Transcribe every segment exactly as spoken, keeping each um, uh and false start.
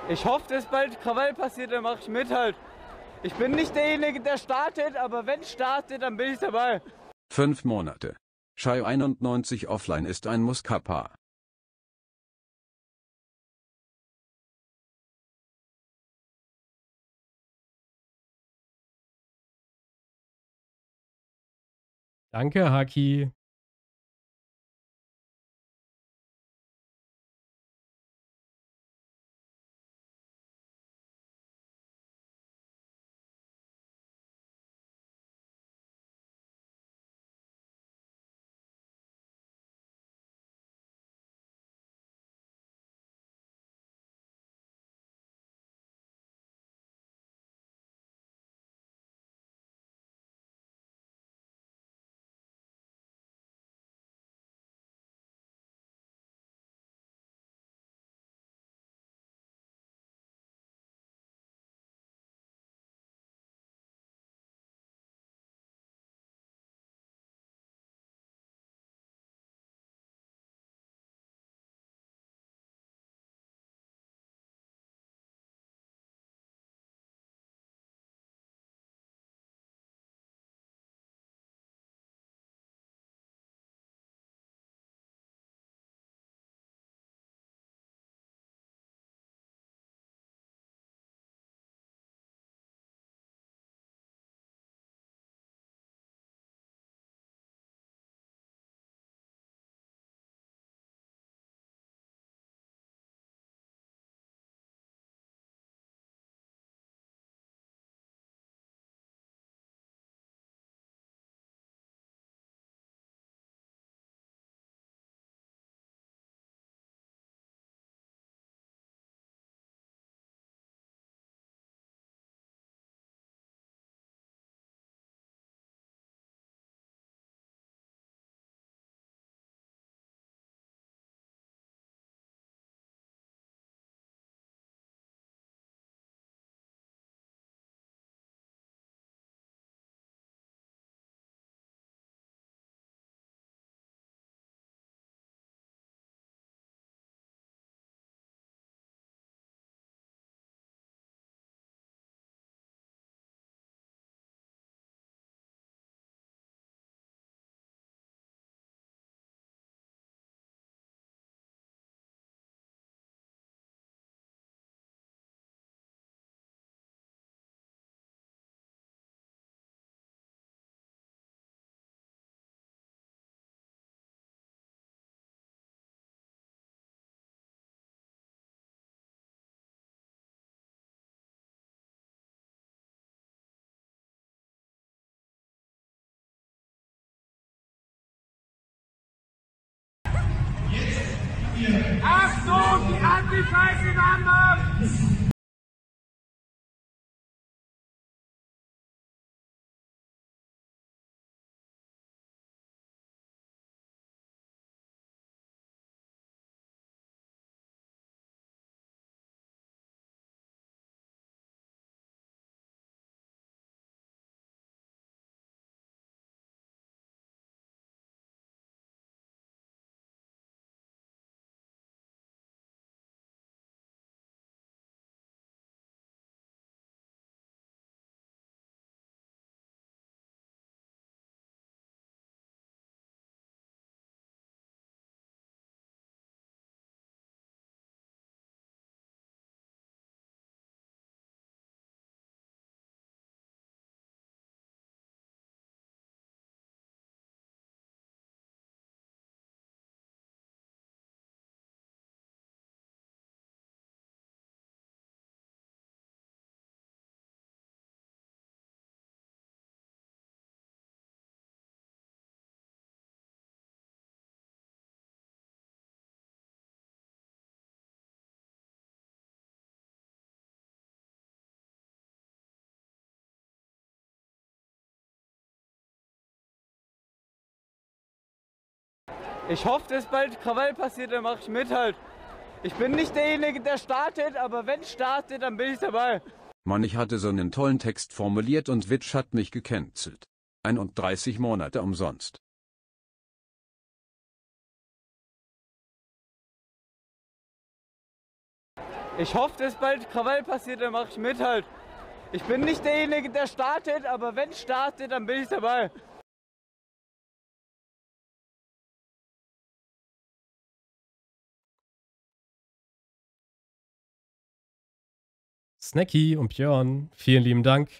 Ich hoffe, dass bald Krawall passiert, dann mache ich mit halt. Ich bin nicht derjenige, der startet, aber wenn startet, dann bin ich dabei. Fünf Monate. Shai einundneunzig offline ist ein Muscapa. Danke, Haki. Achtung, die Anti-Scheiße-Wampe! Ich hoffe, dass bald Krawall passiert, dann mache ich mit halt. Ich bin nicht derjenige, der startet, aber wenn startet, dann bin ich dabei. Mann, ich hatte so einen tollen Text formuliert und Witch hat mich gecancelt. einunddreißig Monate umsonst. Ich hoffe, dass bald Krawall passiert, dann mache ich mit halt. Ich bin nicht derjenige, der startet, aber wenn startet, dann bin ich dabei. Snacky und Björn, vielen lieben Dank.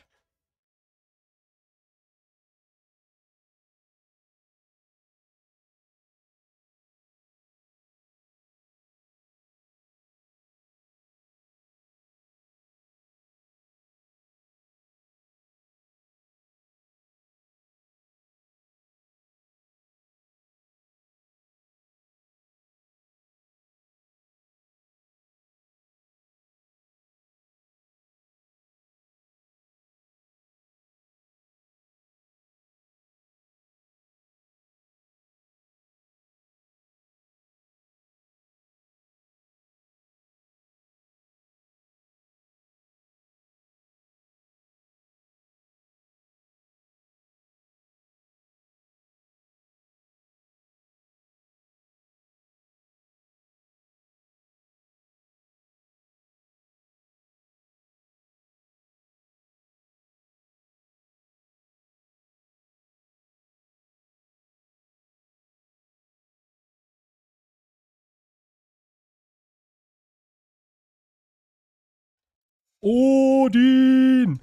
Odin!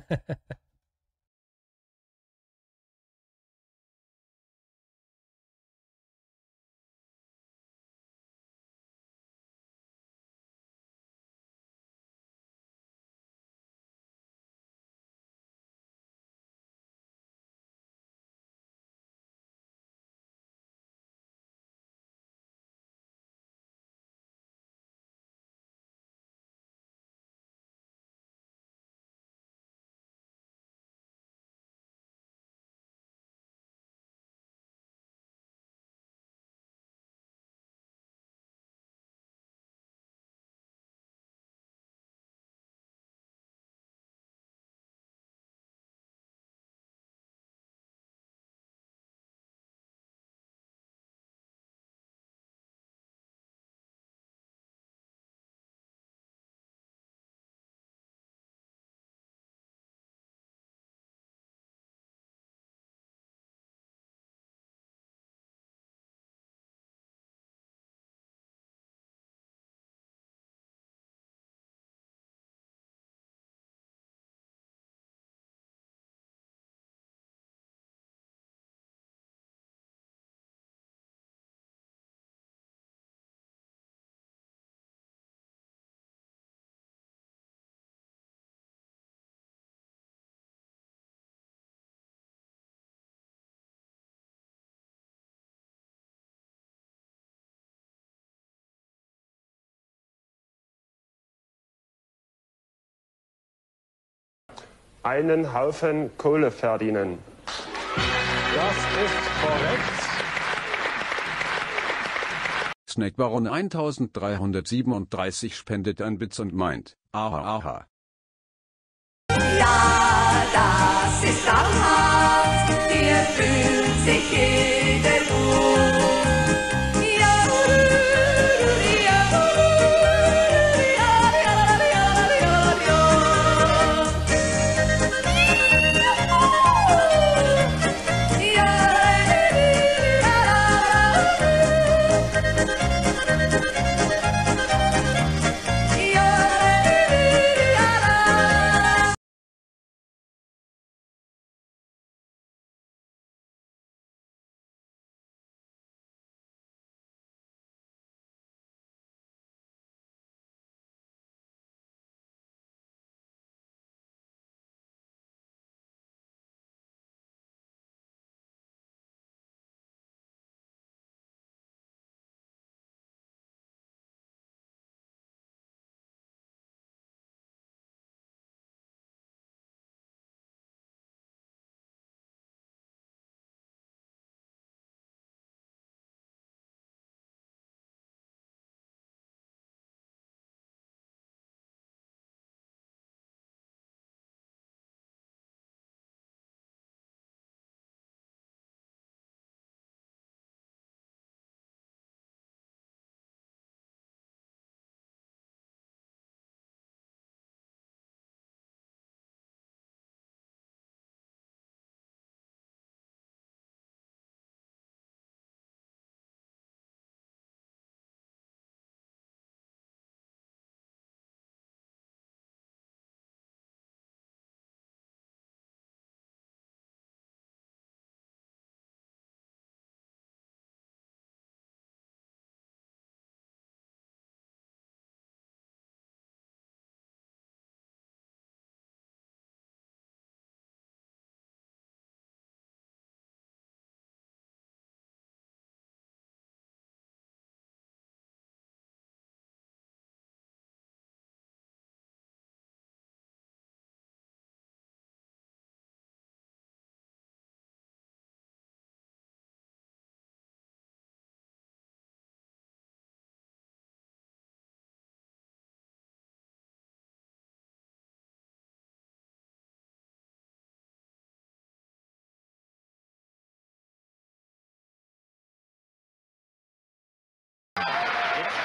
Einen Haufen Kohle verdienen. Das ist korrekt. Snackbaron eintausenddreihundertsiebenunddreißig spendet ein Bits und meint, aha aha. Ja, das ist traumhaft, hier fühlt sich jeder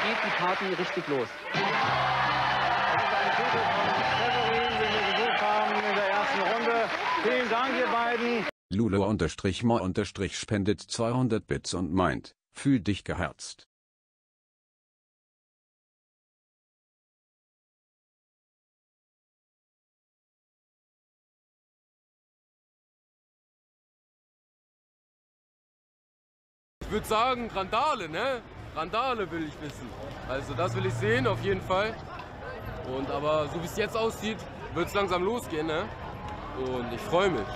geht die Party richtig los. Das ist eine Tüte von Severin, den wir gesucht haben in der ersten Runde. Vielen Dank, ihr beiden. Lula-Mo- spendet zweihundert Bits und meint, fühl dich geherzt. Ich würde sagen, Randale, ne? Randale will ich wissen. Also das will ich sehen, auf jeden Fall. Und aber so wie es jetzt aussieht, wird es langsam losgehen, ne? Und ich freue mich.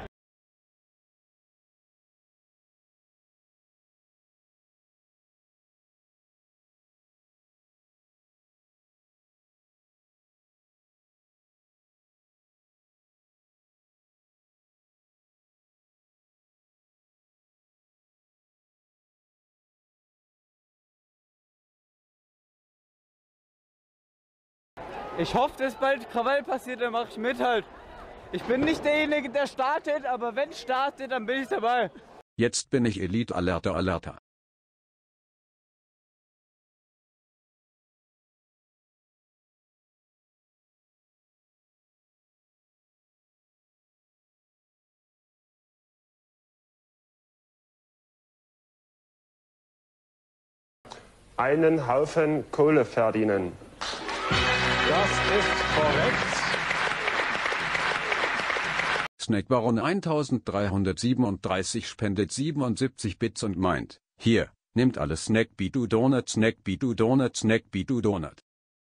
Ich hoffe, dass bald Krawall passiert, dann mache ich mit halt. Ich bin nicht derjenige, der startet, aber wenn startet, dann bin ich dabei. Jetzt bin ich Elite Alerta Alerta. Einen Haufen Kohle verdienen. Das ist korrekt. Snakebaron eintausenddreihundertsiebenunddreißig spendet siebenundsiebzig Bits und meint, hier, nimmt alles Snack Bidu Donut, Snack Bidu Donut, Snack Bidu Donut.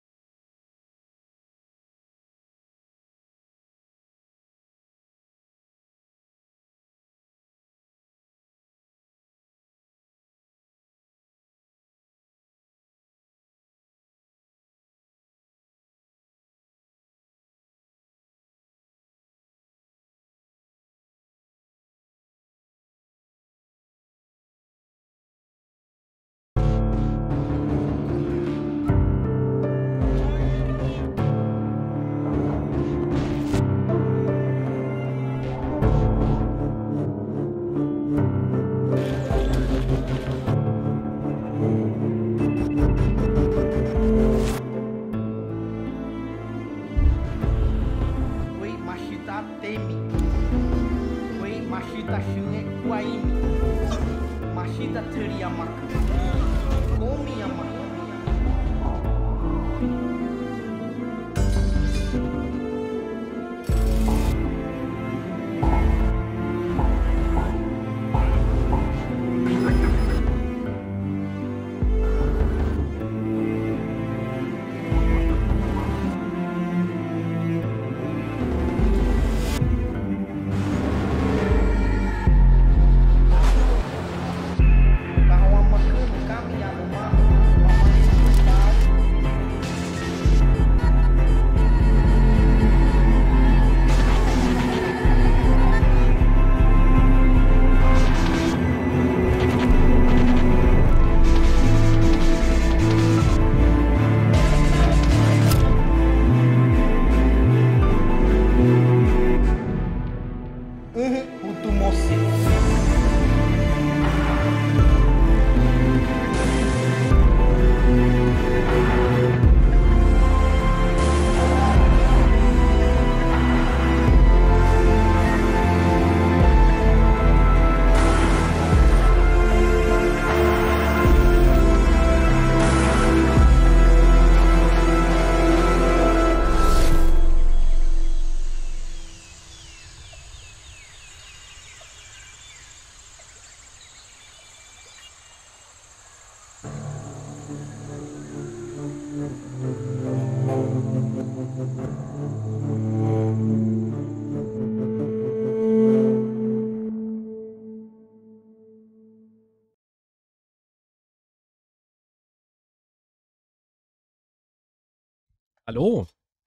Hallo.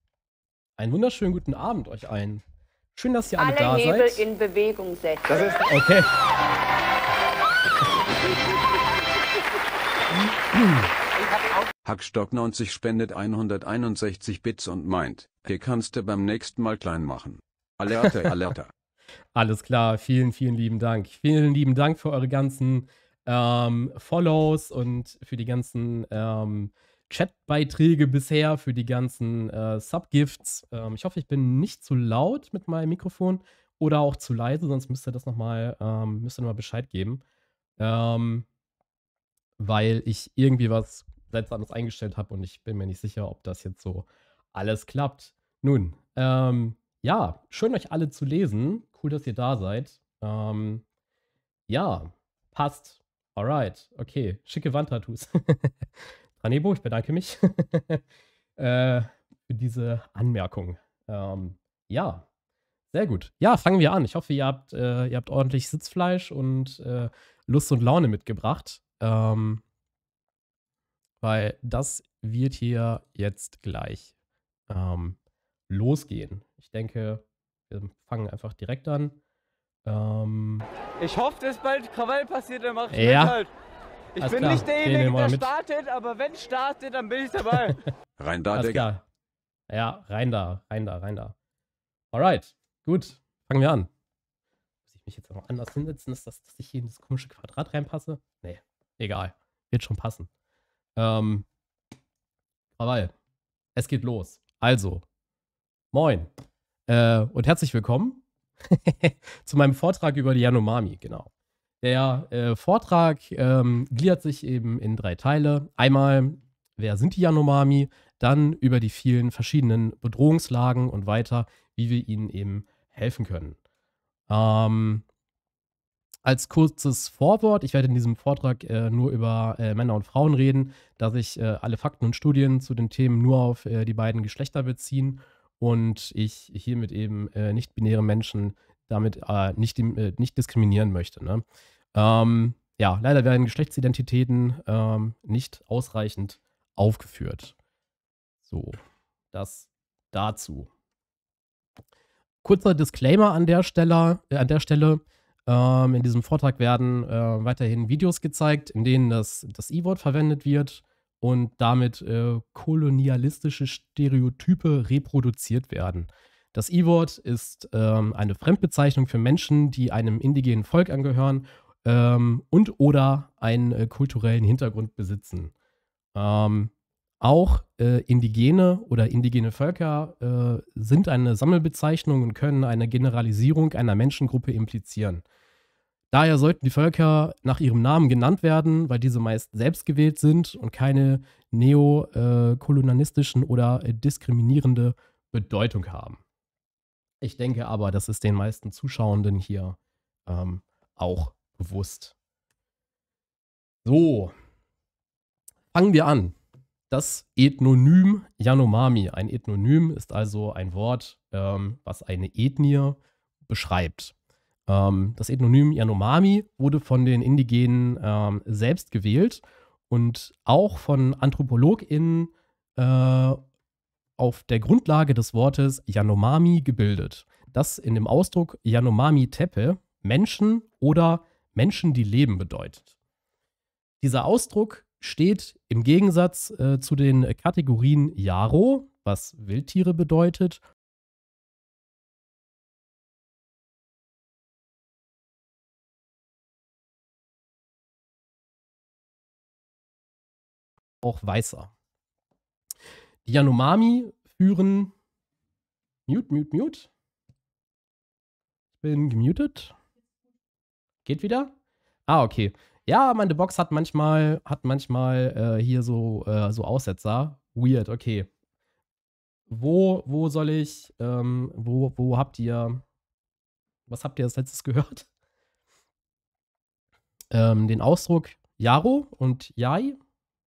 Einen wunderschönen guten Abend euch allen. Schön, dass ihr alle, alle da Hebel seid. in Bewegung setzen. Das ist okay. Hackstock neunzig spendet hunderteinundsechzig Bits und meint, hier kannst du beim nächsten Mal klein machen. Alerta, Alerta. Alles klar, vielen, vielen lieben Dank. Vielen lieben Dank für eure ganzen ähm, Follows und für die ganzen ähm, Chatbeiträge bisher, für die ganzen äh, Subgifts. Ähm, ich hoffe, ich bin nicht zu laut mit meinem Mikrofon oder auch zu leise, sonst müsst ihr das nochmal, ähm, müsst ihr nochmal Bescheid geben. Ähm, weil ich irgendwie was Seltsames eingestellt habe und ich bin mir nicht sicher, ob das jetzt so alles klappt. Nun, ähm, ja, schön euch alle zu lesen. Cool, dass ihr da seid. Ähm, ja, passt. Alright, okay. Schicke Wandtattoos. Tranebo, ich bedanke mich äh, für diese Anmerkung. Ähm, ja, sehr gut. Ja, fangen wir an. Ich hoffe, ihr habt, äh, ihr habt ordentlich Sitzfleisch und äh, Lust und Laune mitgebracht. Ähm, weil das wird hier jetzt gleich ähm, losgehen. Ich denke, wir fangen einfach direkt an. Ähm, Ich hoffe, dass bald Krawall passiert, dann mache ich Ja. mit halt. Ich Alles bin klar. nicht Gehen wir derjenige, mal der mit. startet, aber wenn startet, dann bin ich dabei. Rein da, Alles Digga. klar. Ja, rein da, rein da, rein da. Alright, gut. Fangen wir an. Muss ich mich jetzt auch noch anders hinsetzen, ist das, dass ich hier in das komische Quadrat reinpasse? Nee, egal. Wird schon passen. Ähm, Krawall. Es geht los. Also, moin. Äh, und herzlich willkommen zu meinem Vortrag über die Yanomami, genau. Der äh, Vortrag ähm, gliedert sich eben in drei Teile. Einmal, wer sind die Yanomami? Dann über die vielen verschiedenen Bedrohungslagen und weiter, wie wir ihnen eben helfen können. Ähm, als kurzes Vorwort, ich werde in diesem Vortrag äh, nur über äh, Männer und Frauen reden, da sich äh, alle Fakten und Studien zu den Themen nur auf äh, die beiden Geschlechter beziehen und ich hiermit eben äh, nicht-binäre Menschen damit äh, nicht, äh, nicht diskriminieren möchte. Ne? Ähm, ja, leider werden Geschlechtsidentitäten ähm, nicht ausreichend aufgeführt. So, das dazu. Kurzer Disclaimer an der Stelle. Äh, an der Stelle. Ähm, in diesem Vortrag werden äh, weiterhin Videos gezeigt, in denen das, das I-Wort verwendet wird und damit äh, kolonialistische Stereotype reproduziert werden. Das I-Wort ist ähm, eine Fremdbezeichnung für Menschen, die einem indigenen Volk angehören ähm, und oder einen äh, kulturellen Hintergrund besitzen. Ähm, auch äh, Indigene oder indigene Völker äh, sind eine Sammelbezeichnung und können eine Generalisierung einer Menschengruppe implizieren. Daher sollten die Völker nach ihrem Namen genannt werden, weil diese meist selbst gewählt sind und keine neokolonialistischen oder äh, diskriminierende Bedeutung haben. Ich denke aber, das ist den meisten Zuschauenden hier ähm, auch bewusst. So, fangen wir an. Das Ethnonym Yanomami. Ein Ethnonym ist also ein Wort, ähm, was eine Ethnie beschreibt. Ähm, das Ethnonym Yanomami wurde von den Indigenen ähm, selbst gewählt und auch von AnthropologInnen äh, auf der Grundlage des Wortes Yanomami gebildet, das in dem Ausdruck Yanomami Tepe Menschen oder Menschen, die leben bedeutet. Dieser Ausdruck steht im Gegensatz äh, zu den Kategorien Yaro, was Wildtiere bedeutet, auch Weißer. Die Yanomami führen Mute, Mute, Mute. Ich bin gemutet. Geht wieder? Ah, okay. Ja, meine Box hat manchmal, hat manchmal äh, hier so, äh, so Aussetzer. Weird, okay. Wo, wo soll ich, ähm, wo, wo habt ihr, was habt ihr als letztes gehört? Ähm, den Ausdruck Yaro und Yai.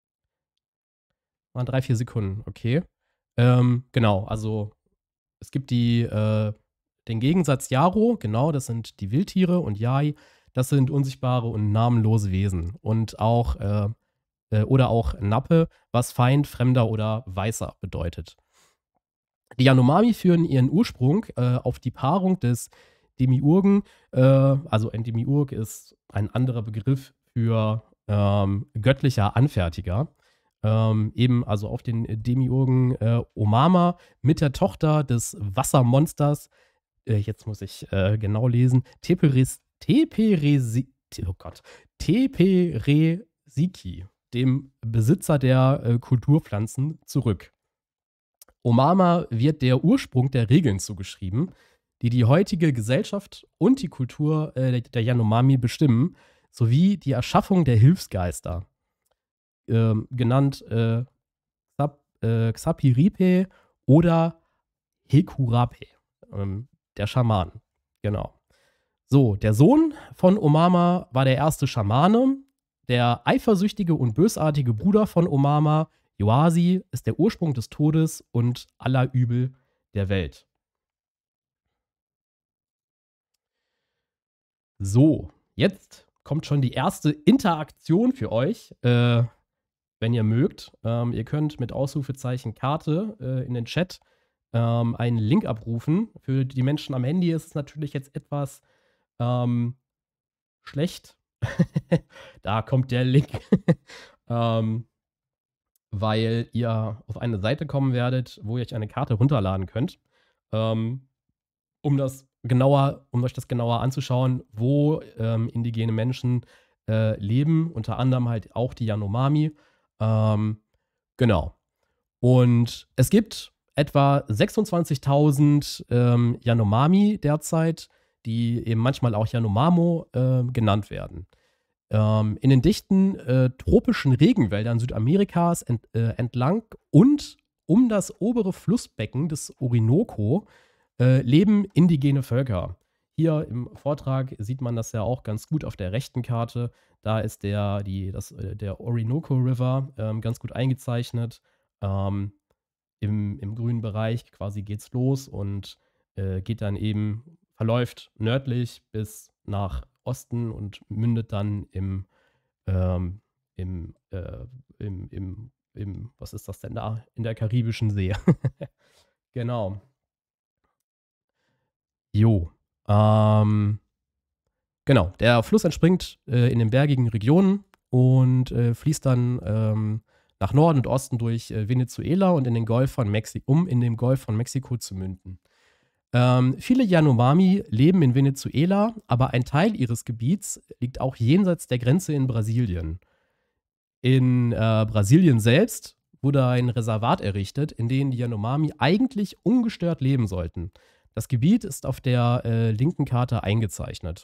Waren drei, vier Sekunden, okay. Ähm, genau, also es gibt die, äh, den Gegensatz Yaro, genau, das sind die Wildtiere und Yai, das sind unsichtbare und namenlose Wesen. Und auch, äh, äh, oder auch Nappe, was Feind, Fremder oder Weißer bedeutet. Die Yanomami führen ihren Ursprung äh, auf die Paarung des Demiurgen, äh, also ein Demiurg ist ein anderer Begriff für ähm, göttlicher Anfertiger. Ähm, eben also auf den Demiurgen äh, Omama mit der Tochter des Wassermonsters, äh, jetzt muss ich äh, genau lesen, Teperis, Teperesi, oh Gott, Teperesiki, dem Besitzer der äh, Kulturpflanzen, zurück. Omama wird der Ursprung der Regeln zugeschrieben, die die heutige Gesellschaft und die Kultur äh, der Yanomami bestimmen, sowie die Erschaffung der Hilfsgeister, äh, genannt äh, Xap, äh, Xapiripe oder Hekurape, ähm, der Schaman. Genau. So, der Sohn von Omama war der erste Schamane. Der eifersüchtige und bösartige Bruder von Omama, Yoasi, ist der Ursprung des Todes und aller Übel der Welt. So, jetzt kommt schon die erste Interaktion für euch, äh, wenn ihr mögt. Ähm, ihr könnt mit Ausrufezeichen Karte äh, in den Chat ähm, einen Link abrufen. Für die Menschen am Handy ist es natürlich jetzt etwas ähm, schlecht. Da kommt der Link. ähm, weil ihr auf eine Seite kommen werdet, wo ihr euch eine Karte runterladen könnt, ähm, um das genauer, um euch das genauer anzuschauen, wo ähm, indigene Menschen äh, leben, unter anderem halt auch die Yanomami. Ähm, genau. Und es gibt etwa sechsundzwanzigtausend ähm, Yanomami derzeit, die eben manchmal auch Yanomamo äh, genannt werden. Ähm, in den dichten äh, tropischen Regenwäldern Südamerikas ent, äh, entlang und um das obere Flussbecken des Orinoco äh, leben indigene Völker. Hier im Vortrag sieht man das ja auch ganz gut auf der rechten Karte. Da ist der, die, das, äh, der Orinoco River ähm, ganz gut eingezeichnet. Ähm, im, Im grünen Bereich quasi geht's los und äh, geht dann eben, verläuft nördlich bis nach Osten und mündet dann im, ähm, im, äh, im, im, im, was ist das denn da? In der Karibischen See. Genau. Jo. Ähm, genau. Der Fluss entspringt äh, in den bergigen Regionen und äh, fließt dann ähm, nach Norden und Osten durch äh, Venezuela und in den Golf von Mexiko, um in den Golf von Mexiko zu münden. Ähm, viele Yanomami leben in Venezuela, aber ein Teil ihres Gebiets liegt auch jenseits der Grenze in Brasilien. In äh, Brasilien selbst wurde ein Reservat errichtet, in dem die Yanomami eigentlich ungestört leben sollten. Das Gebiet ist auf der äh, linken Karte eingezeichnet.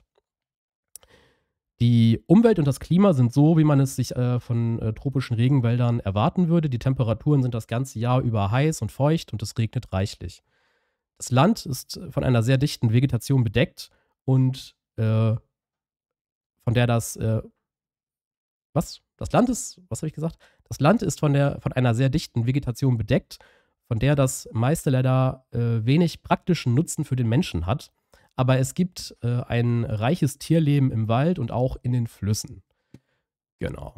Die Umwelt und das Klima sind so, wie man es sich äh, von äh, tropischen Regenwäldern erwarten würde. Die Temperaturen sind das ganze Jahr über heiß und feucht und es regnet reichlich. Das Land ist von einer sehr dichten Vegetation bedeckt und äh, von der das, äh, was? Das Land ist, was habe ich gesagt? Das Land ist von, der, von einer sehr dichten Vegetation bedeckt, von der das meiste leider äh, wenig praktischen Nutzen für den Menschen hat. Aber es gibt äh, ein reiches Tierleben im Wald und auch in den Flüssen. Genau.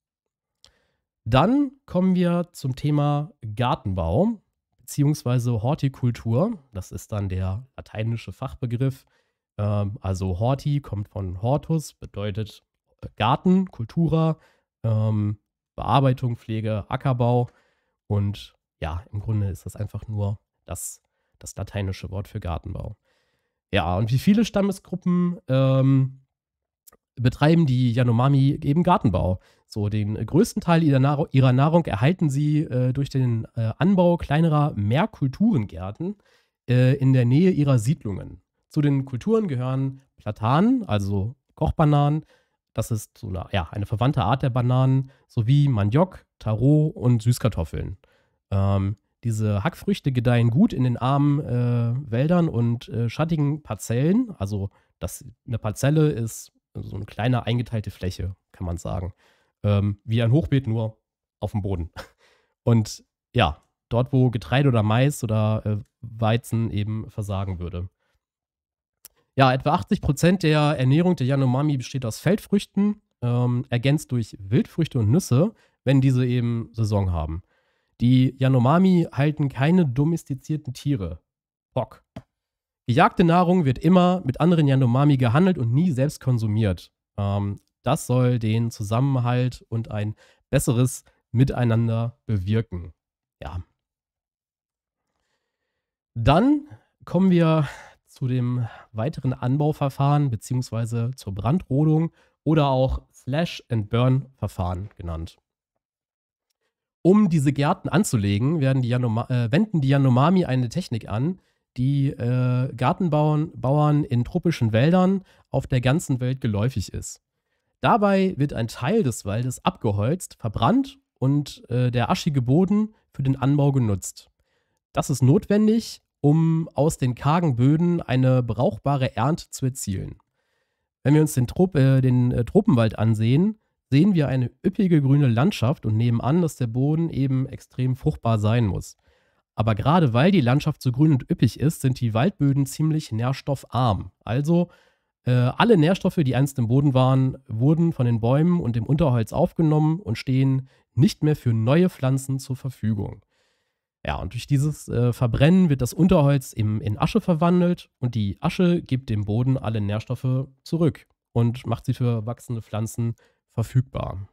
Dann kommen wir zum Thema Gartenbau beziehungsweise Hortikultur. Das ist dann der lateinische Fachbegriff. Ähm, also Horti kommt von Hortus, bedeutet Garten, Cultura, ähm, Bearbeitung, Pflege, Ackerbau. Und ja, im Grunde ist das einfach nur das, das lateinische Wort für Gartenbau. Ja, und wie viele Stammesgruppen ähm, betreiben die Yanomami eben Gartenbau. So, den größten Teil ihrer, Nahr- ihrer Nahrung erhalten sie äh, durch den äh, Anbau kleinerer Mehrkulturengärten äh, in der Nähe ihrer Siedlungen. Zu den Kulturen gehören Platanen, also Kochbananen. Das ist so eine, ja, eine verwandte Art der Bananen, sowie Maniok, Taro und Süßkartoffeln. Ähm, diese Hackfrüchte gedeihen gut in den armen äh, Wäldern und äh, schattigen Parzellen. Also das, eine Parzelle ist so eine kleine eingeteilte Fläche, kann man sagen. Ähm, wie ein Hochbeet, nur auf dem Boden. Und ja, dort, wo Getreide oder Mais oder äh, Weizen eben versagen würde. Ja, etwa achtzig Prozent der Ernährung der Yanomami besteht aus Feldfrüchten, ähm, ergänzt durch Wildfrüchte und Nüsse, wenn diese eben Saison haben. Die Yanomami halten keine domestizierten Tiere. Bock. Gejagte Nahrung wird immer mit anderen Yanomami gehandelt und nie selbst konsumiert. Ähm, das soll den Zusammenhalt und ein besseres Miteinander bewirken. Ja. Dann kommen wir zu dem weiteren Anbauverfahren beziehungsweise zur Brandrodung oder auch Slash-and-Burn-Verfahren genannt. Um diese Gärten anzulegen, werden die Yanoma äh, wenden die Yanomami eine Technik an, die äh, Gartenbauern Bauern in tropischen Wäldern auf der ganzen Welt geläufig ist. Dabei wird ein Teil des Waldes abgeholzt, verbrannt und äh, der aschige Boden für den Anbau genutzt. Das ist notwendig, um aus den kargen Böden eine brauchbare Ernte zu erzielen. Wenn wir uns den, Trop äh, den äh, Tropenwald ansehen, sehen wir eine üppige grüne Landschaft und nehmen an, dass der Boden eben extrem fruchtbar sein muss. Aber gerade weil die Landschaft so grün und üppig ist, sind die Waldböden ziemlich nährstoffarm. Also äh, alle Nährstoffe, die einst im Boden waren, wurden von den Bäumen und dem Unterholz aufgenommen und stehen nicht mehr für neue Pflanzen zur Verfügung. Ja, und durch dieses äh, Verbrennen wird das Unterholz eben in Asche verwandelt und die Asche gibt dem Boden alle Nährstoffe zurück und macht sie für wachsende Pflanzen verfügbar.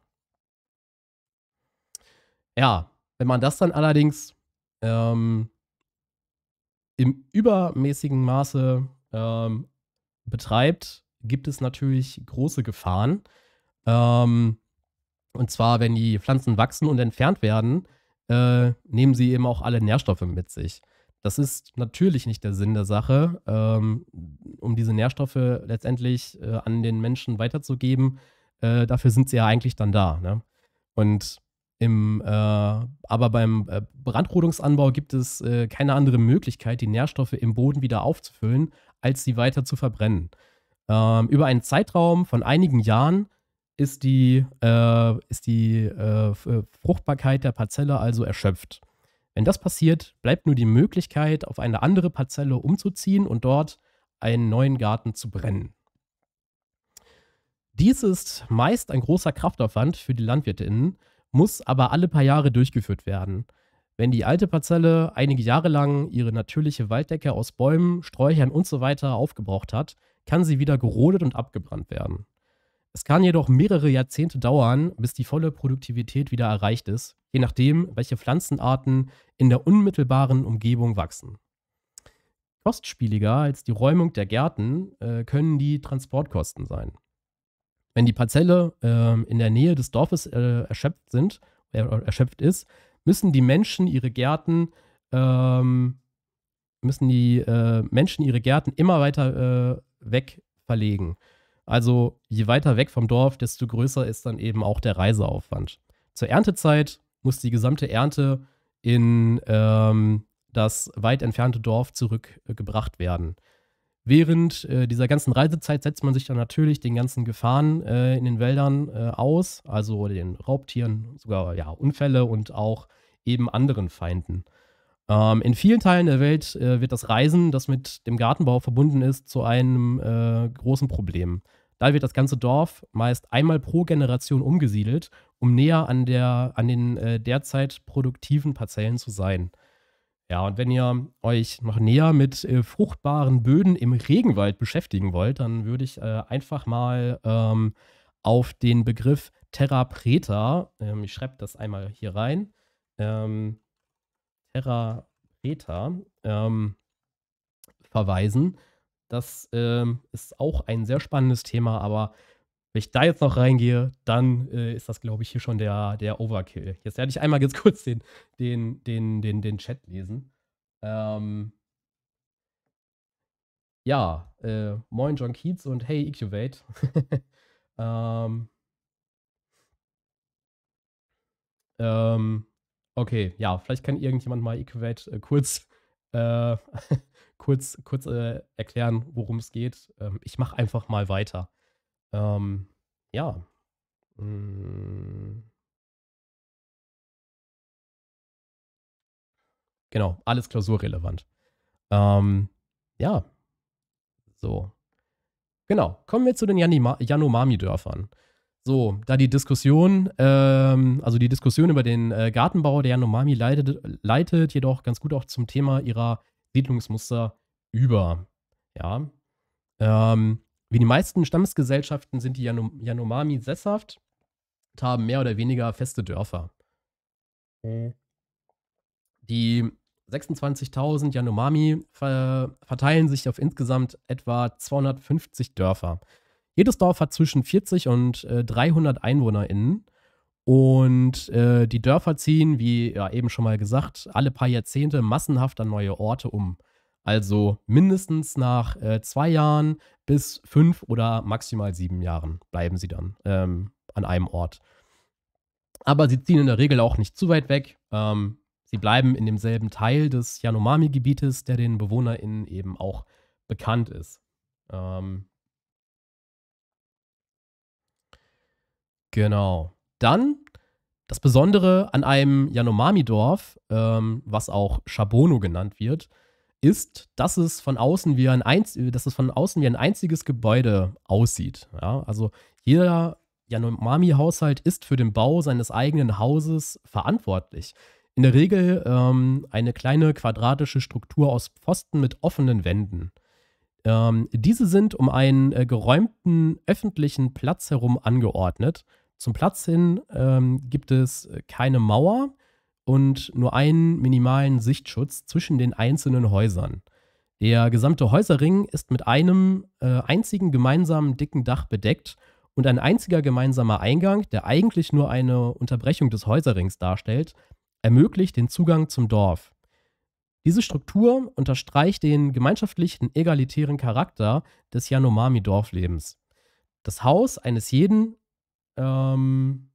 Ja, wenn man das dann allerdings ähm, im übermäßigen Maße ähm, betreibt, gibt es natürlich große Gefahren. Ähm, und zwar, wenn die Pflanzen wachsen und entfernt werden, äh, nehmen sie eben auch alle Nährstoffe mit sich. Das ist natürlich nicht der Sinn der Sache, ähm, um diese Nährstoffe letztendlich äh, an den Menschen weiterzugeben. Äh, dafür sind sie ja eigentlich dann da. Ne? Und im, äh, aber beim äh, Brandrodungsanbau gibt es äh, keine andere Möglichkeit, die Nährstoffe im Boden wieder aufzufüllen, als sie weiter zu verbrennen. Ähm, über einen Zeitraum von einigen Jahren ist die, äh, ist die äh, Fruchtbarkeit der Parzelle also erschöpft. Wenn das passiert, bleibt nur die Möglichkeit, auf eine andere Parzelle umzuziehen und dort einen neuen Garten zu brennen. Dies ist meist ein großer Kraftaufwand für die LandwirtInnen, muss aber alle paar Jahre durchgeführt werden. Wenn die alte Parzelle einige Jahre lang ihre natürliche Walddecke aus Bäumen, Sträuchern und so weiter aufgebraucht hat, kann sie wieder gerodet und abgebrannt werden. Es kann jedoch mehrere Jahrzehnte dauern, bis die volle Produktivität wieder erreicht ist, je nachdem, welche Pflanzenarten in der unmittelbaren Umgebung wachsen. Kostspieliger als die Räumung der Gärten äh, können die Transportkosten sein. Wenn die Parzelle äh, in der Nähe des Dorfes äh, erschöpft sind, äh, erschöpft ist, müssen die Menschen ihre Gärten ähm, müssen die äh, Menschen ihre Gärten immer weiter äh, weg verlegen. Also je weiter weg vom Dorf, desto größer ist dann eben auch der Reiseaufwand. Zur Erntezeit muss die gesamte Ernte in ähm, das weit entfernte Dorf zurückgebracht werden. Während äh, dieser ganzen Reisezeit setzt man sich dann natürlich den ganzen Gefahren äh, in den Wäldern äh, aus, also den Raubtieren, sogar ja, Unfälle und auch eben anderen Feinden. Ähm, in vielen Teilen der Welt äh, wird das Reisen, das mit dem Gartenbau verbunden ist, zu einem äh, großen Problem. Da wird das ganze Dorf meist einmal pro Generation umgesiedelt, um näher an, der, an den äh, derzeit produktiven Parzellen zu sein. Ja, und wenn ihr euch noch näher mit äh, fruchtbaren Böden im Regenwald beschäftigen wollt, dann würde ich äh, einfach mal ähm, auf den Begriff Terra Preta, ähm, ich schreibe das einmal hier rein, ähm, Terra Preta ähm, verweisen. Das ähm, ist auch ein sehr spannendes Thema, aber wenn ich da jetzt noch reingehe, dann äh, ist das, glaube ich, hier schon der, der Overkill. Jetzt werde ich einmal ganz kurz den, den, den, den, den Chat lesen. Ähm, ja, äh, moin John Keats und hey Icuvate. ähm, ähm, okay, ja, vielleicht kann irgendjemand mal Icuvate äh, kurz, äh, kurz, kurz äh, erklären, worum es geht. Ähm, ich mache einfach mal weiter. Ähm, ja. Mm. Genau, alles klausurrelevant. Ähm, ja. So. Genau, kommen wir zu den Yanima- Yanomami-Dörfern. So, da die Diskussion, ähm, also die Diskussion über den äh, Gartenbau der Yanomami leitet, leitet jedoch ganz gut auch zum Thema ihrer Siedlungsmuster über. Ja. Ähm, Wie die meisten Stammesgesellschaften sind die Yanom Yanomami sesshaft und haben mehr oder weniger feste Dörfer. Die sechsundzwanzigtausend Yanomami ver verteilen sich auf insgesamt etwa zweihundertfünfzig Dörfer. Jedes Dorf hat zwischen vierzig und äh, dreihundert EinwohnerInnen. Und äh, die Dörfer ziehen, wie ja eben schon mal gesagt, alle paar Jahrzehnte massenhaft an neue Orte um. Also mindestens nach äh, zwei Jahren bis fünf oder maximal sieben Jahren bleiben sie dann ähm, an einem Ort. Aber sie ziehen in der Regel auch nicht zu weit weg. Ähm, sie bleiben in demselben Teil des Yanomami-Gebietes, der den BewohnerInnen eben auch bekannt ist. Ähm, genau. Dann das Besondere an einem Yanomami-Dorf, ähm, was auch Shabono genannt wird, ist, dass es von außen wie ein, einz dass es von außen wie ein einziges Gebäude aussieht. Ja? Also jeder Yanomami-Haushalt ist für den Bau seines eigenen Hauses verantwortlich. In der Regel ähm, eine kleine quadratische Struktur aus Pfosten mit offenen Wänden. Ähm, diese sind um einen äh, geräumten öffentlichen Platz herum angeordnet. Zum Platz hin ähm, gibt es keine Mauer und nur einen minimalen Sichtschutz zwischen den einzelnen Häusern. Der gesamte Häuserring ist mit einem äh, einzigen gemeinsamen dicken Dach bedeckt und ein einziger gemeinsamer Eingang, der eigentlich nur eine Unterbrechung des Häuserrings darstellt, ermöglicht den Zugang zum Dorf. Diese Struktur unterstreicht den gemeinschaftlichen, egalitären Charakter des Yanomami-Dorflebens. Das Haus eines jeden ähm,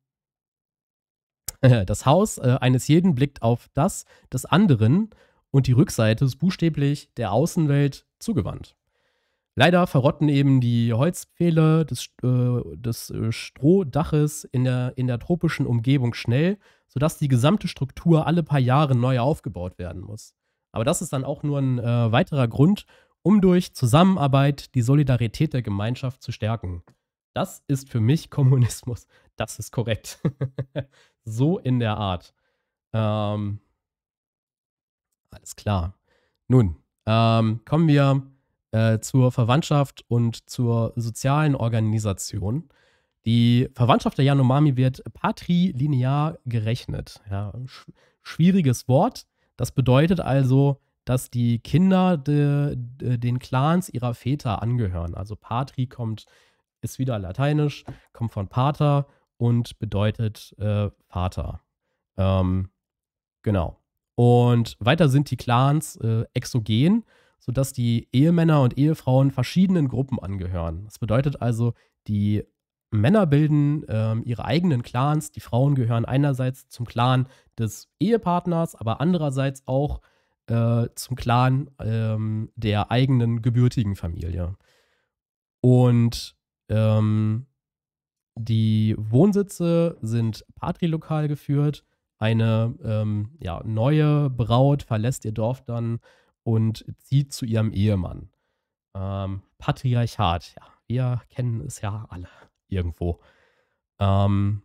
Das Haus äh, eines jeden blickt auf das des anderen und die Rückseite ist buchstäblich der Außenwelt zugewandt. Leider verrotten eben die Holzpfähle des, äh, des äh, Strohdaches in der, in der tropischen Umgebung schnell, sodass die gesamte Struktur alle paar Jahre neu aufgebaut werden muss. Aber das ist dann auch nur ein äh, weiterer Grund, um durch Zusammenarbeit die Solidarität der Gemeinschaft zu stärken. Das ist für mich Kommunismus. Das ist korrekt. So in der Art. Ähm, alles klar. Nun, ähm, kommen wir äh, zur Verwandtschaft und zur sozialen Organisation. Die Verwandtschaft der Yanomami wird patrilinear gerechnet. Ja, sch schwieriges Wort. Das bedeutet also, dass die Kinder de, de, den Clans ihrer Väter angehören. Also Patri kommt, ist wieder lateinisch, kommt von Pater und bedeutet äh, Vater. Ähm, genau. Und weiter sind die Clans äh, exogen, sodass die Ehemänner und Ehefrauen verschiedenen Gruppen angehören. Das bedeutet also, die Männer bilden ähm, ihre eigenen Clans, die Frauen gehören einerseits zum Clan des Ehepartners, aber andererseits auch äh, zum Clan ähm, der eigenen gebürtigen Familie. Und ähm, die Wohnsitze sind patrilokal geführt. Eine ähm, ja, neue Braut verlässt ihr Dorf dann und zieht zu ihrem Ehemann. Ähm, Patriarchat, ja, wir kennen es ja alle irgendwo. Ähm,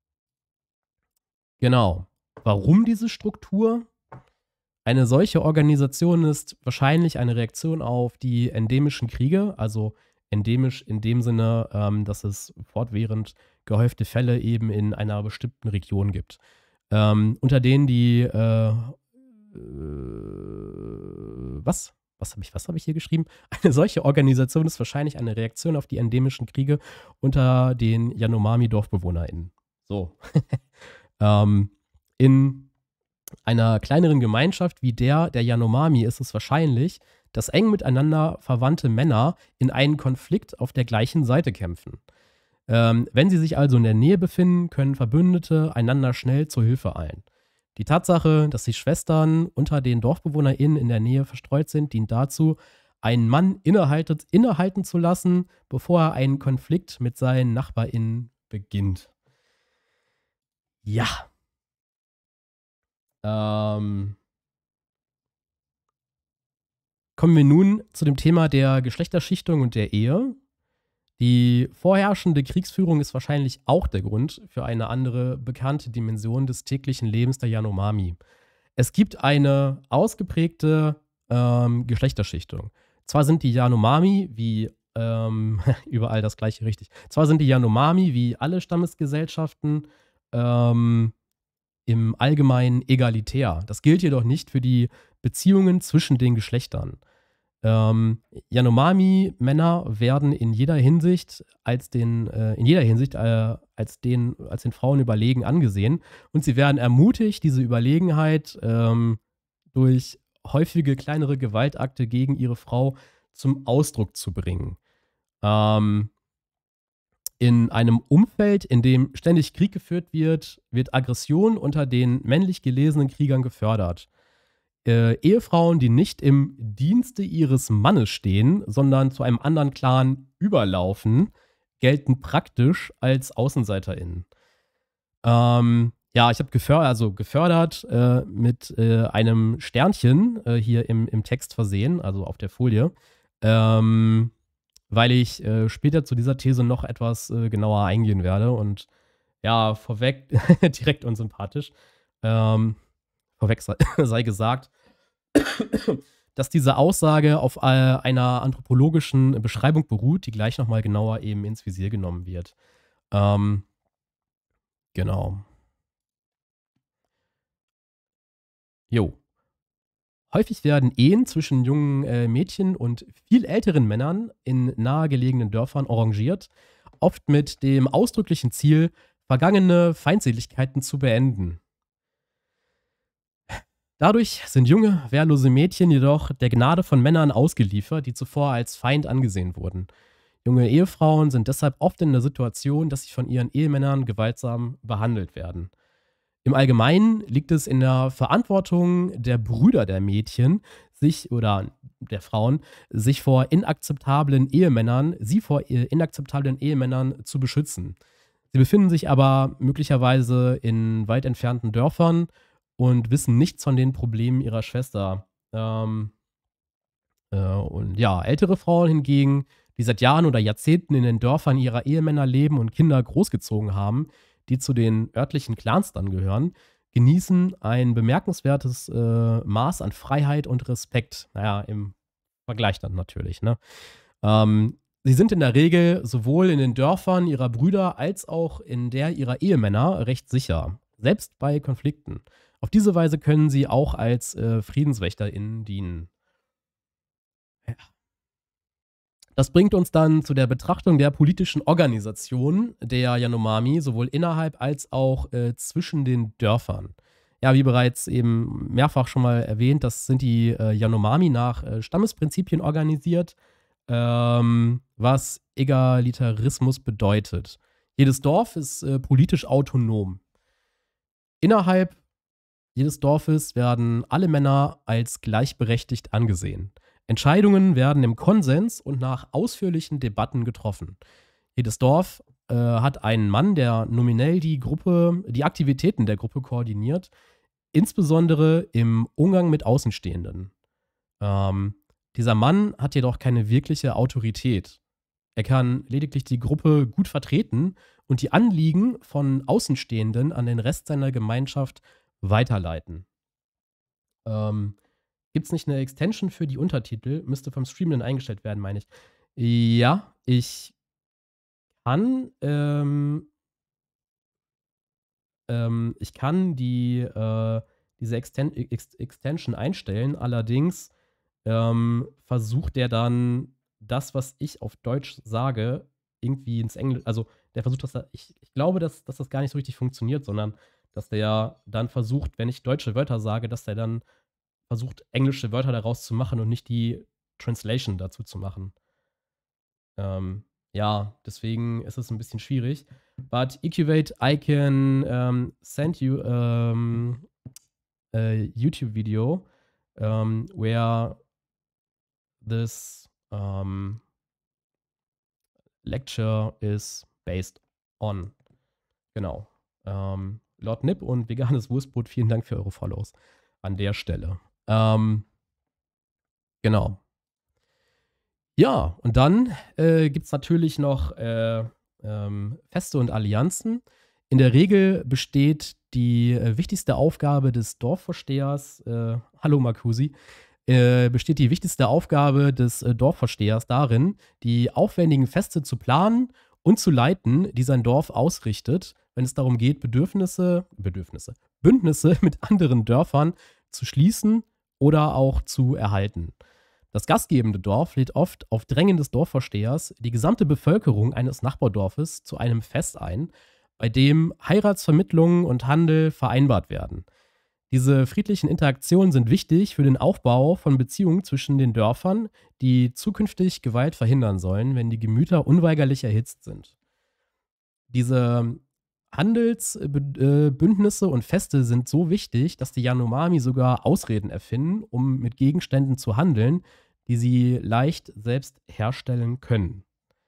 genau. Warum diese Struktur? Eine solche Organisation ist wahrscheinlich eine Reaktion auf die endemischen Kriege, also endemisch in dem Sinne, ähm, dass es fortwährend gehäufte Fälle eben in einer bestimmten Region gibt, ähm, unter denen die äh, äh, was? Was habe ich, was hab ich hier geschrieben? Eine solche Organisation ist wahrscheinlich eine Reaktion auf die endemischen Kriege unter den Yanomami-DorfbewohnerInnen. So. ähm, in einer kleineren Gemeinschaft wie der der Yanomami ist es wahrscheinlich, dass eng miteinander verwandte Männer in einen Konflikt auf der gleichen Seite kämpfen. Ähm, wenn sie sich also in der Nähe befinden, können Verbündete einander schnell zur Hilfe eilen. Die Tatsache, dass die Schwestern unter den DorfbewohnerInnen in der Nähe verstreut sind, dient dazu, einen Mann innehalten, innehalten zu lassen, bevor er einen Konflikt mit seinen NachbarInnen beginnt. Ja. Ähm. Kommen wir nun zu dem Thema der Geschlechterschichtung und der Ehe. Die vorherrschende Kriegsführung ist wahrscheinlich auch der Grund für eine andere bekannte Dimension des täglichen Lebens der Yanomami. Es gibt eine ausgeprägte ähm, Geschlechterschichtung. Zwar sind die Yanomami wie ähm, überall das gleiche richtig. Zwar sind die Yanomami wie alle Stammesgesellschaften ähm, im Allgemeinen egalitär. Das gilt jedoch nicht für die Beziehungen zwischen den Geschlechtern. Ähm, Yanomami-Männer werden in jeder Hinsicht als den, äh, in jeder Hinsicht äh, als den, als den Frauen überlegen angesehen und sie werden ermutigt, diese Überlegenheit ähm, durch häufige kleinere Gewaltakte gegen ihre Frau zum Ausdruck zu bringen. Ähm, in einem Umfeld, in dem ständig Krieg geführt wird, wird Aggression unter den männlich gelesenen Kriegern gefördert. Äh, Ehefrauen, die nicht im Dienste ihres Mannes stehen, sondern zu einem anderen Clan überlaufen, gelten praktisch als AußenseiterInnen. Ähm, ja, ich habe gefördert, also gefördert äh, mit äh, einem Sternchen äh, hier im, im Text versehen, also auf der Folie, ähm, weil ich äh, später zu dieser These noch etwas äh, genauer eingehen werde und ja, vorweg direkt unsympathisch. Ähm, vorweg sei, sei gesagt, dass diese Aussage auf äh, einer anthropologischen Beschreibung beruht, die gleich nochmal genauer eben ins Visier genommen wird. Ähm, genau. Jo. Häufig werden Ehen zwischen jungen äh, Mädchen und viel älteren Männern in nahegelegenen Dörfern arrangiert, oft mit dem ausdrücklichen Ziel, vergangene Feindseligkeiten zu beenden. Dadurch sind junge, wehrlose Mädchen jedoch der Gnade von Männern ausgeliefert, die zuvor als Feind angesehen wurden. Junge Ehefrauen sind deshalb oft in der Situation, dass sie von ihren Ehemännern gewaltsam behandelt werden. Im Allgemeinen liegt es in der Verantwortung der Brüder der Mädchen, sich oder der Frauen, sich vor inakzeptablen Ehemännern, sie vor inakzeptablen Ehemännern zu beschützen. Sie befinden sich aber möglicherweise in weit entfernten Dörfern und wissen nichts von den Problemen ihrer Schwester. Ähm, äh, und ja, ältere Frauen hingegen, die seit Jahren oder Jahrzehnten in den Dörfern ihrer Ehemänner leben und Kinder großgezogen haben, die zu den örtlichen Clans dann gehören, genießen ein bemerkenswertes äh, Maß an Freiheit und Respekt. Naja, im Vergleich dann natürlich, ne? Ähm, sie sind in der Regel sowohl in den Dörfern ihrer Brüder als auch in der ihrer Ehemänner recht sicher, selbst bei Konflikten. Auf diese Weise können sie auch als äh, FriedenswächterInnen dienen. Ja. Das bringt uns dann zu der Betrachtung der politischen Organisation der Yanomami, sowohl innerhalb als auch äh, zwischen den Dörfern. Ja, wie bereits eben mehrfach schon mal erwähnt, das sind die äh, Yanomami nach äh, Stammesprinzipien organisiert, ähm, was Egalitarismus bedeutet. Jedes Dorf ist äh, politisch autonom. Innerhalb jedes Dorfes werden alle Männer als gleichberechtigt angesehen. Entscheidungen werden im Konsens und nach ausführlichen Debatten getroffen. Jedes Dorf äh, hat einen Mann, der nominell die Gruppe, die Aktivitäten der Gruppe koordiniert, insbesondere im Umgang mit Außenstehenden. Ähm, dieser Mann hat jedoch keine wirkliche Autorität. Er kann lediglich die Gruppe gut vertreten und die Anliegen von Außenstehenden an den Rest seiner Gemeinschaft weiterleiten. Ähm, Gibt es nicht eine Extension für die Untertitel? Müsste vom Stream dann eingestellt werden, meine ich. Ja, ich kann, ähm, ähm, ich kann die, äh, diese Exten Ex Extension einstellen. Allerdings ähm, versucht der dann das, was ich auf Deutsch sage, irgendwie ins Englisch, also der versucht das, da, ich, ich glaube, dass, dass das gar nicht so richtig funktioniert, sondern dass der dann versucht, wenn ich deutsche Wörter sage, dass der dann versucht, englische Wörter daraus zu machen und nicht die Translation dazu zu machen. Ähm, ja, deswegen ist es ein bisschen schwierig. But Equate, I can um, send you um, a YouTube video um, where this um, lecture is based on. Genau. Ähm, Lord Nip und Veganes Wurstbrot, vielen Dank für eure Follows an der Stelle. Ähm, genau. Ja, und dann äh, gibt es natürlich noch äh, ähm, Feste und Allianzen. In der Regel besteht die äh, wichtigste Aufgabe des Dorfvorstehers, äh, hallo Marcusi, äh, besteht die wichtigste Aufgabe des äh, Dorfvorstehers darin, die aufwendigen Feste zu planen und zu leiten, die sein Dorf ausrichtet, wenn es darum geht, Bedürfnisse, Bedürfnisse, Bündnisse mit anderen Dörfern zu schließen oder auch zu erhalten. Das gastgebende Dorf lädt oft auf Drängen des Dorfvorstehers die gesamte Bevölkerung eines Nachbardorfes zu einem Fest ein, bei dem Heiratsvermittlungen und Handel vereinbart werden. Diese friedlichen Interaktionen sind wichtig für den Aufbau von Beziehungen zwischen den Dörfern, die zukünftig Gewalt verhindern sollen, wenn die Gemüter unweigerlich erhitzt sind. Diese Handelsbündnisse und Feste sind so wichtig, dass die Yanomami sogar Ausreden erfinden, um mit Gegenständen zu handeln, die sie leicht selbst herstellen können.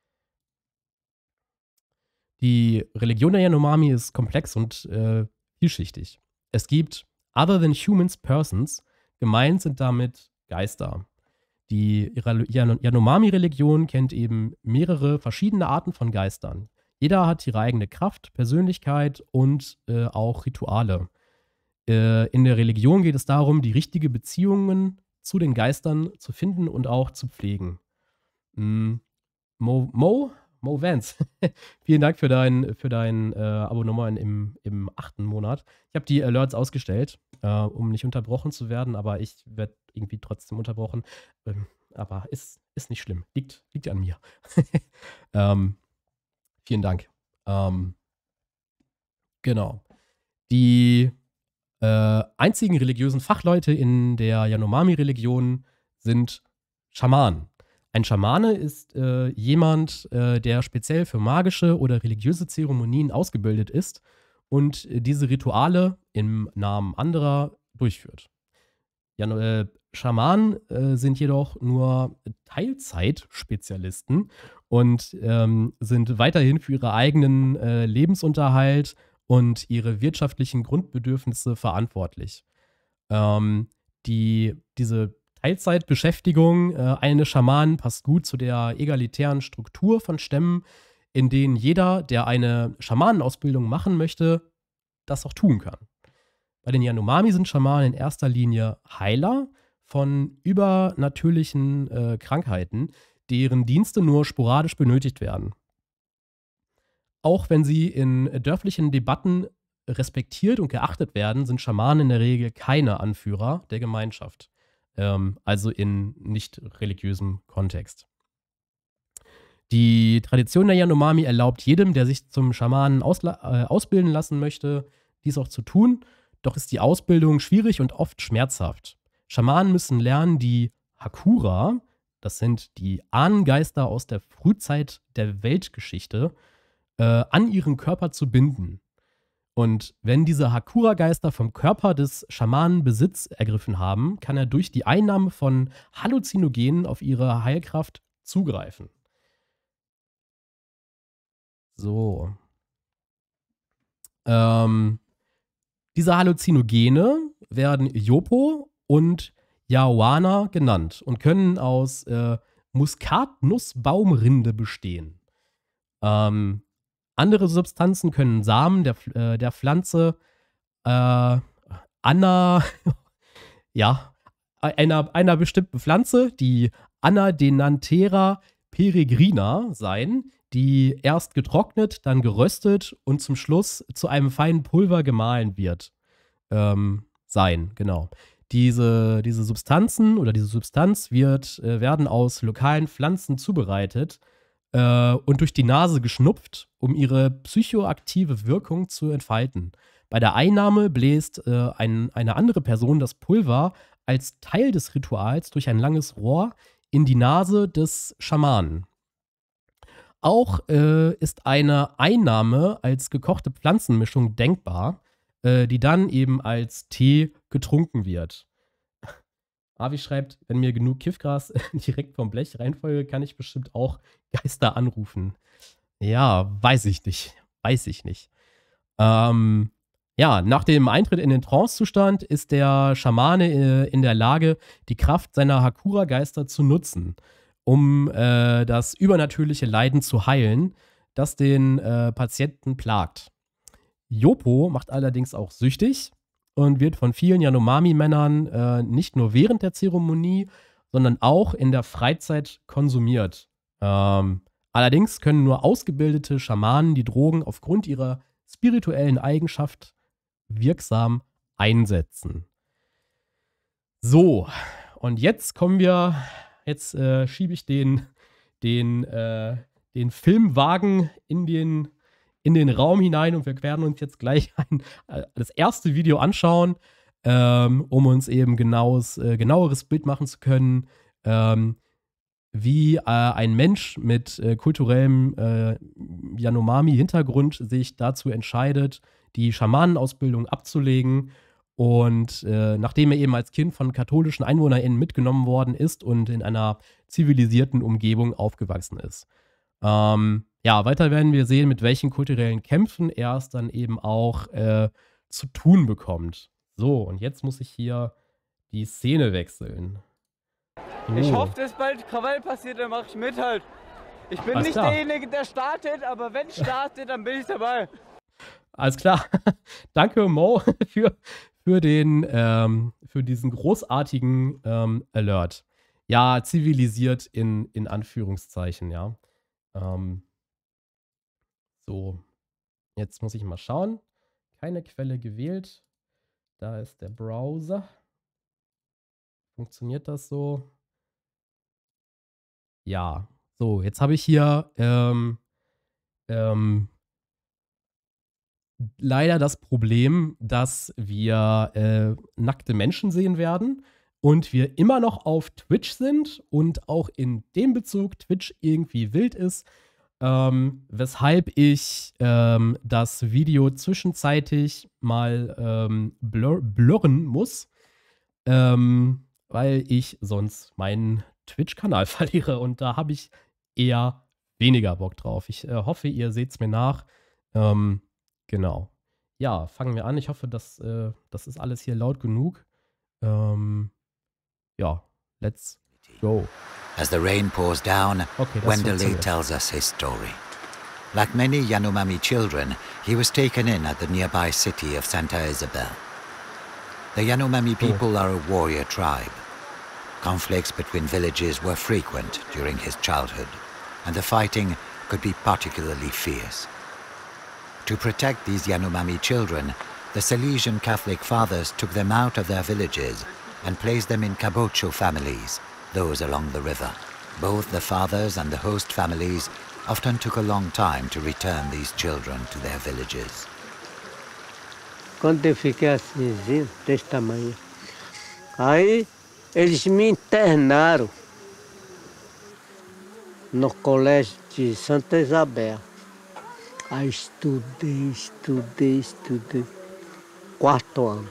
Die Religion der Yanomami ist komplex und äh, vielschichtig. Es gibt Other than humans persons, gemeint sind damit Geister. Die Yanomami-Religion kennt eben mehrere verschiedene Arten von Geistern. Jeder hat ihre eigene Kraft, Persönlichkeit und äh, auch Rituale. Äh, in der Religion geht es darum, die richtige Beziehungen zu den Geistern zu finden und auch zu pflegen. Mm, Mo, Mo, Mo Vance, vielen Dank für dein, für dein äh, Abonnement im, im achten Monat. Ich habe die Alerts ausgestellt, äh, um nicht unterbrochen zu werden, aber ich werde irgendwie trotzdem unterbrochen. Ähm, aber ist, ist nicht schlimm, liegt, liegt an mir. ähm, vielen Dank. Ähm, genau. Die äh, einzigen religiösen Fachleute in der Yanomami-Religion sind Schamanen. Ein Schamane ist äh, jemand, äh, der speziell für magische oder religiöse Zeremonien ausgebildet ist und äh, diese Rituale im Namen anderer durchführt. Ja, äh, Schamanen äh, sind jedoch nur Teilzeitspezialisten und ähm, sind weiterhin für ihre eigenen äh, Lebensunterhalt und ihre wirtschaftlichen Grundbedürfnisse verantwortlich. Ähm, die, diese Teilzeitbeschäftigung äh, eines Schamanen passt gut zu der egalitären Struktur von Stämmen, in denen jeder, der eine Schamanenausbildung machen möchte, das auch tun kann. Bei den Yanomami sind Schamanen in erster Linie Heiler von übernatürlichen äh, Krankheiten, deren Dienste nur sporadisch benötigt werden. Auch wenn sie in dörflichen Debatten respektiert und geachtet werden, sind Schamanen in der Regel keine Anführer der Gemeinschaft. Also in nicht religiösem Kontext. Die Tradition der Yanomami erlaubt jedem, der sich zum Schamanen ausla- äh, ausbilden lassen möchte, dies auch zu tun, doch ist die Ausbildung schwierig und oft schmerzhaft. Schamanen müssen lernen, die Hakura, das sind die Ahnengeister aus der Frühzeit der Weltgeschichte, äh, an ihren Körper zu binden. Und wenn diese Hakura-Geister vom Körper des Schamanen Besitz ergriffen haben, kann er durch die Einnahme von Halluzinogenen auf ihre Heilkraft zugreifen. So. Ähm, diese Halluzinogene werden Yopo und Yaowana genannt und können aus äh, Muskatnussbaumrinde bestehen. Ähm, Andere Substanzen können Samen der, äh, der Pflanze äh, Anna, ja, einer, einer bestimmten Pflanze, die Anadenanthera peregrina sein, die erst getrocknet, dann geröstet und zum Schluss zu einem feinen Pulver gemahlen wird. Ähm, sein, genau. Diese, diese Substanzen oder diese Substanz wird, äh, werden aus lokalen Pflanzen zubereitet und durch die Nase geschnupft, um ihre psychoaktive Wirkung zu entfalten. Bei der Einnahme bläst äh, ein, eine andere Person das Pulver als Teil des Rituals durch ein langes Rohr in die Nase des Schamanen. Auch äh, ist eine Einnahme als gekochte Pflanzenmischung denkbar, äh, die dann eben als Tee getrunken wird. Avi schreibt, wenn mir genug Kiffgras direkt vom Blech reinfolge, kann ich bestimmt auch Geister anrufen. Ja, weiß ich nicht. Weiß ich nicht. Ähm, ja, nach dem Eintritt in den Trance-Zustand ist der Schamane äh, in der Lage, die Kraft seiner Hakura-Geister zu nutzen, um äh, das übernatürliche Leiden zu heilen, das den äh, Patienten plagt. Yopo macht allerdings auch süchtig und wird von vielen Yanomami-Männern äh, nicht nur während der Zeremonie, sondern auch in der Freizeit konsumiert. Ähm, allerdings können nur ausgebildete Schamanen die Drogen aufgrund ihrer spirituellen Eigenschaft wirksam einsetzen. So, und jetzt kommen wir jetzt äh, schiebe ich den, den, äh, den Filmwagen in den, in den Raum hinein und wir werden uns jetzt gleich ein, äh, das erste Video anschauen, ähm, um uns eben genaues, äh, genaueres Bild machen zu können, ähm, wie äh, ein Mensch mit äh, kulturellem äh, Yanomami-Hintergrund sich dazu entscheidet, die Schamanenausbildung abzulegen. Und äh, nachdem er eben als Kind von katholischen EinwohnerInnen mitgenommen worden ist und in einer zivilisierten Umgebung aufgewachsen ist. Ähm, ja, weiter werden wir sehen, mit welchen kulturellen Kämpfen er es dann eben auch äh, zu tun bekommt. So, und jetzt muss ich hier die Szene wechseln. So. Ich hoffe, dass bald Krawall passiert, dann mache ich mit halt. Ich bin Alles nicht klar. derjenige, der startet, aber wenn startet, dann bin ich dabei. Alles klar. Danke, Mo, für, für, den, ähm, für diesen großartigen ähm, Alert. Ja, zivilisiert in, in Anführungszeichen, ja. Ähm, so, jetzt muss ich mal schauen. Keine Quelle gewählt. Da ist der Browser. Funktioniert das so? Ja. So, jetzt habe ich hier ähm, ähm, leider das Problem, dass wir äh, nackte Menschen sehen werden und wir immer noch auf Twitch sind und auch in dem Bezug Twitch irgendwie wild ist, ähm, weshalb ich ähm, das Video zwischenzeitlich mal ähm, blur blurren muss, ähm, weil ich sonst meinen Twitch-Kanal verliere und da habe ich eher weniger Bock drauf. Ich äh, hoffe, ihr seht es mir nach. Ähm, Genau. Ja, fangen wir an. Ich hoffe, dass, äh, das ist alles hier laut genug. Ähm, ja, let's go. As the rain pours down, Okay, das Wendeley funktioniert. tells us his story. Like many Yanomami children, he was taken in at the nearby city of Santa Isabel. The Yanomami people are a warrior tribe. Conflicts between villages were frequent during his childhood, and the fighting could be particularly fierce. To protect these Yanomami children, the Salesian Catholic fathers took them out of their villages and placed them in Cabocho families, those along the river. Both the fathers and the host families often took a long time to return these children to their villages. Quando eu fiquei assim, desse tamanho, aí eles me internaram no colégio de Santa Isabel. Aí estudei, estudei, estudei, quarto ano.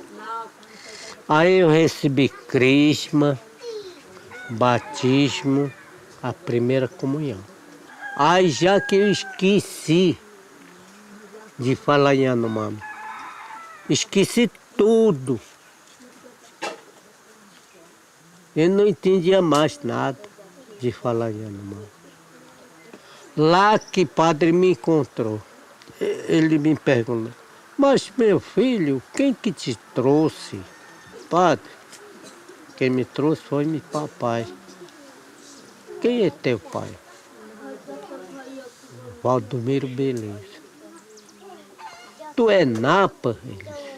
Aí eu recebi crisma, batismo, a primeira comunhão. Aí já que eu esqueci de falar em Yanomami, esqueci tudo. Eu não entendia mais nada de falar em Yanomami. Lá que o padre me encontrou, ele me perguntou, mas meu filho, quem que te trouxe? Padre, quem me trouxe foi meu papai. Quem é teu pai? Valdomiro Beleza. Tu é Napa? Ele disse.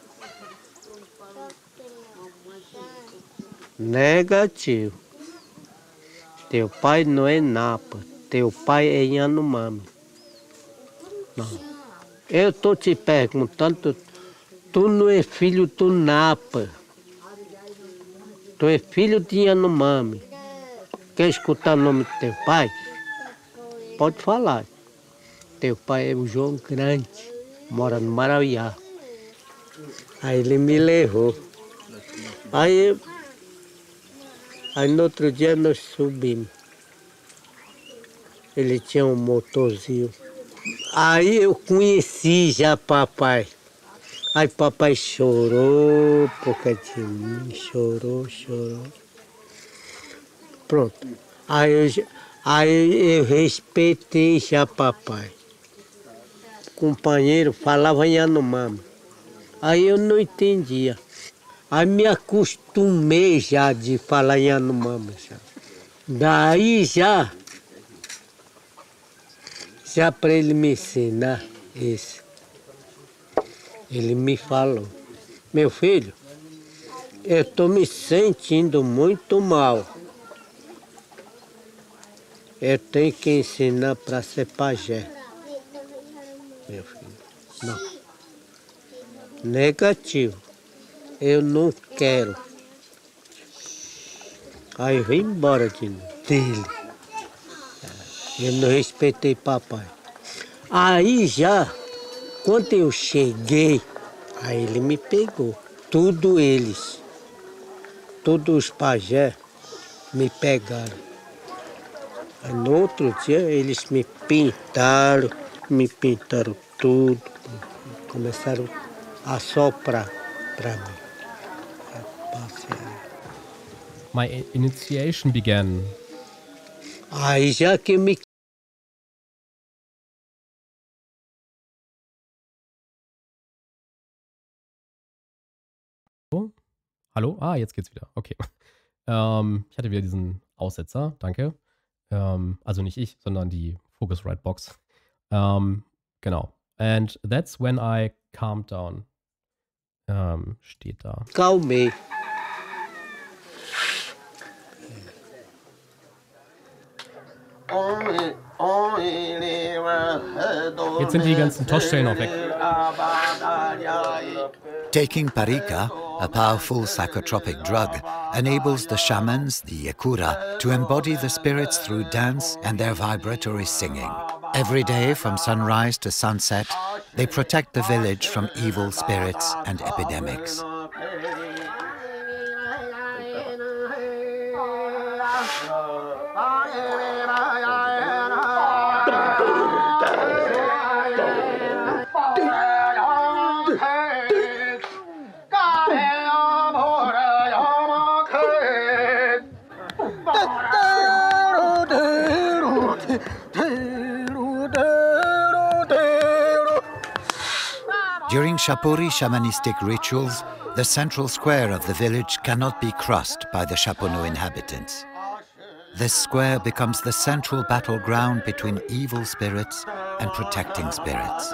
Negativo. Teu pai não é Napa. Teu pai é Yanomami. Não. Eu estou te perguntando, tu não é filho do Napa. Tu é filho de Yanomami. Quer escutar o nome do teu pai? Pode falar. Teu pai é o João Grande, mora no Marauiá. Aí ele me levou. Aí, aí no outro dia nós subimos. Ele tinha um motorzinho. Aí eu conheci já papai. Aí papai chorou por causa de mim, chorou, chorou. Pronto. Aí eu, aí eu respeitei já papai. O companheiro falava em Yanomami. Aí eu não entendia. Aí me acostumei já de falar em Yanomami. Já. Daí já... Já para ele me ensinar isso, ele me falou, meu filho, eu estou me sentindo muito mal. Eu tenho que ensinar para ser pajé, meu filho. Não. Negativo. Eu não quero. Aí eu vim embora de, dele. Eu não respeitei papai. Aí já, quando eu cheguei, aí ele me pegou. Tudo eles. Todos os pajés me pegaram. Aí no outro dia eles me pintaram, me pintaram tudo. Começaram a soprar para mim. My initiation began. Aí já que me Oh, hallo? Ah, jetzt geht's wieder. Okay. Ähm, ich hatte wieder diesen Aussetzer. Danke. Ähm, also nicht ich, sondern die Focusrite Box. Ähm, genau. And that's when I calmed down. Ähm, steht da. Calmei. Jetzt sind die ganzen Toschstellen auch weg. Taking parika, a powerful psychotropic drug, enables the shamans, the Yakura, to embody the spirits through dance and their vibratory singing. Every day from sunrise to sunset, they protect the village from evil spirits and epidemics. During Shapuri shamanistic rituals, the central square of the village cannot be crossed by the Shapunu inhabitants. This square becomes the central battleground between evil spirits and protecting spirits.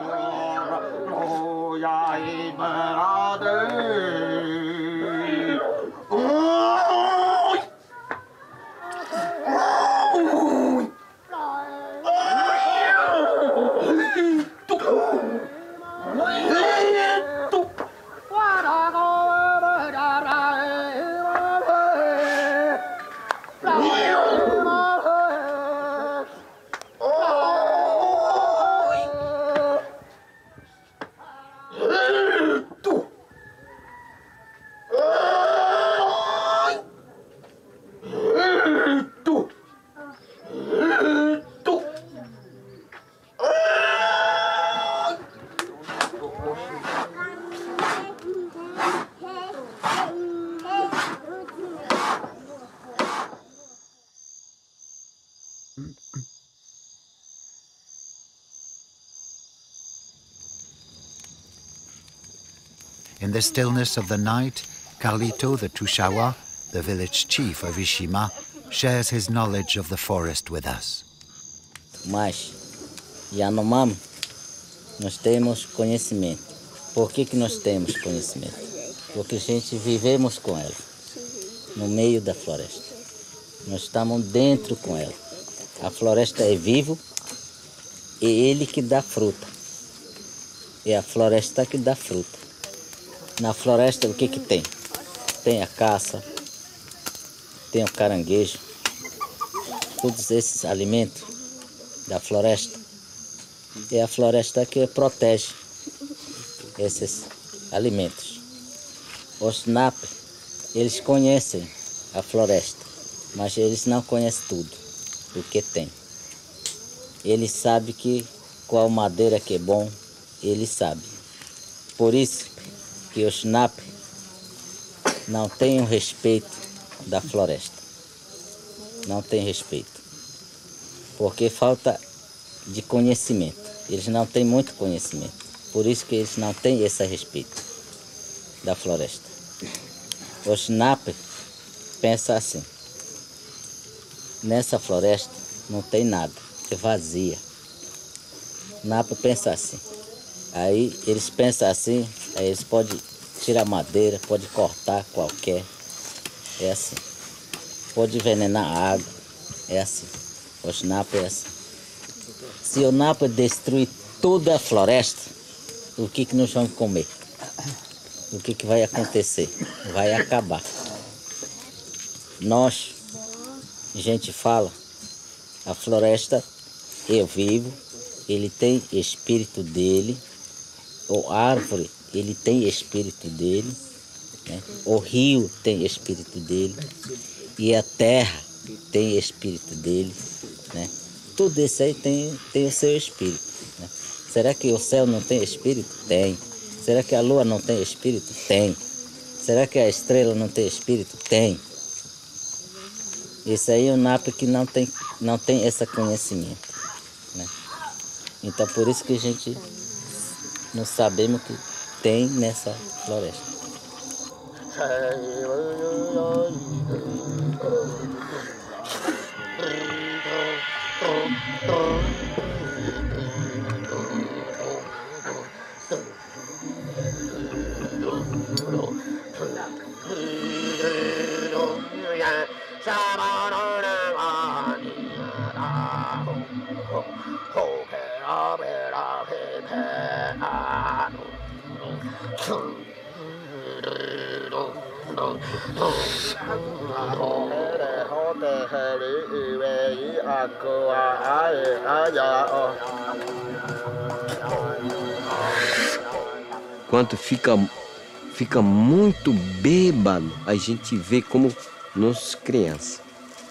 In the stillness of the night, Carlito the Tushawa, the village chief of Ishima, shares his knowledge of the forest with us. Mas, Yanomami, nós temos conhecimento. Por que que nós temos conhecimento? Porque a gente vivemos com ela, no meio da floresta. Nós estamos dentro com ela. A floresta é viva, é ele que dá fruta. É a floresta que dá fruta. Na floresta o que que tem? Tem a caça, tem o caranguejo, todos esses alimentos da floresta. É a floresta que protege esses alimentos. Os Nap, eles conhecem a floresta, mas eles não conhecem tudo o que tem. Eles sabem que qual madeira que é bom, eles sabem. Por isso que os Nap não têm o respeito da floresta. Não tem respeito. Porque falta de conhecimento. Eles não têm muito conhecimento. Por isso que eles não têm esse respeito da floresta. Os Nap pensam assim. Nessa floresta não tem nada. É vazia. Nap pensa assim. Aí eles pensam assim, aí eles podem tirar madeira, podem cortar qualquer, é assim. Pode envenenar a água, é assim. os Napes. Se o Nape destruir toda a floresta, o que, que nós vamos comer? O que, que vai acontecer? Vai acabar. Nós, a gente fala, a floresta é vivo, ele tem espírito dele, a árvore, ele tem espírito dele, né? O rio tem espírito dele, e a terra tem espírito dele, né? Tudo isso aí tem, tem o seu espírito, né? Será que o céu não tem espírito? Tem. Será que a lua não tem espírito? Tem. Será que a estrela não tem espírito? Tem. Isso aí é o Nape que não tem, não tem esse conhecimento, né? Então por isso que a gente não sabemos que tem nessa floresta. Quando fica, fica muito bêbado, a gente vê como nós crianças.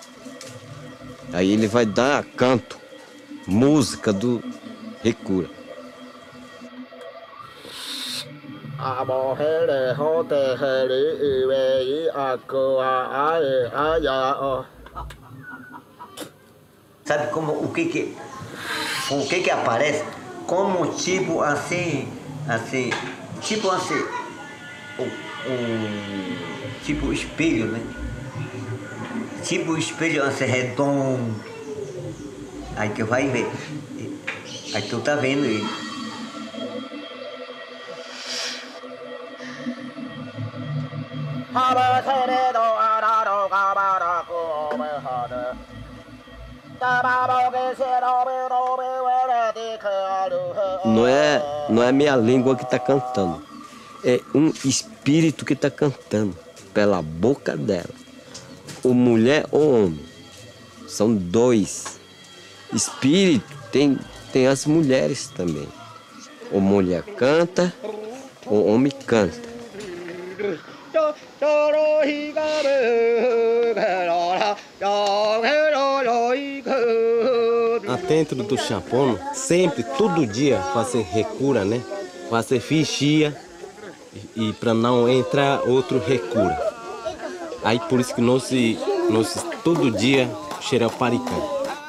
Aí ele vai dar canto, música do Recura. Sabe como o que que o que que aparece? Como tipo assim, assim, tipo assim, um, um tipo espelho, né? Tipo espelho assim redondo. Aí que vai ver. Aí tu tá vendo ele. Não é, não é minha língua que está cantando. É um espírito que está cantando pela boca dela. Ou mulher ou homem. São dois. Espírito tem, tem as mulheres também. Ou mulher canta, ou homem canta. Dentro do champono, sempre, todo dia, fazer recura, né? Fazer vigia e, e para não entrar outro recura. Aí por isso que nós, nós todo dia cheira paricã.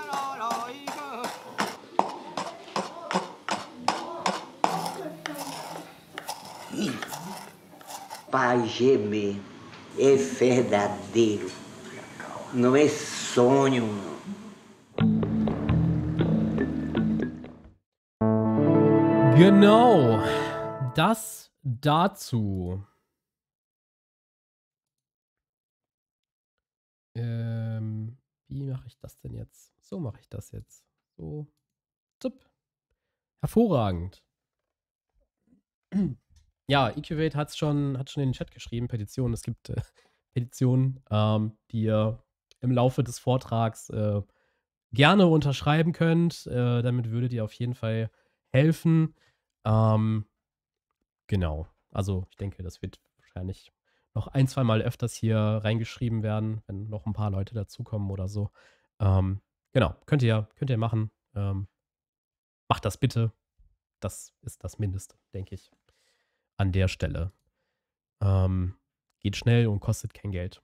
Pai gemer é verdadeiro, não é sonho, não. Genau, das dazu. Ähm, wie mache ich das denn jetzt? So mache ich das jetzt. So. Zup. Hervorragend. Ja, Equvate hat schon, hat schon in den Chat geschrieben, Petitionen. Es gibt äh, Petitionen, ähm, die ihr im Laufe des Vortrags äh, gerne unterschreiben könnt. Äh, damit würdet ihr auf jeden Fall helfen. Ähm, genau. Also ich denke, das wird wahrscheinlich noch ein, zwei Mal öfters hier reingeschrieben werden, wenn noch ein paar Leute dazukommen oder so. Ähm, genau, könnt ihr, könnt ihr machen. Ähm, macht das bitte. Das ist das Mindeste, denke ich. An der Stelle. Ähm, geht schnell und kostet kein Geld.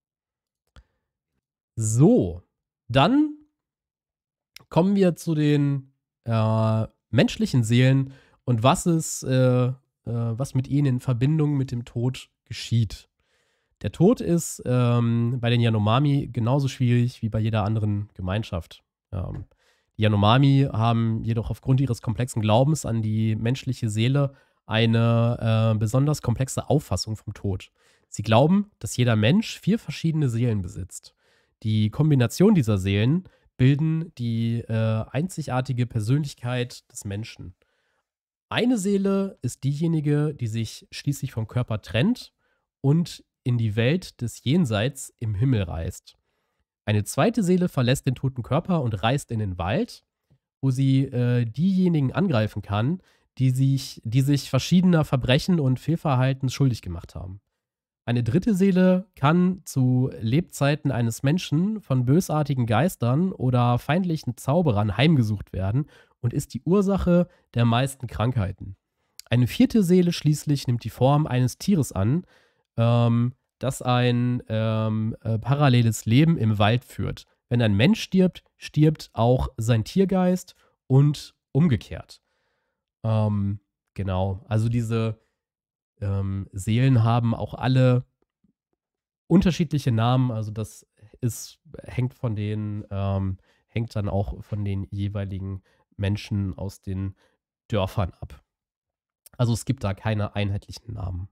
So, dann kommen wir zu den äh, menschlichen Seelen und was ist, äh, äh, was mit ihnen in Verbindung mit dem Tod geschieht. Der Tod ist ähm, bei den Yanomami genauso schwierig wie bei jeder anderen Gemeinschaft. Ähm, die Yanomami haben jedoch aufgrund ihres komplexen Glaubens an die menschliche Seele eine äh, besonders komplexe Auffassung vom Tod. Sie glauben, dass jeder Mensch vier verschiedene Seelen besitzt. Die Kombination dieser Seelen bilden die äh, einzigartige Persönlichkeit des Menschen. Eine Seele ist diejenige, die sich schließlich vom Körper trennt und in die Welt des Jenseits im Himmel reist. Eine zweite Seele verlässt den toten Körper und reist in den Wald, wo sie äh, diejenigen angreifen kann, die sich, die sich verschiedener Verbrechen und Fehlverhaltens schuldig gemacht haben. Eine dritte Seele kann zu Lebzeiten eines Menschen von bösartigen Geistern oder feindlichen Zauberern heimgesucht werden und ist die Ursache der meisten Krankheiten. Eine vierte Seele schließlich nimmt die Form eines Tieres an, ähm, das ein ähm, äh, paralleles Leben im Wald führt. Wenn ein Mensch stirbt, stirbt auch sein Tiergeist und umgekehrt. Ähm, genau, also diese ähm, Seelen haben auch alle unterschiedliche Namen, also das ist, hängt von den, ähm, hängt dann auch von den jeweiligen Menschen aus den Dörfern ab. Also es gibt da keine einheitlichen Namen.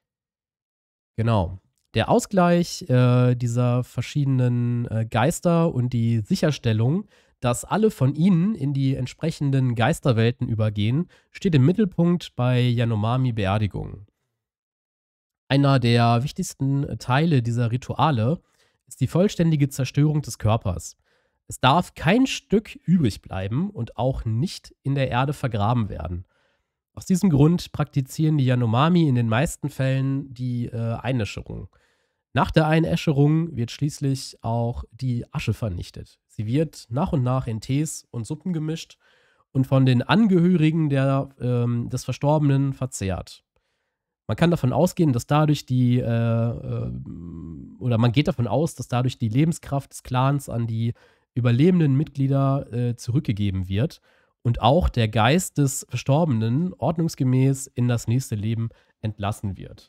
Genau. Der Ausgleich äh, dieser verschiedenen äh, Geister und die Sicherstellung, dass alle von ihnen in die entsprechenden Geisterwelten übergehen, steht im Mittelpunkt bei Yanomami-Beerdigungen. Einer der wichtigsten Teile dieser Rituale ist die vollständige Zerstörung des Körpers. Es darf kein Stück übrig bleiben und auch nicht in der Erde vergraben werden. Aus diesem Grund praktizieren die Yanomami in den meisten Fällen die äh, Einäscherung. Nach der Einäscherung wird schließlich auch die Asche vernichtet. Sie wird nach und nach in Tees und Suppen gemischt und von den Angehörigen der, ähm, des Verstorbenen verzehrt. Man kann davon ausgehen, dass dadurch die, äh, äh, oder man geht davon aus, dass dadurch die Lebenskraft des Clans an die überlebenden Mitglieder äh, zurückgegeben wird und auch der Geist des Verstorbenen ordnungsgemäß in das nächste Leben entlassen wird.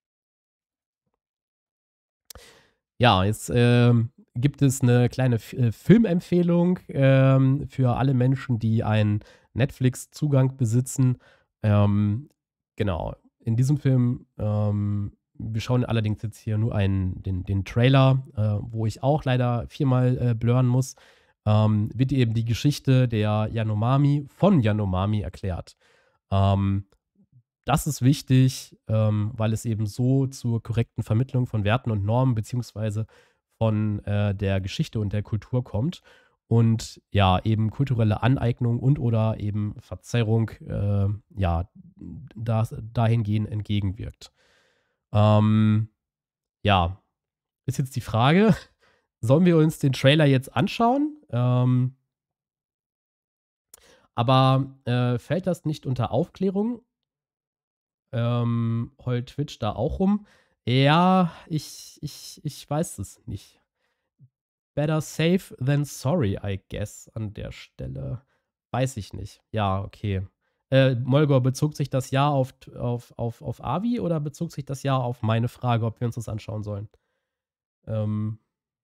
Ja, jetzt äh, gibt es eine kleine F äh, Filmempfehlung äh, für alle Menschen, die einen Netflix-Zugang besitzen. Ähm, genau, in diesem Film, ähm, wir schauen allerdings jetzt hier nur einen, den, den Trailer, äh, wo ich auch leider viermal äh, blurren muss, ähm, wird eben die Geschichte der Yanomami von Yanomami erklärt. Ähm, Das ist wichtig, ähm, weil es eben so zur korrekten Vermittlung von Werten und Normen beziehungsweise von äh, der Geschichte und der Kultur kommt und ja, eben kulturelle Aneignung und oder eben Verzerrung äh, ja, das, dahingehend entgegenwirkt. Ähm, ja, ist jetzt die Frage, sollen wir uns den Trailer jetzt anschauen? Ähm, aber äh, fällt das nicht unter Aufklärung? Ähm, heult Twitch da auch rum? Ja, ich, ich, ich weiß es nicht. Better safe than sorry, I guess, an der Stelle. Weiß ich nicht. Ja, okay. Äh, Molgor, bezog sich das Ja auf, auf, auf, auf Avi oder bezog sich das Ja auf meine Frage, ob wir uns das anschauen sollen? Ähm.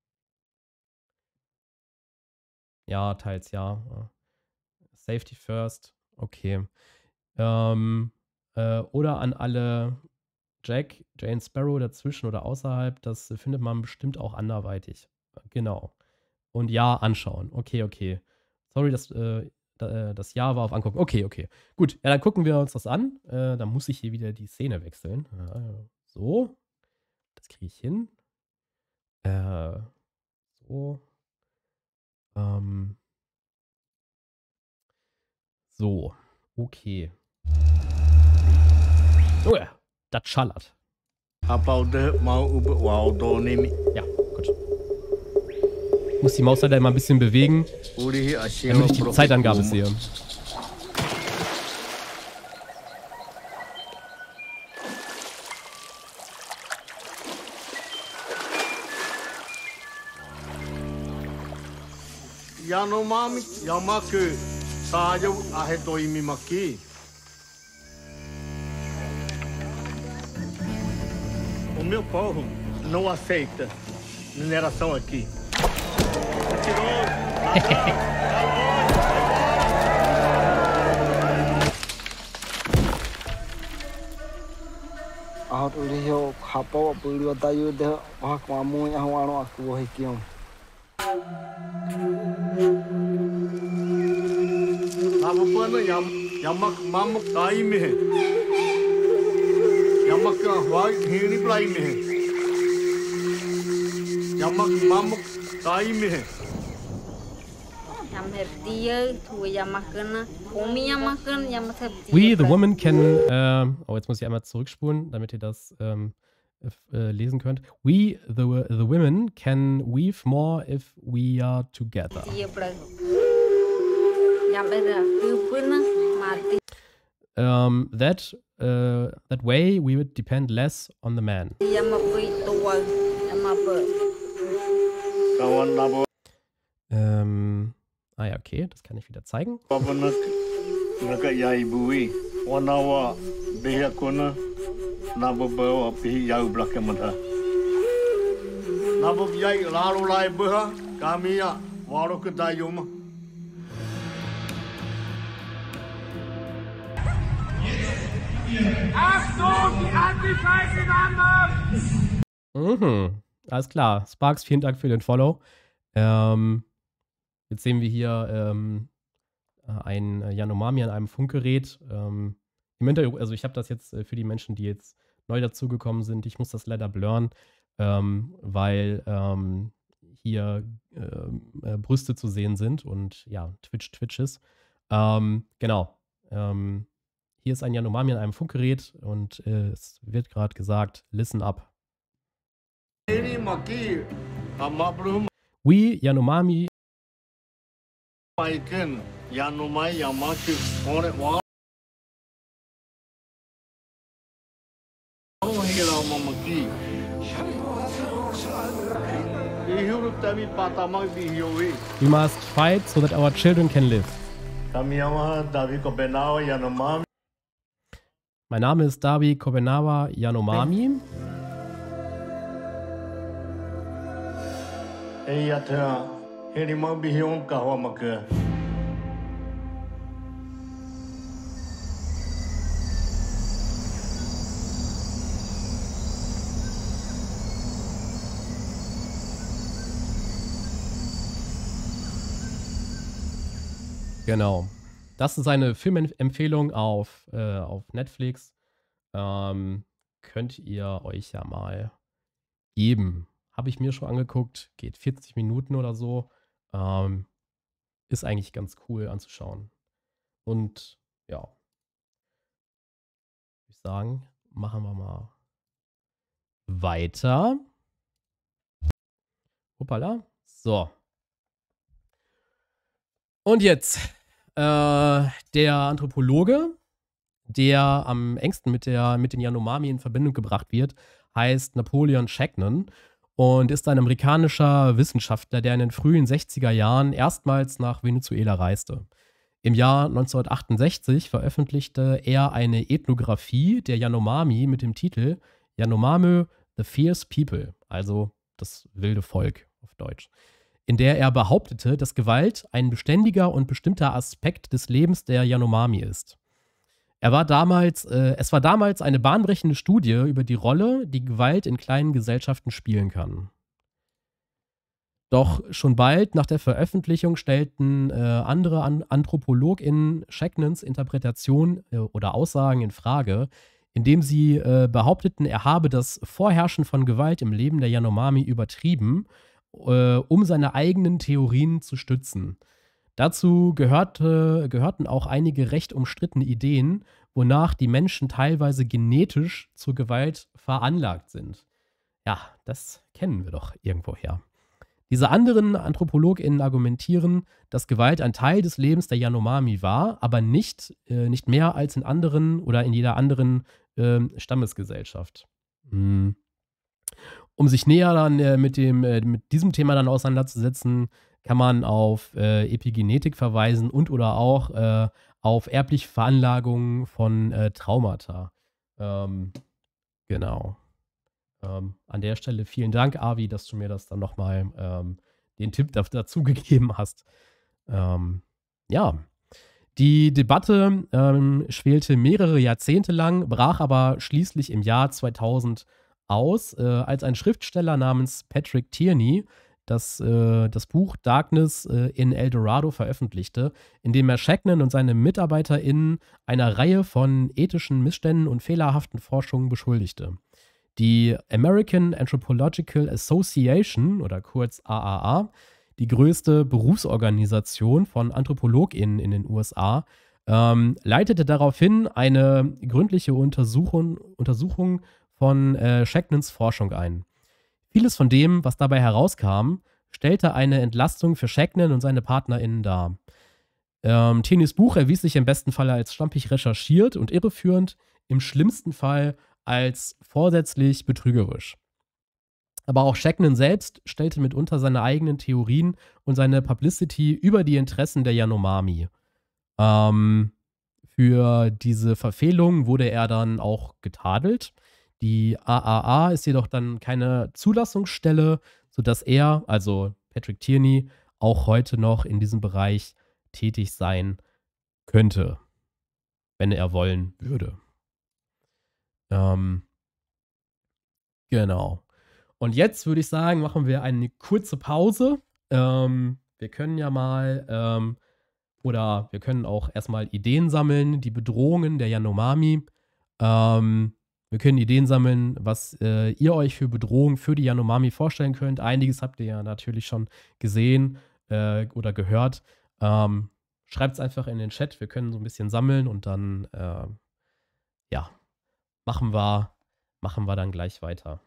Ja, teils ja. Safety first. Okay. Ähm. Oder an alle Jack, Jane Sparrow dazwischen oder außerhalb, das findet man bestimmt auch anderweitig. Genau. Und ja, anschauen. Okay, okay. Sorry, das, äh, das Ja war auf Angucken. Okay, okay. Gut, ja, dann gucken wir uns das an. Äh, dann muss ich hier wieder die Szene wechseln. Äh, so. Das kriege ich hin. Äh, so. Ähm. So. Okay. Oh ja, das schallert. Ja, gut. Ich muss die Maus halt immer ein bisschen bewegen, damit ich die Zeitangabe sehe. Yanomami Yamaku Sayo Ahetoimi Maki. O meu povo não aceita mineração aqui. Mentiroso! Ahot ulihyo hapo pulio tayo de hak mamu yang wano aku hikiom. Nabubana yam yamak mamuk tai me. Yamak wai hini plai me. Yamak mamuk tai me. We, the woman, can. Ähm, oh, jetzt muss ich einmal zurückspulen, damit ihr das ähm, äh, lesen könnt. We, the, the women, can weave more if we are together. Um, that, uh, that way we would depend less on the man. Ähm, ah ja, okay, das kann ich wieder zeigen. Achtung, die Antischeißen anders! Mhm, alles klar. Sparks, vielen Dank für den Follow. Ähm, jetzt sehen wir hier ähm, ein Yanomami an einem Funkgerät. Ähm, im Hintergrund, also ich habe das jetzt äh, für die Menschen, die jetzt neu dazugekommen sind, ich muss das leider blurren, ähm, weil ähm, hier äh, äh, Brüste zu sehen sind und ja, Twitch Twitches. Ähm, genau. Ähm, hier ist ein Yanomami an einem Funkgerät und äh, es wird gerade gesagt, listen up. We, Yanomami. We must fight so that our children can live. Mein Name ist Davi Kobenawa Yanomami. Genau. Das ist eine Filmempfehlung auf, äh, auf Netflix. Ähm, könnt ihr euch ja mal geben. Habe ich mir schon angeguckt. Geht vierzig Minuten oder so. Ähm, ist eigentlich ganz cool anzuschauen. Und ja. Würde ich sagen, machen wir mal weiter. Hoppala. So. Und jetzt äh, der Anthropologe, der am engsten mit, der, mit den Yanomami in Verbindung gebracht wird, heißt Napoleon Chagnon und ist ein amerikanischer Wissenschaftler, der in den frühen sechziger Jahren erstmals nach Venezuela reiste. Im Jahr neunzehnhundertachtundsechzig veröffentlichte er eine Ethnographie der Yanomami mit dem Titel Yanomami, the Fierce People, also das wilde Volk auf Deutsch, in der er behauptete, dass Gewalt ein beständiger und bestimmter Aspekt des Lebens der Yanomami ist. Er war damals, äh, es war damals eine bahnbrechende Studie über die Rolle, die Gewalt in kleinen Gesellschaften spielen kann. Doch schon bald nach der Veröffentlichung stellten äh, andere An AnthropologInnen Chagnons Interpretation äh, oder Aussagen in Frage, indem sie äh, behaupteten, er habe das Vorherrschen von Gewalt im Leben der Yanomami übertrieben, Äh, um seine eigenen Theorien zu stützen. Dazu gehörte, gehörten auch einige recht umstrittene Ideen, wonach die Menschen teilweise genetisch zur Gewalt veranlagt sind. Ja, das kennen wir doch irgendwoher. Diese anderen AnthropologInnen argumentieren, dass Gewalt ein Teil des Lebens der Yanomami war, aber nicht, äh, nicht mehr als in anderen oder in jeder anderen äh, Stammesgesellschaft. Hm. Um sich näher dann äh, mit, dem, äh, mit diesem Thema dann auseinanderzusetzen, kann man auf äh, Epigenetik verweisen und oder auch äh, auf erbliche Veranlagungen von äh, Traumata. Ähm, genau. Ähm, an der Stelle vielen Dank, Avi, dass du mir das dann nochmal ähm, den Tipp dazu gegeben hast. Ähm, ja. Die Debatte ähm, schwelte mehrere Jahrzehnte lang, brach aber schließlich im Jahr zweitausend aus, äh, als ein Schriftsteller namens Patrick Tierney das, äh, das Buch Darkness äh, in El Dorado veröffentlichte, in dem er Shackman und seine MitarbeiterInnen einer Reihe von ethischen Missständen und fehlerhaften Forschungen beschuldigte. Die American Anthropological Association, oder kurz A A A, die größte Berufsorganisation von AnthropologInnen in den U S A, ähm, leitete daraufhin eine gründliche Untersuchung, Untersuchung von äh, Shackmans Forschung ein. Vieles von dem, was dabei herauskam, stellte eine Entlastung für Shackman und seine PartnerInnen dar. Ähm, Tierney's Buch erwies sich im besten Fall als schlampig recherchiert und irreführend, im schlimmsten Fall als vorsätzlich betrügerisch. Aber auch Shackman selbst stellte mitunter seine eigenen Theorien und seine Publicity über die Interessen der Yanomami. Ähm, für diese Verfehlung wurde er dann auch getadelt. Die A A A ist jedoch dann keine Zulassungsstelle, sodass er, also Patrick Tierney, auch heute noch in diesem Bereich tätig sein könnte, wenn er wollen würde. Ähm, genau. Und jetzt würde ich sagen, machen wir eine kurze Pause. Ähm, wir können ja mal, ähm, oder wir können auch erstmal Ideen sammeln, die Bedrohungen der Yanomami. Ähm, wir können Ideen sammeln, was äh, ihr euch für Bedrohungen für die Yanomami vorstellen könnt. Einiges habt ihr ja natürlich schon gesehen äh, oder gehört. Ähm, Schreibt es einfach in den Chat. Wir können so ein bisschen sammeln und dann, äh, ja, machen wir, machen wir dann gleich weiter.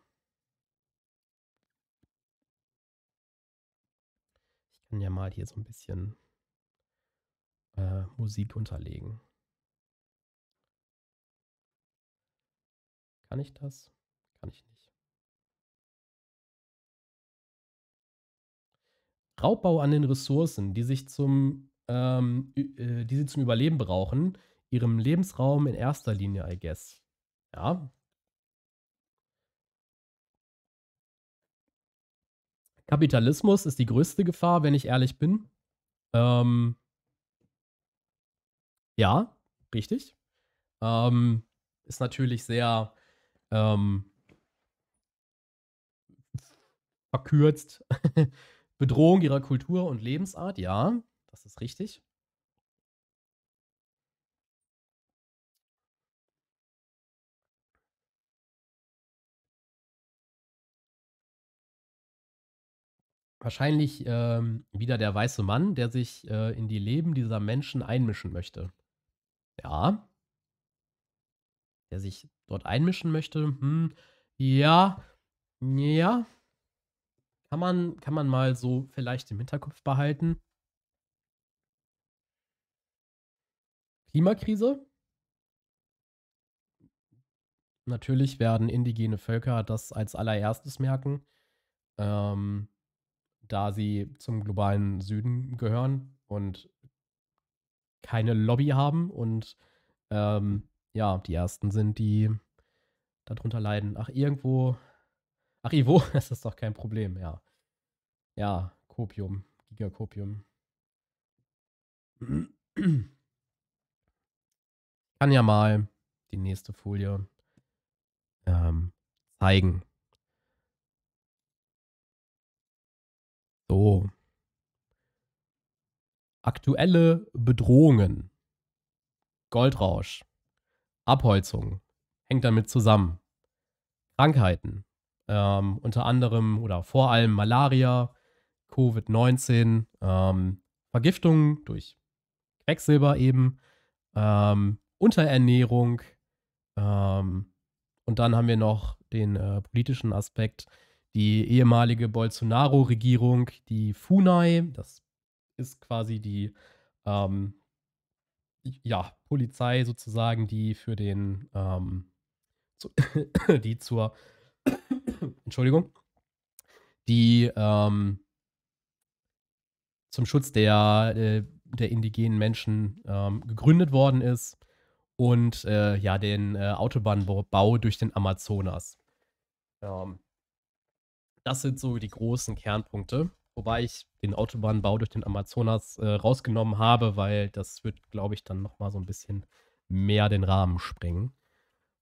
Ich kann ja mal hier so ein bisschen äh, Musik unterlegen. Kann ich das? Kann ich nicht. Raubbau an den Ressourcen, die sich zum, ähm, äh, die sie zum Überleben brauchen, ihrem Lebensraum in erster Linie, I guess. Ja. Kapitalismus ist die größte Gefahr, wenn ich ehrlich bin. Ähm, ja, richtig. Ähm, ist natürlich sehr ähm, verkürzt. Bedrohung ihrer Kultur und Lebensart, ja, das ist richtig. Wahrscheinlich ähm, wieder der weiße Mann, der sich äh, in die Leben dieser Menschen einmischen möchte. Ja. Der sich dort einmischen möchte. Hm, ja. Ja. Kann man, kann man mal so vielleicht im Hinterkopf behalten. Klimakrise. Natürlich werden indigene Völker das als allererstes merken, ähm, da sie zum globalen Süden gehören und keine Lobby haben und ähm, ja, die ersten sind, die darunter leiden. Ach, irgendwo. Ach, Ivo, das ist doch kein Problem, ja. Ja, Copium, Gigacopium. Kann ja mal die nächste Folie ähm, zeigen. So. Aktuelle Bedrohungen. Goldrausch. Abholzung. Hängt damit zusammen. Krankheiten. Ähm, unter anderem oder vor allem Malaria, Covid neunzehn, ähm, Vergiftungen durch Quecksilber eben, ähm, Unterernährung, ähm, und dann haben wir noch den äh, politischen Aspekt, die ehemalige Bolsonaro-Regierung, die FUNAI, das ist quasi die ähm, ja, Polizei sozusagen, die für den ähm, zu, die zur Entschuldigung, die ähm, zum Schutz der, äh, der indigenen Menschen ähm, gegründet worden ist und äh, ja, den äh, Autobahnbau durch den Amazonas. Ähm, das sind so die großen Kernpunkte, wobei ich den Autobahnbau durch den Amazonas äh, rausgenommen habe, weil das wird, glaube ich, dann nochmal so ein bisschen mehr den Rahmen sprengen.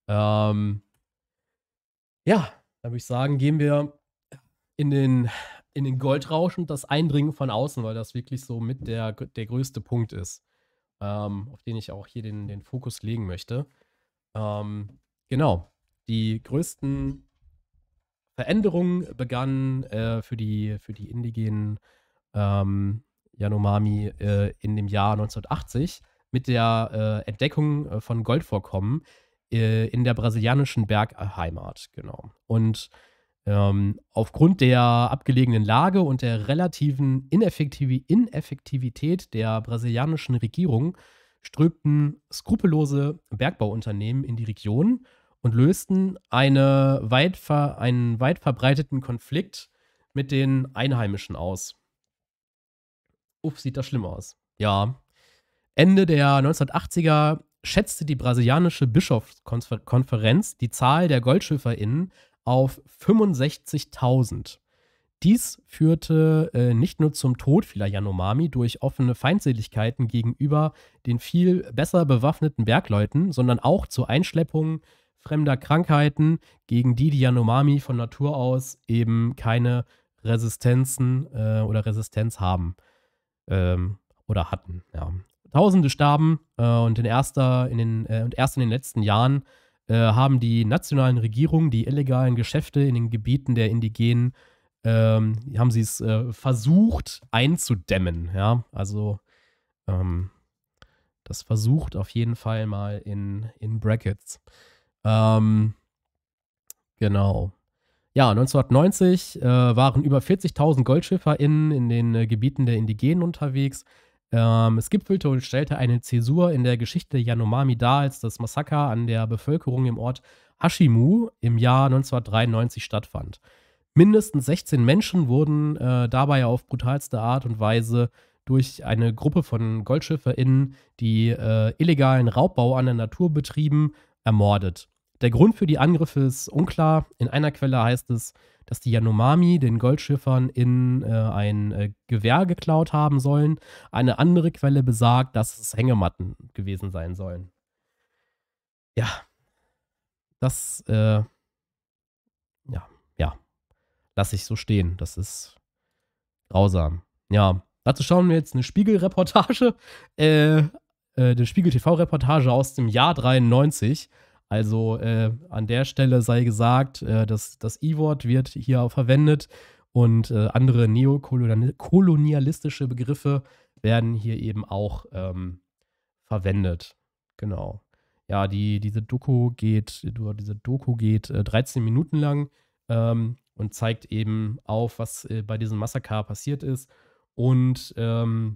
Ähm, ja, dann würde ich sagen, gehen wir in den in den Goldrausch und das Eindringen von außen, weil das wirklich so mit der, der größte Punkt ist, ähm, auf den ich auch hier den, den Fokus legen möchte. Ähm, genau. Die größten Veränderungen begannen äh, für, die, für die indigenen ähm, Yanomami äh, in dem Jahr neunzehnhundertachtzig mit der äh, Entdeckung äh, von Goldvorkommen äh, in der brasilianischen Bergheimat. Genau. Und ähm, aufgrund der abgelegenen Lage und der relativen Ineffektiv- Ineffektivität der brasilianischen Regierung strömten skrupellose Bergbauunternehmen in die Region und lösten eine weit ver- einen weit verbreiteten Konflikt mit den Einheimischen aus. Uff, sieht das schlimm aus. Ja. Ende der neunzehnhundertachtziger schätzte die brasilianische Bischofskonferenz die Zahl der GoldschifferInnen auf fünfundsechzigtausend. Dies führte äh, nicht nur zum Tod vieler Yanomami durch offene Feindseligkeiten gegenüber den viel besser bewaffneten Bergleuten, sondern auch zur Einschleppung fremder Krankheiten, gegen die die Yanomami von Natur aus eben keine Resistenzen äh, oder Resistenz haben ähm, oder hatten. Ja. Tausende starben äh, und, in erster, in den, äh, und erst in den letzten Jahren äh, haben die nationalen Regierungen die illegalen Geschäfte in den Gebieten der Indigenen ähm, haben sie es äh, versucht einzudämmen. Ja, also ähm, das versucht auf jeden Fall mal in, in Brackets. Ähm, genau. Ja, neunzehnhundertneunzig äh, waren über vierzigtausend GoldschifferInnen in den äh, Gebieten der Indigenen unterwegs. Ähm, es gipfelte und stellte eine Zäsur in der Geschichte der Yanomami dar, als das Massaker an der Bevölkerung im Ort Hashimu im Jahr neunzehnhundertdreiundneunzig stattfand. Mindestens sechzehn Menschen wurden äh, dabei auf brutalste Art und Weise durch eine Gruppe von GoldschifferInnen, die äh, illegalen Raubbau an der Natur betrieben, ermordet. Der Grund für die Angriffe ist unklar. In einer Quelle heißt es, dass die Yanomami den Goldschiffern in äh, ein äh, Gewehr geklaut haben sollen. Eine andere Quelle besagt, dass es Hängematten gewesen sein sollen. Ja, das, äh, ja, ja, lasse ich so stehen. Das ist grausam. Ja, dazu schauen wir jetzt eine Spiegel-Reportage, äh, äh, eine Spiegel-T V-Reportage aus dem Jahr dreiundneunzig. Also äh, an der Stelle sei gesagt, äh, dass das I-Wort wird hier auch verwendet und äh, andere neokolonialistische Begriffe werden hier eben auch ähm, verwendet. Genau. Ja, die, diese Doku geht, diese Doku geht äh, dreizehn Minuten lang ähm, und zeigt eben auf, was äh, bei diesem Massaker passiert ist und ähm,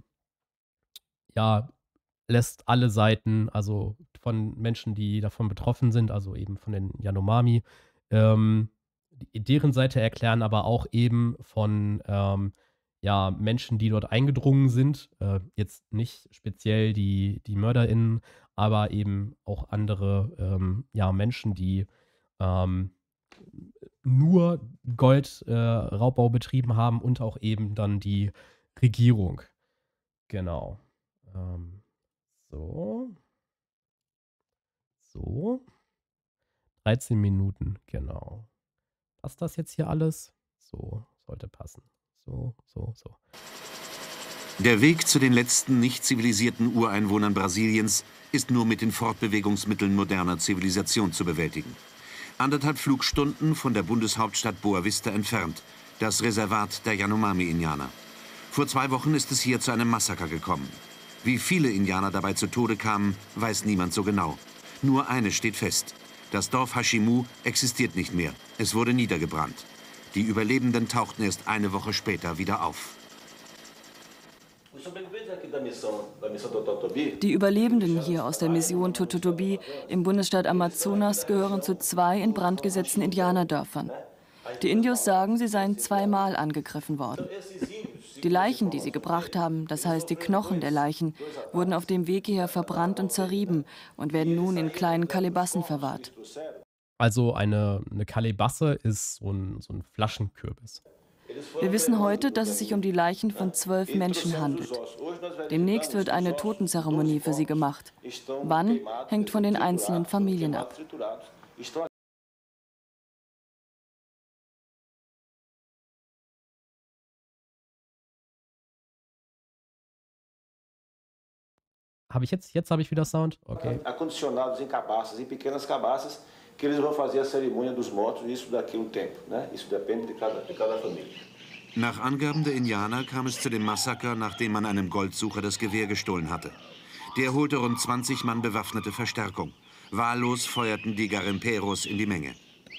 ja, lässt alle Seiten, also von Menschen, die davon betroffen sind, also eben von den Yanomami, ähm, deren Seite erklären, aber auch eben von ähm, ja, Menschen, die dort eingedrungen sind. Äh, jetzt nicht speziell die, die MörderInnen, aber eben auch andere ähm, ja, Menschen, die ähm, nur Goldraubbau äh, betrieben haben und auch eben dann die Regierung. Genau. Ähm, so. So. dreizehn Minuten, genau. Passt das jetzt hier alles? So, sollte passen. So, so, so. Der Weg zu den letzten nicht zivilisierten Ureinwohnern Brasiliens ist nur mit den Fortbewegungsmitteln moderner Zivilisation zu bewältigen. Anderthalb Flugstunden von der Bundeshauptstadt Boa Vista entfernt, das Reservat der Yanomami-Indianer. Vor zwei Wochen ist es hier zu einem Massaker gekommen. Wie viele Indianer dabei zu Tode kamen, weiß niemand so genau. Nur eines steht fest. Das Dorf Hashimu existiert nicht mehr. Es wurde niedergebrannt. Die Überlebenden tauchten erst eine Woche später wieder auf. Die Überlebenden hier aus der Mission Tototobi im Bundesstaat Amazonas gehören zu zwei in Brand gesetzten Indianerdörfern. Die Indios sagen, sie seien zweimal angegriffen worden. Die Leichen, die sie gebracht haben, das heißt die Knochen der Leichen, wurden auf dem Weg hierher verbrannt und zerrieben und werden nun in kleinen Kalebassen verwahrt. Also eine, eine Kalebasse ist so ein, so ein Flaschenkürbis. Wir wissen heute, dass es sich um die Leichen von zwölf Menschen handelt. Demnächst wird eine Totenzeremonie für sie gemacht. Wann, hängt von den einzelnen Familien ab. Habe ich jetzt, jetzt habe ich wieder Sound? Okay. Acondicionados em cabaças, em pequenas cabaças, que eles vão fazer a cerimônia dos mortos, isso daqui um tempo, né? Isso depende de cada, de cada família. Nach Angaben der Indianer kam es zu dem Massaker, nachdem man einem Goldsucher das Gewehr gestohlen hatte. Der holte rund zwanzig Mann bewaffnete Verstärkung. Wahllos feuerten die Garimperos in die Menge.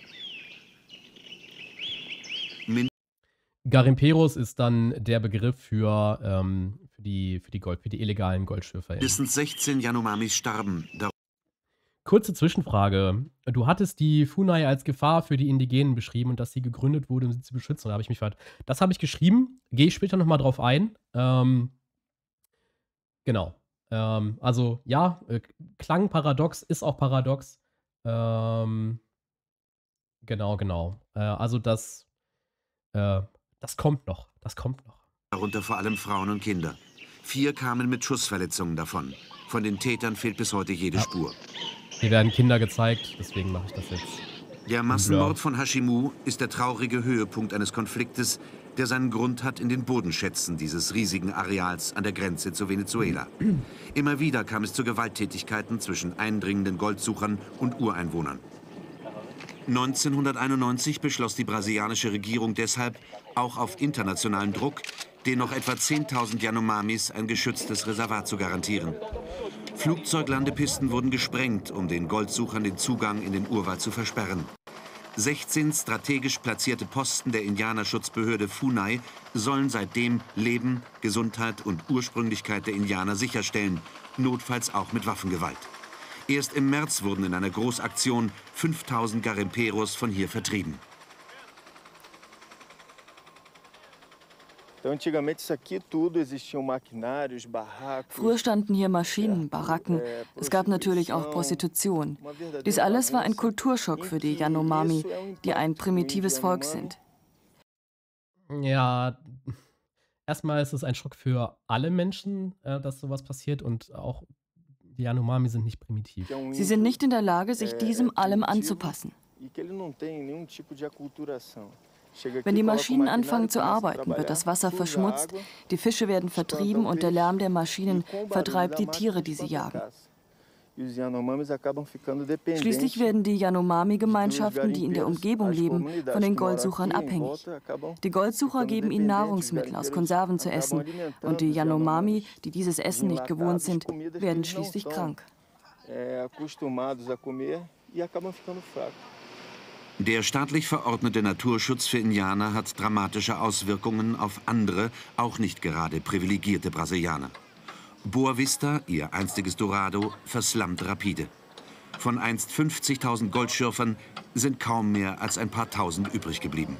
Min Garimperos ist dann der Begriff für, ähm, für, die, für, die Gold, für die illegalen Goldschürfer. Mindestens sechzehn Yanomamis starben. Kurze Zwischenfrage. Du hattest die Funai als Gefahr für die Indigenen beschrieben und dass sie gegründet wurde, um sie zu beschützen. Da habe ich mich verhalten. Das habe ich geschrieben. Gehe ich später nochmal drauf ein. Ähm, genau. Ähm, also ja, äh, klang paradox, ist auch paradox. Ähm, genau, genau. Äh, also das, äh, das kommt noch. Das kommt noch. Darunter vor allem Frauen und Kinder. Vier kamen mit Schussverletzungen davon. Von den Tätern fehlt bis heute jede Ja. Spur. Hier werden Kinder gezeigt, deswegen mache ich das jetzt. Der Massenmord von Hashimu ist der traurige Höhepunkt eines Konfliktes, der seinen Grund hat in den Bodenschätzen dieses riesigen Areals an der Grenze zu Venezuela. Immer wieder kam es zu Gewalttätigkeiten zwischen eindringenden Goldsuchern und Ureinwohnern. neunzehnhunderteinundneunzig beschloss die brasilianische Regierung deshalb, auch auf internationalen Druck, den noch etwa zehntausend Yanomamis ein geschütztes Reservat zu garantieren. Flugzeuglandepisten wurden gesprengt, um den Goldsuchern den Zugang in den Urwald zu versperren. sechzehn strategisch platzierte Posten der Indianerschutzbehörde Funai sollen seitdem Leben, Gesundheit und Ursprünglichkeit der Indianer sicherstellen, notfalls auch mit Waffengewalt. Erst im März wurden in einer Großaktion fünftausend Garimperos von hier vertrieben. Früher standen hier Maschinen, Baracken. Es gab natürlich auch Prostitution. Dies alles war ein Kulturschock für die Yanomami, die ein primitives Volk sind. Ja, erstmal ist es ein Schock für alle Menschen, äh, dass sowas passiert und auch die Yanomami sind nicht primitiv. Sie sind nicht in der Lage, sich diesem allem anzupassen. Wenn die Maschinen anfangen zu arbeiten, wird das Wasser verschmutzt, die Fische werden vertrieben und der Lärm der Maschinen vertreibt die Tiere, die sie jagen. Schließlich werden die Yanomami-Gemeinschaften, die in der Umgebung leben, von den Goldsuchern abhängig. Die Goldsucher geben ihnen Nahrungsmittel aus Konserven zu essen und die Yanomami, die dieses Essen nicht gewohnt sind, werden schließlich krank. Der staatlich verordnete Naturschutz für Indianer hat dramatische Auswirkungen auf andere, auch nicht gerade privilegierte Brasilianer. Boa Vista, ihr einstiges Dorado, verslammt rapide. Von einst fünfzigtausend Goldschürfern sind kaum mehr als ein paar Tausend übrig geblieben.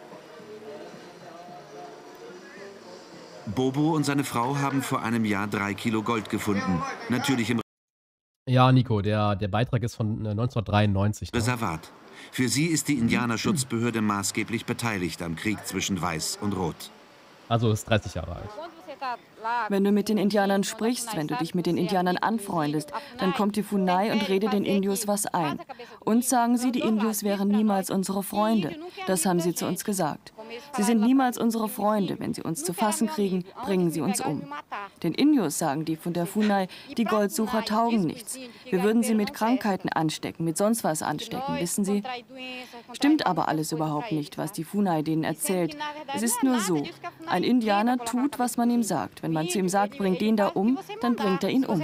Bobo und seine Frau haben vor einem Jahr drei Kilo Gold gefunden. Natürlich im Ja, Nico, der, der Beitrag ist von äh, neunzehnhundertdreiundneunzig. Ne? Reservat. Für sie ist die Indianerschutzbehörde maßgeblich beteiligt am Krieg zwischen Weiß und Rot. Also ist dreißig Jahre alt. Wenn du mit den Indianern sprichst, wenn du dich mit den Indianern anfreundest, dann kommt die Funai und redet den Indios was ein. Uns sagen sie, die Indios wären niemals unsere Freunde. Das haben sie zu uns gesagt. Sie sind niemals unsere Freunde. Wenn sie uns zu fassen kriegen, bringen sie uns um. Den Indios sagen die von der Funai, die Goldsucher taugen nichts. Wir würden sie mit Krankheiten anstecken, mit sonst was anstecken, wissen Sie? Stimmt aber alles überhaupt nicht, was die Funai denen erzählt. Es ist nur so, ein Indianer tut, was man ihm sagt. Wenn man zu ihm sagt, bring den da um, dann bringt er ihn um.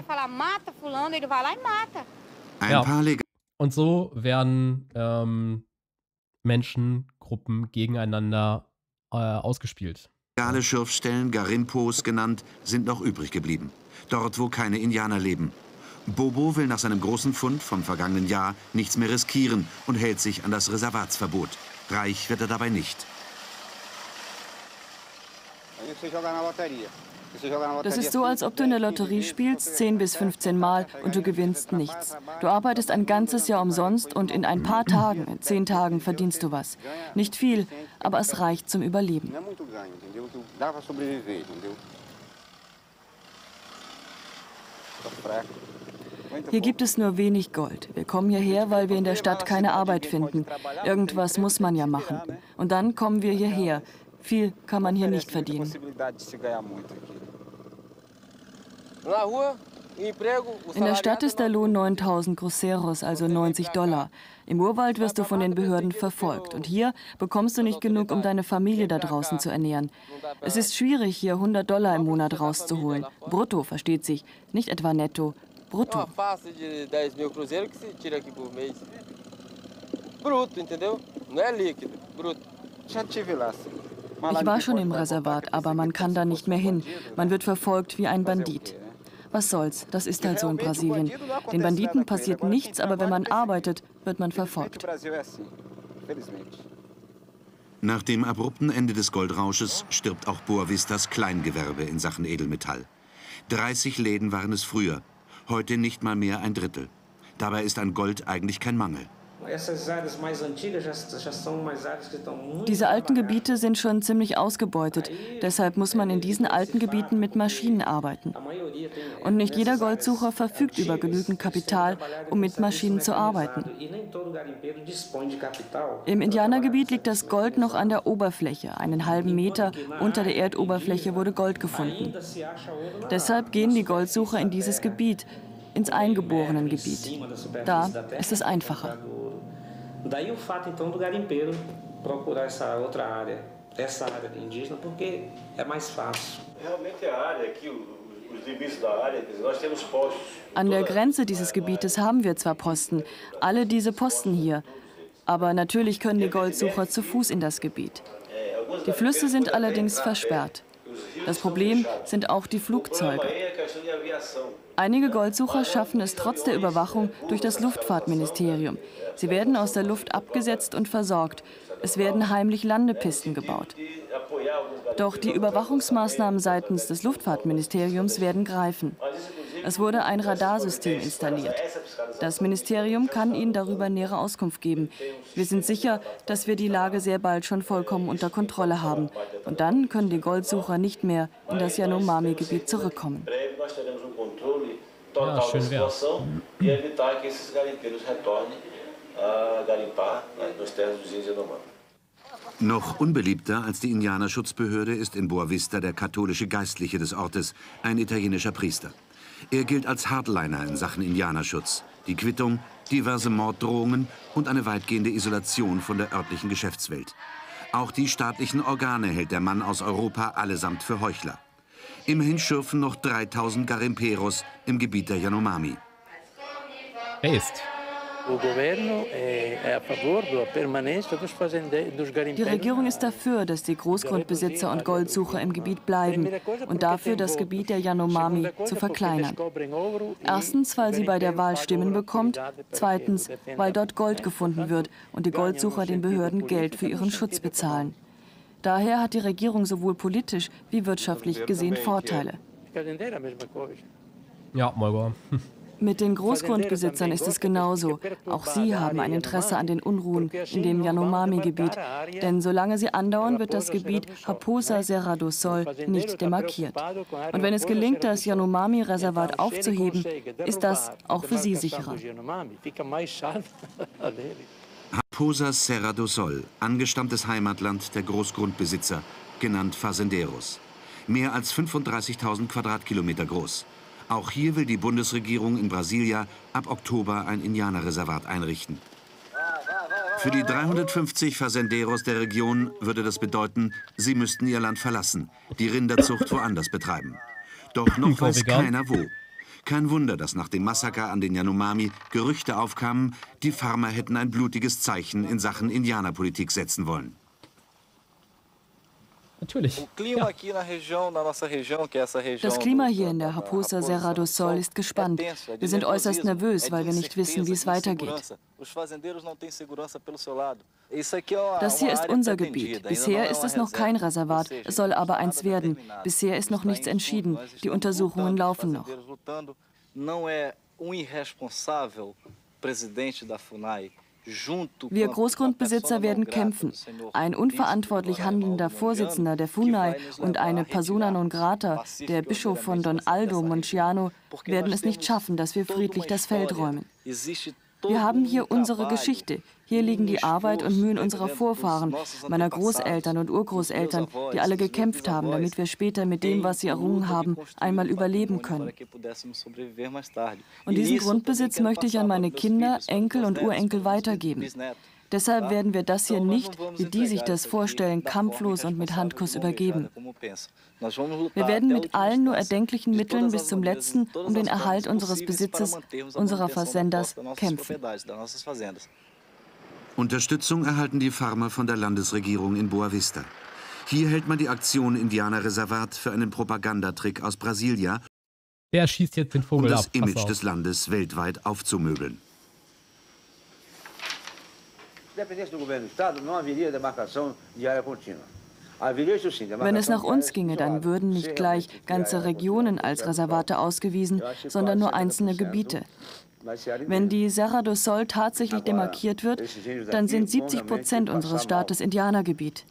Ja. Und so werden ähm, Menschengruppen gegeneinander äh, ausgespielt. Legale Schürfstellen, Garimpos genannt, sind noch übrig geblieben. Dort, wo keine Indianer leben. Bobo will nach seinem großen Fund vom vergangenen Jahr nichts mehr riskieren und hält sich an das Reservatsverbot. Reich wird er dabei nicht. Das ist so, als ob du in der Lotterie spielst, zehn bis fünfzehn Mal, und du gewinnst nichts. Du arbeitest ein ganzes Jahr umsonst und in ein paar Tagen, in zehn Tagen verdienst du was. Nicht viel, aber es reicht zum Überleben. Hier gibt es nur wenig Gold. Wir kommen hierher, weil wir in der Stadt keine Arbeit finden. Irgendwas muss man ja machen. Und dann kommen wir hierher. Viel kann man hier nicht verdienen. In der Stadt ist der Lohn neuntausend Cruzeros, also neunzig Dollar. Im Urwald wirst du von den Behörden verfolgt. Und hier bekommst du nicht genug, um deine Familie da draußen zu ernähren. Es ist schwierig, hier hundert Dollar im Monat rauszuholen. Brutto, versteht sich. Nicht etwa netto. Brutto. Ich war schon im Reservat, aber man kann da nicht mehr hin. Man wird verfolgt wie ein Bandit. Was soll's, das ist halt so in Brasilien. Den Banditen passiert nichts, aber wenn man arbeitet, wird man verfolgt. Nach dem abrupten Ende des Goldrausches stirbt auch Boa Vistas Kleingewerbe in Sachen Edelmetall. dreißig Läden waren es früher, heute nicht mal mehr ein Drittel. Dabei ist an Gold eigentlich kein Mangel. Diese alten Gebiete sind schon ziemlich ausgebeutet. Deshalb muss man in diesen alten Gebieten mit Maschinen arbeiten. Und nicht jeder Goldsucher verfügt über genügend Kapital, um mit Maschinen zu arbeiten. Im Indianergebiet liegt das Gold noch an der Oberfläche. Einen halben Meter unter der Erdoberfläche wurde Gold gefunden. Deshalb gehen die Goldsucher in dieses Gebiet, ins Eingeborenengebiet. Da ist es einfacher. Daí o fato então do garimpeiro procurar essa outra área, essa área indígena, porque é mais fácil. Realmente a área aqui, os limites da área, nós temos postos. An der Grenze dieses Gebietes haben wir zwar Posten, alle diese Posten hier, aber natürlich können die Goldsucher zu Fuß in das Gebiet. Die Flüsse sind allerdings versperrt. Das Problem sind auch die Flugzeuge. Einige Goldsucher schaffen es trotz der Überwachung durch das Luftfahrtministerium. Sie werden aus der Luft abgesetzt und versorgt. Es werden heimlich Landepisten gebaut. Doch die Überwachungsmaßnahmen seitens des Luftfahrtministeriums werden greifen. Es wurde ein Radarsystem installiert. Das Ministerium kann Ihnen darüber nähere Auskunft geben. Wir sind sicher, dass wir die Lage sehr bald schon vollkommen unter Kontrolle haben. Und dann können die Goldsucher nicht mehr in das Yanomami-Gebiet zurückkommen. Ja, schön wär's. Noch unbeliebter als die Indianerschutzbehörde ist in Boa Vista der katholische Geistliche des Ortes, ein italienischer Priester. Er gilt als Hardliner in Sachen Indianerschutz. Die Quittung, diverse Morddrohungen und eine weitgehende Isolation von der örtlichen Geschäftswelt. Auch die staatlichen Organe hält der Mann aus Europa allesamt für Heuchler. Immerhin schürfen noch dreitausend Garimperos im Gebiet der Yanomami. Based. Die Regierung ist dafür, dass die Großgrundbesitzer und Goldsucher im Gebiet bleiben und dafür, das Gebiet der Yanomami zu verkleinern. Erstens, weil sie bei der Wahl Stimmen bekommt, zweitens, weil dort Gold gefunden wird und die Goldsucher den Behörden Geld für ihren Schutz bezahlen. Daher hat die Regierung sowohl politisch wie wirtschaftlich gesehen Vorteile. Ja, Molgo. Mit den Großgrundbesitzern ist es genauso. Auch sie haben ein Interesse an den Unruhen in dem Yanomami-Gebiet. Denn solange sie andauern, wird das Gebiet Raposa Serra do Sol nicht demarkiert. Und wenn es gelingt, das Yanomami-Reservat aufzuheben, ist das auch für sie sicherer. Raposa Serra do Sol, angestammtes Heimatland der Großgrundbesitzer, genannt Fazenderos. Mehr als fünfunddreißigtausend Quadratkilometer groß. Auch hier will die Bundesregierung in Brasilia ab Oktober ein Indianerreservat einrichten. Für die dreihundertfünfzig Fazenderos der Region würde das bedeuten, sie müssten ihr Land verlassen, die Rinderzucht woanders betreiben. Doch noch weiß keiner wo. Kein Wunder, dass nach dem Massaker an den Yanomami Gerüchte aufkamen, die Farmer hätten ein blutiges Zeichen in Sachen Indianerpolitik setzen wollen. Natürlich. Ja. Das Klima hier in der Raposa Serra do Sol ist gespannt. Wir sind äußerst nervös, weil wir nicht wissen, wie es weitergeht. Das hier ist unser Gebiet. Bisher ist es noch kein Reservat, es soll aber eins werden. Bisher ist noch nichts entschieden. Die Untersuchungen laufen noch. Wir Großgrundbesitzer werden kämpfen. Ein unverantwortlich handelnder Vorsitzender der FUNAI und eine persona non grata, der Bischof von Don Aldo Monciano, werden es nicht schaffen, dass wir friedlich das Feld räumen. Wir haben hier unsere Geschichte. Hier liegen die Arbeit und Mühen unserer Vorfahren, meiner Großeltern und Urgroßeltern, die alle gekämpft haben, damit wir später mit dem, was sie errungen haben, einmal überleben können. Und diesen Grundbesitz möchte ich an meine Kinder, Enkel und Urenkel weitergeben. Deshalb werden wir das hier nicht, wie die sich das vorstellen, kampflos und mit Handkuss übergeben. Wir werden mit allen nur erdenklichen Mitteln bis zum letzten um den Erhalt unseres Besitzes, unserer Fazendas, kämpfen. Unterstützung erhalten die Farmer von der Landesregierung in Boa Vista. Hier hält man die Aktion Indianerreservat für einen Propagandatrick aus Brasilia, der schießt jetzt den Vogel um das ab. Pass Image auf. des Landes weltweit aufzumöbeln. Wenn es nach uns ginge, dann würden nicht gleich ganze Regionen als Reservate ausgewiesen, sondern nur einzelne Gebiete. Wenn die Serra do Sol tatsächlich demarkiert wird, dann sind siebzig Prozent unseres Staates Indianergebiet.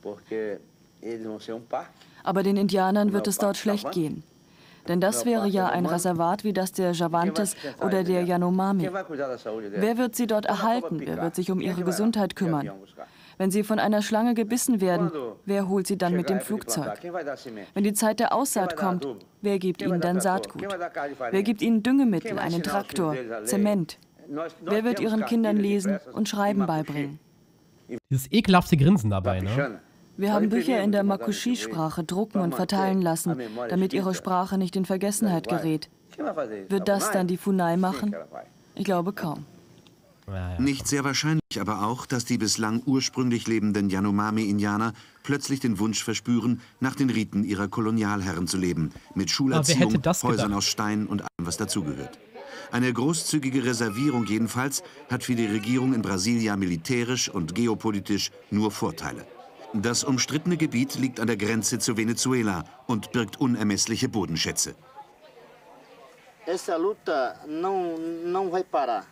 Aber den Indianern wird es dort schlecht gehen. Denn das wäre ja ein Reservat wie das der Javantes oder der Yanomami. Wer wird sie dort erhalten? Wer wird sich um ihre Gesundheit kümmern? Wenn sie von einer Schlange gebissen werden, wer holt sie dann mit dem Flugzeug? Wenn die Zeit der Aussaat kommt, wer gibt ihnen dann Saatgut? Wer gibt ihnen Düngemittel, einen Traktor, Zement? Wer wird ihren Kindern Lesen und Schreiben beibringen? Dieses ekelhafte Grinsen dabei, ne? Wir haben Bücher in der Makushi-Sprache drucken und verteilen lassen, damit ihre Sprache nicht in Vergessenheit gerät. Wird das dann die Funai machen? Ich glaube kaum. Nicht sehr wahrscheinlich aber auch, dass die bislang ursprünglich lebenden Yanomami-Indianer plötzlich den Wunsch verspüren, nach den Riten ihrer Kolonialherren zu leben, mit Schulerziehung, Häusern aus Stein und allem, was dazugehört. Eine großzügige Reservierung jedenfalls hat für die Regierung in Brasilia militärisch und geopolitisch nur Vorteile. Das umstrittene Gebiet liegt an der Grenze zu Venezuela und birgt unermessliche Bodenschätze. Essa luta não não vai parar.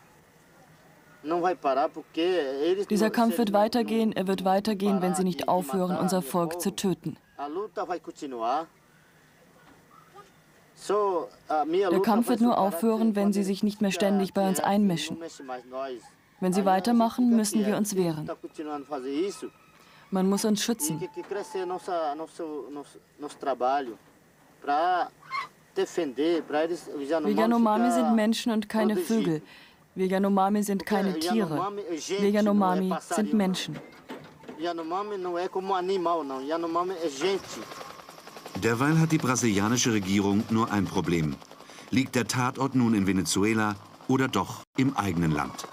Dieser Kampf wird weitergehen, er wird weitergehen, wenn sie nicht aufhören, unser Volk zu töten. Der Kampf wird nur aufhören, wenn sie sich nicht mehr ständig bei uns einmischen. Wenn sie weitermachen, müssen wir uns wehren. Man muss uns schützen. Wir Yanomami sind Menschen und keine Vögel. Wir Yanomami sind keine Tiere. Wir Yanomami sind Menschen. Derweil hat die brasilianische Regierung nur ein Problem. Liegt der Tatort nun in Venezuela oder doch im eigenen Land?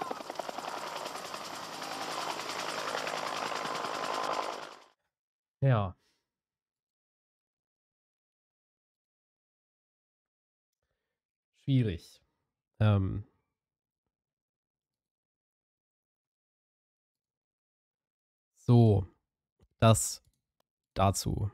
Ja. Schwierig. Ähm. So, das dazu.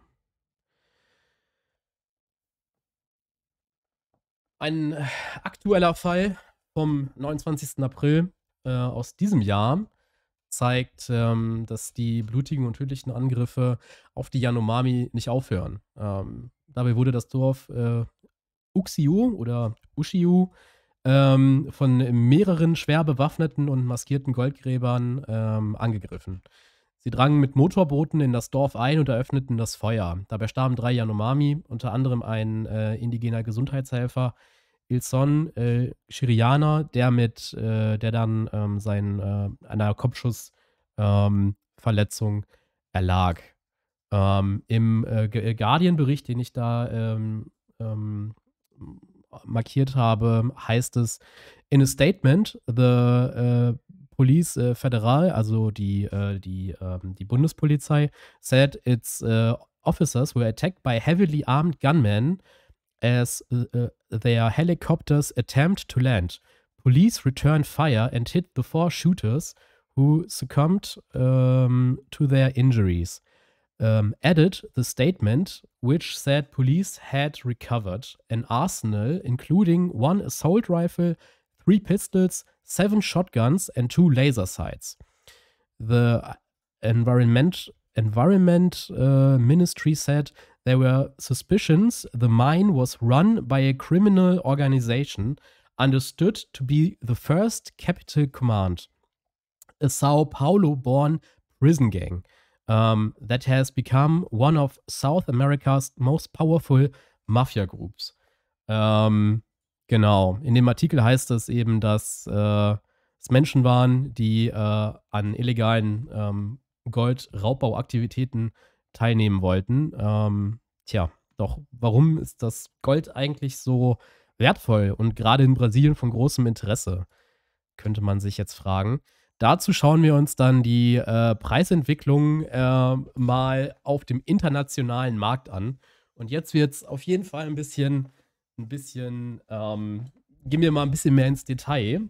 Ein aktueller Fall vom neunundzwanzigsten April äh, aus diesem Jahr zeigt, ähm, dass die blutigen und tödlichen Angriffe auf die Yanomami nicht aufhören. Ähm, dabei wurde das Dorf äh, Uxiu oder Ushiu ähm, von mehreren schwer bewaffneten und maskierten Goldgräbern ähm, angegriffen. Sie drangen mit Motorbooten in das Dorf ein und eröffneten das Feuer. Dabei starben drei Yanomami, unter anderem ein äh, indigener Gesundheitshelfer, Ilson äh, Shiriana, der mit, äh, der dann ähm, sein, äh, einer Kopfschussverletzung ähm, erlag. Ähm, Im äh, Guardian-Bericht, den ich da ähm, ähm, markiert habe, heißt es: In a statement, the uh, Police uh, Federal, also die, uh, die, um, die Bundespolizei, said its uh, officers were attacked by heavily armed gunmen as uh, their helicopters attempt to land. Police returned fire and hit the four shooters who succumbed um, to their injuries. Um, added the statement, which said police had recovered an arsenal including one assault rifle, three pistols, seven shotguns and two laser sights. The environment environment uh, ministry said there were suspicions the mine was run by a criminal organization understood to be the First Capital Command. a Sao Paulo-born prison gang um, that has become one of South America's most powerful mafia groups. Ähm, genau. In dem Artikel heißt es eben, dass äh, es Menschen waren, die äh, an illegalen ähm, Goldraubbauaktivitäten teilnehmen wollten. Ähm, tja, doch warum ist das Gold eigentlich so wertvoll und gerade in Brasilien von großem Interesse, könnte man sich jetzt fragen. Dazu schauen wir uns dann die äh, Preisentwicklung äh, mal auf dem internationalen Markt an. Und jetzt wird es auf jeden Fall ein bisschen, ein bisschen, ähm, gehen wir mal ein bisschen mehr ins Detail.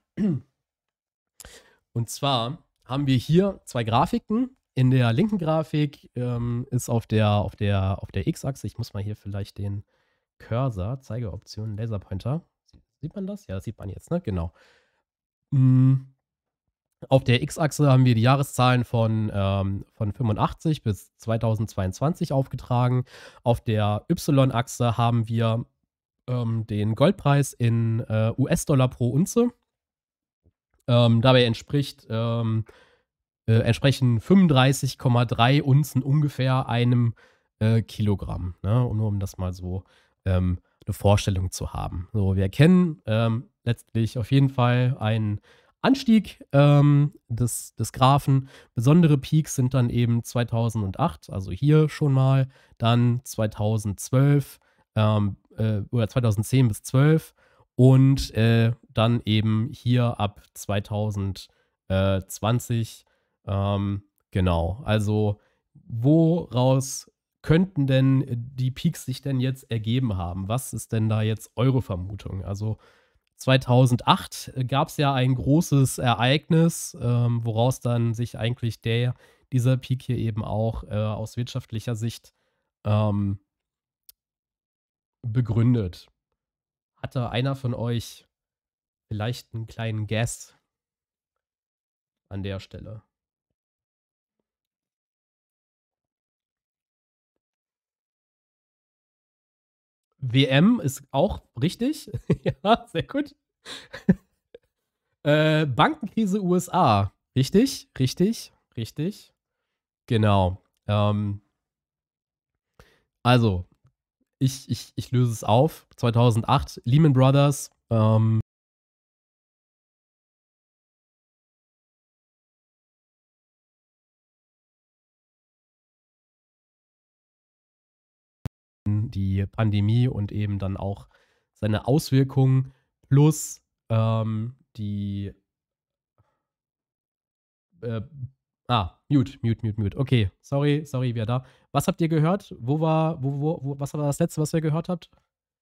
Und zwar haben wir hier zwei Grafiken. In der linken Grafik ähm, ist auf der, auf der, auf der X-Achse, ich muss mal hier vielleicht den Cursor, Zeigeoption, Laserpointer. Sieht man das? Ja, das sieht man jetzt, ne? Genau. Mm. Auf der X-Achse haben wir die Jahreszahlen von, ähm, von fünfundachtzig bis zweitausendzweiundzwanzig aufgetragen. Auf der Y-Achse haben wir ähm, den Goldpreis in äh, U S-Dollar pro Unze. Ähm, dabei entspricht, ähm, äh, entsprechen fünfunddreißig Komma drei Unzen ungefähr einem äh, Kilogramm. Ne? Und nur um das mal so ähm, eine Vorstellung zu haben. So, wir erkennen ähm, letztlich auf jeden Fall einen Anstieg ähm, des, des Graphen. Besondere Peaks sind dann eben zweitausendacht, also hier schon mal, dann zweitausendzwölf ähm, äh, oder zweitausendzehn bis zwölf und äh, dann eben hier ab zweitausendzwanzig. Ähm, genau, also woraus könnten denn die Peaks sich denn jetzt ergeben haben? Was ist denn da jetzt eure Vermutung? Also zweitausendacht gab es ja ein großes Ereignis, ähm, woraus dann sich eigentlich der, dieser Peak hier eben auch äh, aus wirtschaftlicher Sicht ähm, begründet. Hatte einer von euch vielleicht einen kleinen Guess an der Stelle? W M ist auch richtig. Ja, sehr gut. äh, Bankenkrise U S A. Richtig, richtig, richtig. Genau. Ähm, also, ich, ich, ich löse es auf. zweitausendacht, Lehman Brothers. Ähm, die Pandemie und eben dann auch seine Auswirkungen plus ähm, die äh, ah, mute, mute, mute, mute. Okay, sorry, sorry, wer da? Was habt ihr gehört? Wo war, wo, wo, wo, was war das letzte, was ihr gehört habt?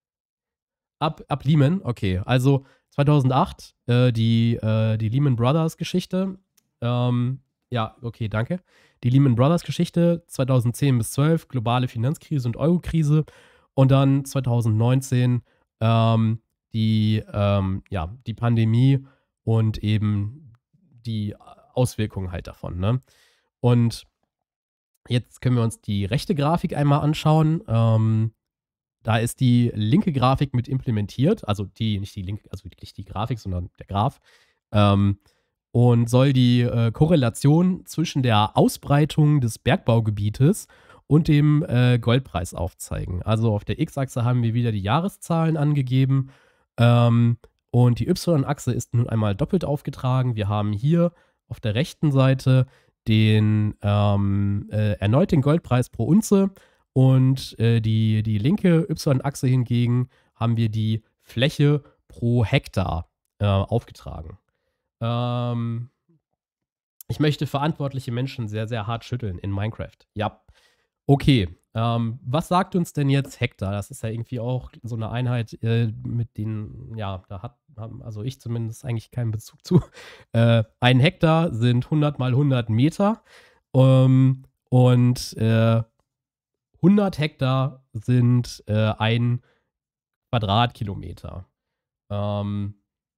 Ab, ab Lehman, okay. Also zweitausendacht, äh, die, äh, die Lehman Brothers Geschichte. Ähm, ja, okay, danke. Die Lehman Brothers Geschichte, zweitausendzehn bis zwölf, globale Finanzkrise und Eurokrise. Und dann zweitausendneunzehn ähm, die, ähm, ja, die Pandemie und eben die Auswirkungen halt davon. Ne? Und jetzt können wir uns die rechte Grafik einmal anschauen. Ähm, da ist die linke Grafik mit implementiert, also die, nicht die linke, also nicht die Grafik, sondern der Graph. Ähm, und soll die äh, Korrelation zwischen der Ausbreitung des Bergbaugebietes und dem äh, Goldpreis aufzeigen. Also auf der X-Achse haben wir wieder die Jahreszahlen angegeben ähm, und die Y-Achse ist nun einmal doppelt aufgetragen. Wir haben hier auf der rechten Seite den ähm, äh, erneut den Goldpreis pro Unze und äh, die, die linke Y-Achse hingegen haben wir die Fläche pro Hektar äh, aufgetragen. Ähm, ich möchte verantwortliche Menschen sehr, sehr hart schütteln in Minecraft. Ja. Okay. Ähm, was sagt uns denn jetzt Hektar? Das ist ja irgendwie auch so eine Einheit, äh, mit denen, ja, da hat, also ich zumindest eigentlich keinen Bezug zu. Äh, ein Hektar sind hundert mal hundert Meter. Ähm, und äh, hundert Hektar sind äh, ein Quadratkilometer. Ähm,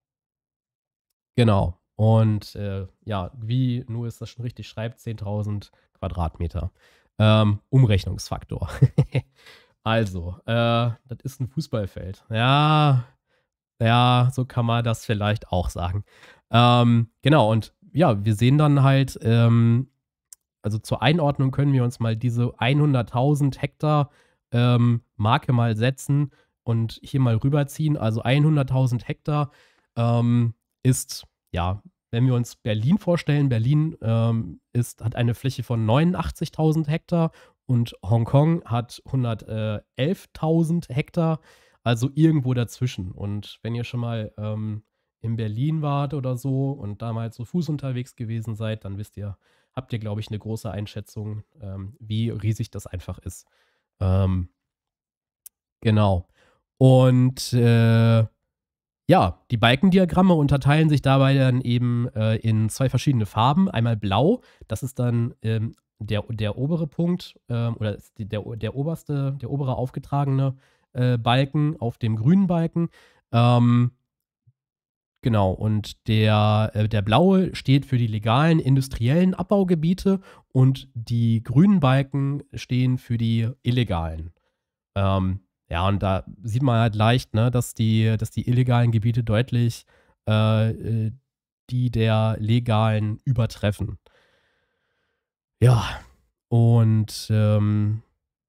Genau. Und äh, ja, wie Nuis das schon richtig schreibt, zehntausend Quadratmeter. Ähm, Umrechnungsfaktor. Also, äh, das ist ein Fußballfeld. Ja, ja, so kann man das vielleicht auch sagen. Ähm, genau, und ja, wir sehen dann halt, ähm, also zur Einordnung können wir uns mal diese hunderttausend Hektar ähm, Marke mal setzen und hier mal rüberziehen. Also hunderttausend Hektar ähm, ist, ja, wenn wir uns Berlin vorstellen, Berlin ähm, ist, hat eine Fläche von neunundachtzigtausend Hektar und Hongkong hat hundertelftausend Hektar, also irgendwo dazwischen. Und wenn ihr schon mal ähm, in Berlin wart oder so und damals so Fuß unterwegs gewesen seid, dann wisst ihr, habt ihr, glaube ich, eine große Einschätzung, ähm, wie riesig das einfach ist. Ähm, genau. Und äh, ja, die Balkendiagramme unterteilen sich dabei dann eben äh, in zwei verschiedene Farben. Einmal blau, das ist dann ähm, der, der obere Punkt ähm, oder die, der, der oberste, der obere aufgetragene äh, Balken auf dem grünen Balken. Ähm, genau, und der, äh, der blaue steht für die legalen industriellen Abbaugebiete und die grünen Balken stehen für die illegalen. Ähm, Ja, und da sieht man halt leicht, ne, dass die, dass die illegalen Gebiete deutlich äh, die der legalen übertreffen. Ja, und ähm,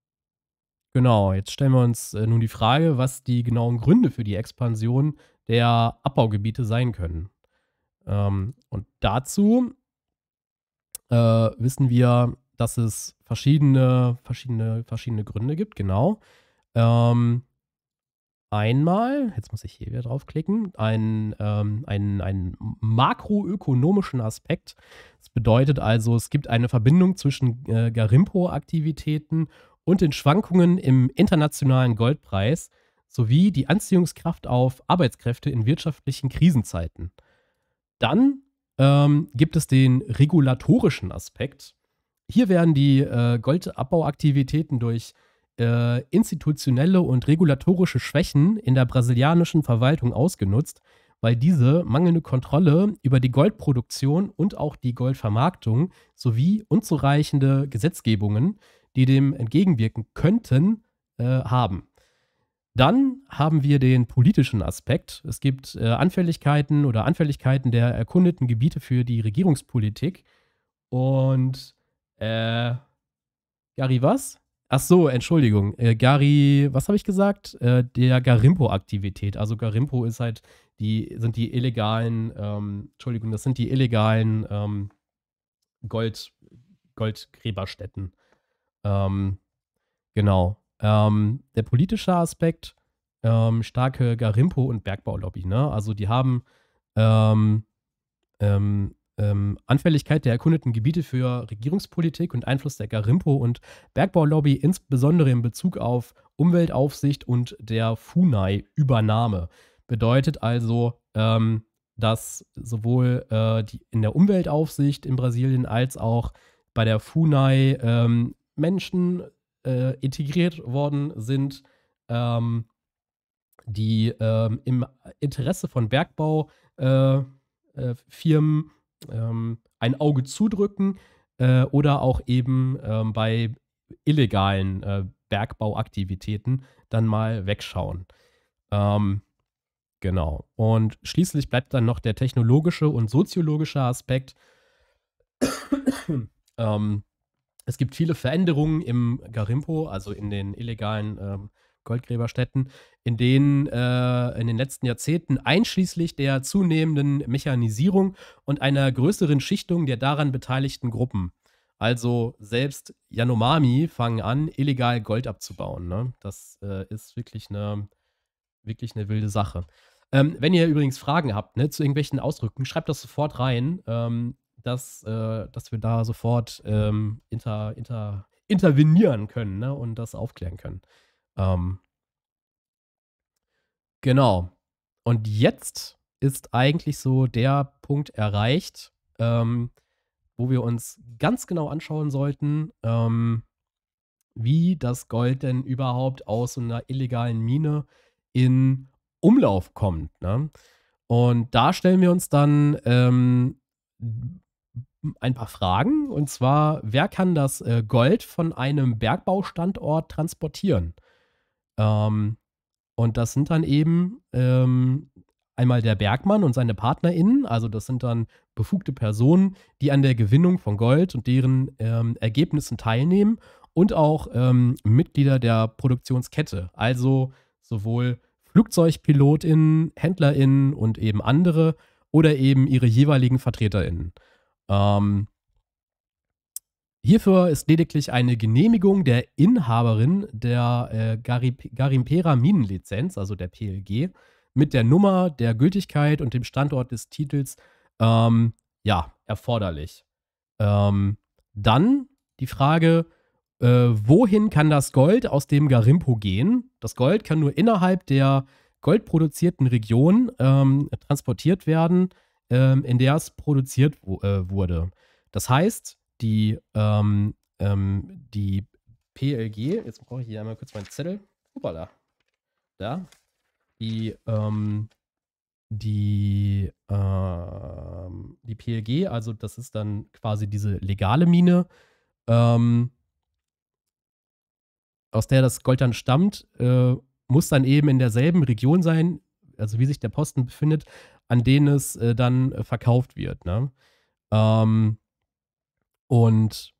genau, jetzt stellen wir uns äh, nun die Frage, was die genauen Gründe für die Expansion der Abbaugebiete sein können. Ähm, und dazu äh, wissen wir, dass es verschiedene, verschiedene, verschiedene Gründe gibt, genau. Ähm, einmal, jetzt muss ich hier wieder draufklicken, einen, ähm, einen, einen makroökonomischen Aspekt. Das bedeutet also, es gibt eine Verbindung zwischen äh, Garimpo-Aktivitäten und den Schwankungen im internationalen Goldpreis sowie die Anziehungskraft auf Arbeitskräfte in wirtschaftlichen Krisenzeiten. Dann ähm, gibt es den regulatorischen Aspekt. Hier werden die äh, Goldabbauaktivitäten durch Äh, institutionelle und regulatorische Schwächen in der brasilianischen Verwaltung ausgenutzt, weil diese mangelnde Kontrolle über die Goldproduktion und auch die Goldvermarktung sowie unzureichende Gesetzgebungen, die dem entgegenwirken könnten, äh, haben. Dann haben wir den politischen Aspekt. Es gibt äh, Anfälligkeiten oder Anfälligkeiten der erkundeten Gebiete für die Regierungspolitik. Und äh, Gary, was? Ach so, Entschuldigung. Äh, Gary, was habe ich gesagt? Äh, der Garimpo-Aktivität. Also Garimpo ist halt die, sind die illegalen, ähm, Entschuldigung, das sind die illegalen ähm, Gold, Goldgräberstätten. Ähm, genau. Ähm, der politische Aspekt, ähm, starke Garimpo- und Bergbaulobby, ne? Also die haben ähm, ähm, Ähm, Anfälligkeit der erkundeten Gebiete für Regierungspolitik und Einfluss der Garimpo- und Bergbaulobby, insbesondere in Bezug auf Umweltaufsicht und der FUNAI-Übernahme. Bedeutet also, ähm, dass sowohl äh, die, in der Umweltaufsicht in Brasilien als auch bei der FUNAI ähm, Menschen äh, integriert worden sind, ähm, die ähm, im Interesse von Bergbaufirmen äh, äh, Ähm, ein Auge zudrücken äh, oder auch eben ähm, bei illegalen äh, Bergbauaktivitäten dann mal wegschauen. Ähm, genau. Und schließlich bleibt dann noch der technologische und soziologische Aspekt. ähm, es gibt viele Veränderungen im Garimpo, also in den illegalen ähm, Goldgräberstätten, in denen äh, in den letzten Jahrzehnten einschließlich der zunehmenden Mechanisierung und einer größeren Schichtung der daran beteiligten Gruppen. Also selbst Yanomami fangen an, illegal Gold abzubauen. Ne? Das äh, ist wirklich eine, wirklich eine wilde Sache. Ähm, wenn ihr übrigens Fragen habt, ne, zu irgendwelchen Ausdrücken, schreibt das sofort rein, ähm, dass, äh, dass wir da sofort ähm, inter, inter, intervenieren können, ne, und das aufklären können. Ähm, genau. Und jetzt ist eigentlich so der Punkt erreicht, ähm, wo wir uns ganz genau anschauen sollten, ähm, wie das Gold denn überhaupt aus so einer illegalen Mine in Umlauf kommt. Ne? Und da stellen wir uns dann ähm, ein paar Fragen. Und zwar, wer kann das äh, Gold von einem Bergbaustandort transportieren? Ähm, und das sind dann eben ähm, einmal der Bergmann und seine PartnerInnen, also das sind dann befugte Personen, die an der Gewinnung von Gold und deren ähm, Ergebnissen teilnehmen und auch ähm, Mitglieder der Produktionskette, also sowohl FlugzeugpilotInnen, HändlerInnen und eben andere oder eben ihre jeweiligen VertreterInnen. Ähm, hierfür ist lediglich eine Genehmigung der Inhaberin der äh, Garip Garimpera Minenlizenz, also der P L G, mit der Nummer, der Gültigkeit und dem Standort des Titels ähm, ja, erforderlich. Ähm, dann die Frage, äh, wohin kann das Gold aus dem Garimpo gehen? Das Gold kann nur innerhalb der goldproduzierten Region ähm, transportiert werden, ähm, in der es produziert äh, wurde. Das heißt, die, ähm, ähm, die P L G, jetzt brauche ich hier einmal kurz meinen Zettel. Hoppala. Da. Die, ähm, die, ähm, die P L G, also das ist dann quasi diese legale Mine, ähm, aus der das Gold dann stammt, äh, muss dann eben in derselben Region sein, also wie sich der Posten befindet, an denen es äh, dann äh, verkauft wird. Ne? Ähm, und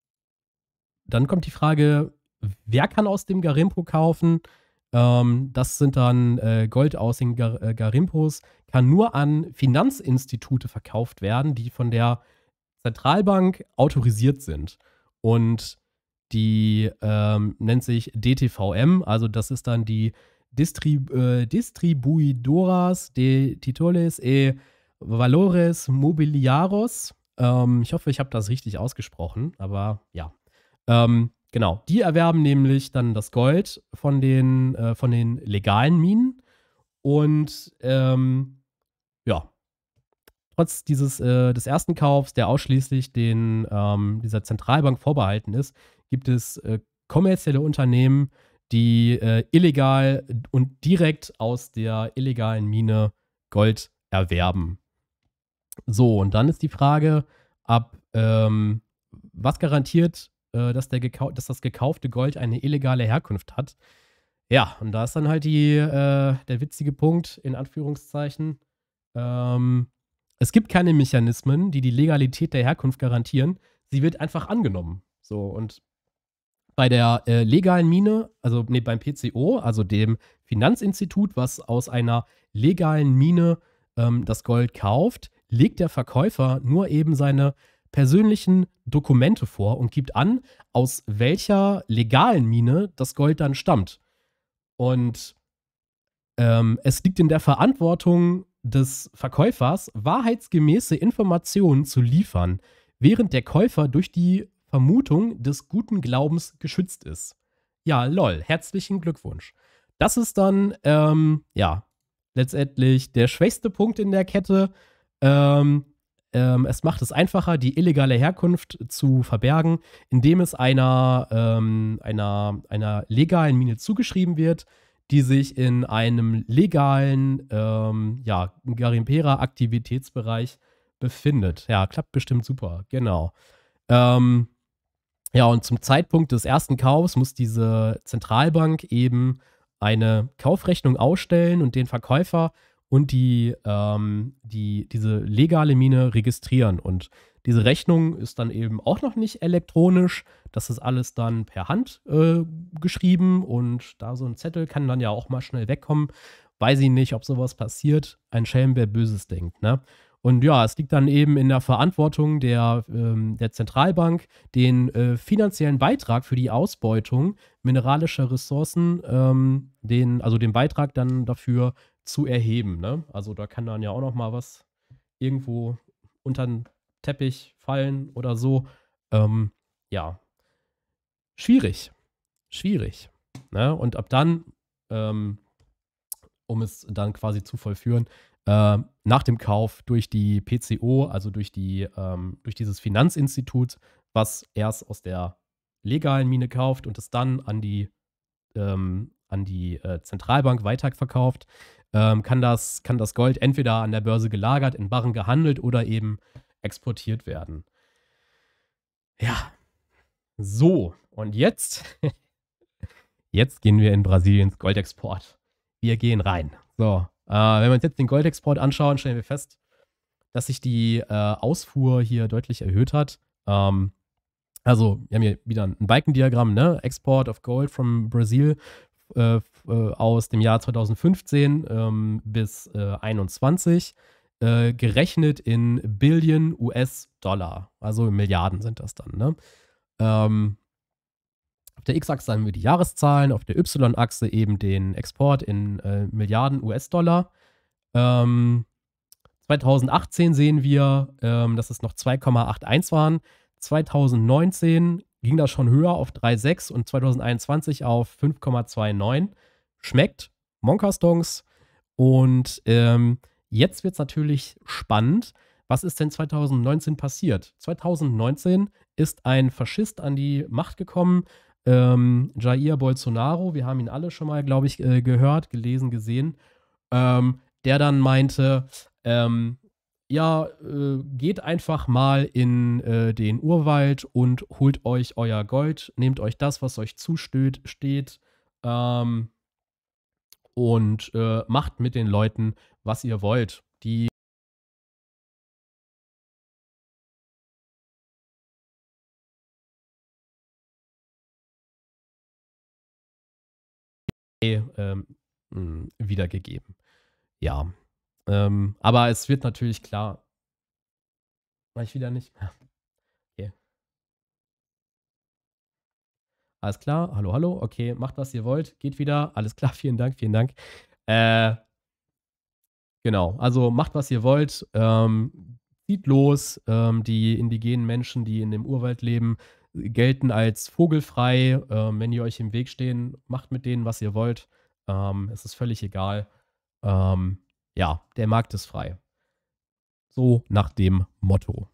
dann kommt die Frage, wer kann aus dem Garimpo kaufen? Ähm, das sind dann äh, Gold aus den Gar äh, Garimpos, kann nur an Finanzinstitute verkauft werden, die von der Zentralbank autorisiert sind. Und die ähm, nennt sich D T V M, also das ist dann die Distrib äh, Distribuidoras de Titules e Valores Mobiliaros. Ähm, ich hoffe, ich habe das richtig ausgesprochen, aber ja. Ähm, genau, die erwerben nämlich dann das Gold von den, äh, von den legalen Minen und ähm, ja, trotz dieses äh, des ersten Kaufs, der ausschließlich den, ähm, dieser Zentralbank vorbehalten ist, gibt es äh, kommerzielle Unternehmen, die äh, illegal und direkt aus der illegalen Mine Gold erwerben. So, und dann ist die Frage, ab ähm, was garantiert, äh, dass, der dass das gekaufte Gold eine illegale Herkunft hat? Ja, und da ist dann halt die, äh, der witzige Punkt, in Anführungszeichen. Ähm, es gibt keine Mechanismen, die die Legalität der Herkunft garantieren. Sie wird einfach angenommen. So, und bei der äh, legalen Mine, also nee, beim P C O, also dem Finanzinstitut, was aus einer legalen Mine ähm, das Gold kauft, legt der Verkäufer nur eben seine persönlichen Dokumente vor und gibt an, aus welcher legalen Mine das Gold dann stammt. Und ähm, es liegt in der Verantwortung des Verkäufers, wahrheitsgemäße Informationen zu liefern, während der Käufer durch die Vermutung des guten Glaubens geschützt ist. Ja, lol, herzlichen Glückwunsch. Das ist dann, ähm, ja, letztendlich der schwächste Punkt in der Kette. Ähm, ähm, es macht es einfacher, die illegale Herkunft zu verbergen, indem es einer, ähm, einer, einer legalen Mine zugeschrieben wird, die sich in einem legalen, ähm, ja, Garimpera-Aktivitätsbereich befindet. Ja, klappt bestimmt super, genau. Ähm, ja, und zum Zeitpunkt des ersten Kaufs muss diese Zentralbank eben eine Kaufrechnung ausstellen und den Verkäufer und die, ähm, die, diese legale Mine registrieren. Und diese Rechnung ist dann eben auch noch nicht elektronisch. Das ist alles dann per Hand äh, geschrieben und da so ein Zettel kann dann ja auch mal schnell wegkommen. Weiß ich nicht, ob sowas passiert. Ein Schelm, wer Böses denkt, ne? Und ja, es liegt dann eben in der Verantwortung der, ähm, der Zentralbank, den äh, finanziellen Beitrag für die Ausbeutung mineralischer Ressourcen, ähm, den, also den Beitrag dann dafür zu erheben. Ne? Also da kann dann ja auch noch mal was irgendwo unter den Teppich fallen oder so. Ähm, ja, schwierig. Schwierig. Ne? Und ab dann, ähm, um es dann quasi zu vollführen, äh, nach dem Kauf durch die P C O, also durch, die, ähm, durch dieses Finanzinstitut, was erst aus der legalen Mine kauft und es dann an die, ähm, an die äh, Zentralbank weiterverkauft, ähm, kann, das, kann das Gold entweder an der Börse gelagert, in Barren gehandelt oder eben exportiert werden. Ja, so, und jetzt, jetzt gehen wir in Brasiliens Goldexport. Wir gehen rein. So, äh, wenn wir uns jetzt den Goldexport anschauen, stellen wir fest, dass sich die äh, Ausfuhr hier deutlich erhöht hat. Ähm, also, wir haben hier wieder ein Balkendiagramm, ne? Export of Gold from Brazil äh, äh, aus dem Jahr zweitausendfünfzehn ähm, bis äh, einundzwanzig, äh, gerechnet in Billion U S-Dollar. Also Milliarden sind das dann, ne? Ähm, auf der X-Achse haben wir die Jahreszahlen, auf der Y-Achse eben den Export in äh, Milliarden U S-Dollar. Ähm, zweitausendachtzehn sehen wir, ähm, dass es noch zwei Komma einundachtzig waren. zweitausendneunzehn ging das schon höher auf drei Komma sechs und zweitausendeinundzwanzig auf fünf Komma neunundzwanzig. Schmeckt, Monkastongs. Und ähm, jetzt wird es natürlich spannend. Was ist denn zweitausendneunzehn passiert? zweitausendneunzehn ist ein Faschist an die Macht gekommen, ähm, Jair Bolsonaro. Wir haben ihn alle schon mal, glaube ich, äh, gehört, gelesen, gesehen. Ähm, der dann meinte, ähm, ja, äh, geht einfach mal in äh, den Urwald und holt euch euer Gold, nehmt euch das, was euch zusteht, steht, ähm, und äh, macht mit den Leuten, was ihr wollt. Die ähm, mh, wiedergegeben. Ja. Ähm, aber es wird natürlich klar. War ich wieder nicht? Okay. Alles klar, hallo, hallo, okay, macht was ihr wollt, geht wieder, alles klar, vielen Dank, vielen Dank. Äh, genau, also macht was ihr wollt, ähm, zieht los, ähm, die indigenen Menschen, die in dem Urwald leben, gelten als vogelfrei, ähm, wenn die euch im Weg stehen, macht mit denen, was ihr wollt, ähm, es ist völlig egal. Ähm, ja, der Markt ist frei. So nach dem Motto.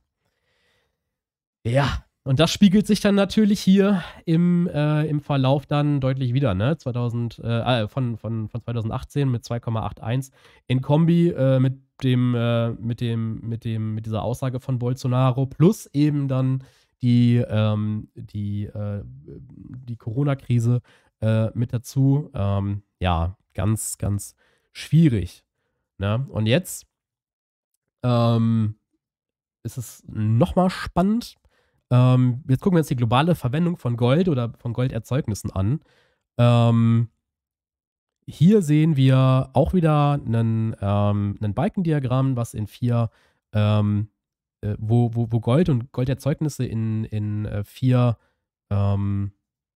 Ja, und das spiegelt sich dann natürlich hier im, äh, im Verlauf dann deutlich wieder, ne? zweitausend, äh, von, von, von zweitausendachtzehn mit zwei Komma einundachtzig in Kombi äh, mit dem, äh, mit dem, mit dem, mit dieser Aussage von Bolsonaro plus eben dann die, ähm, die, äh, die Corona-Krise äh, mit dazu. Ähm, ja, ganz, ganz schwierig. Ne? Und jetzt ähm, ist es nochmal spannend. Ähm, jetzt gucken wir uns die globale Verwendung von Gold oder von Golderzeugnissen an. Ähm, hier sehen wir auch wieder einen, ähm, einen Balkendiagramm, was in vier, ähm, äh, wo, wo, wo Gold und Golderzeugnisse in, in äh, vier ähm,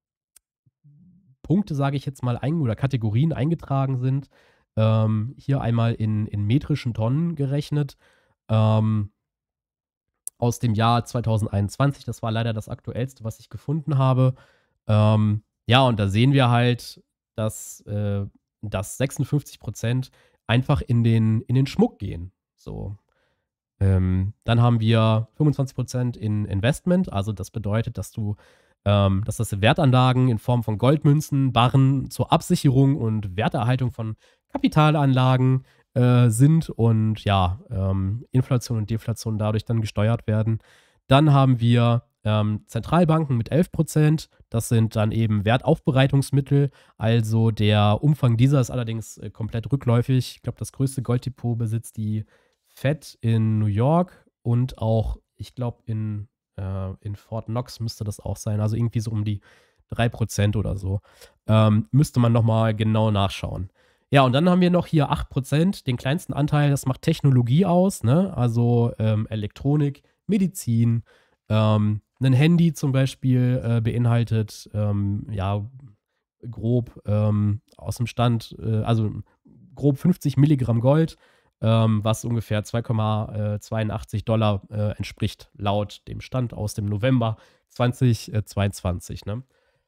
Punkte, sage ich jetzt mal, ein, oder Kategorien eingetragen sind. Ähm, hier einmal in, in metrischen Tonnen gerechnet. Ähm, aus dem Jahr zweitausendeinundzwanzig. Das war leider das aktuellste, was ich gefunden habe. Ähm, ja, und da sehen wir halt, dass, äh, dass sechsundfünfzig Prozent einfach in den, in den Schmuck gehen. So. Ähm, dann haben wir fünfundzwanzig Prozent in Investment. Also das bedeutet, dass du, ähm, dass das Wertanlagen in Form von Goldmünzen, Barren zur Absicherung und Werterhaltung von Kapitalanlagen äh, sind und ja, ähm, Inflation und Deflation dadurch dann gesteuert werden. Dann haben wir ähm, Zentralbanken mit elf Prozent. Das sind dann eben Wertaufbereitungsmittel. Also der Umfang dieser ist allerdings äh, komplett rückläufig. Ich glaube, das größte Golddepot besitzt die Fed in New York und auch, ich glaube, in, äh, in Fort Knox müsste das auch sein. Also irgendwie so um die drei Prozent oder so. Ähm, müsste man nochmal genau nachschauen. Ja, und dann haben wir noch hier acht Prozent, den kleinsten Anteil, das macht Technologie aus, ne? Also ähm, Elektronik, Medizin, ähm, ein Handy zum Beispiel äh, beinhaltet, ähm, ja, grob ähm, aus dem Stand, äh, also grob fünfzig Milligramm Gold, ähm, was ungefähr zwei Komma zweiundachtzig Dollar äh, entspricht, laut dem Stand aus dem November zweitausendzweiundzwanzig, ne?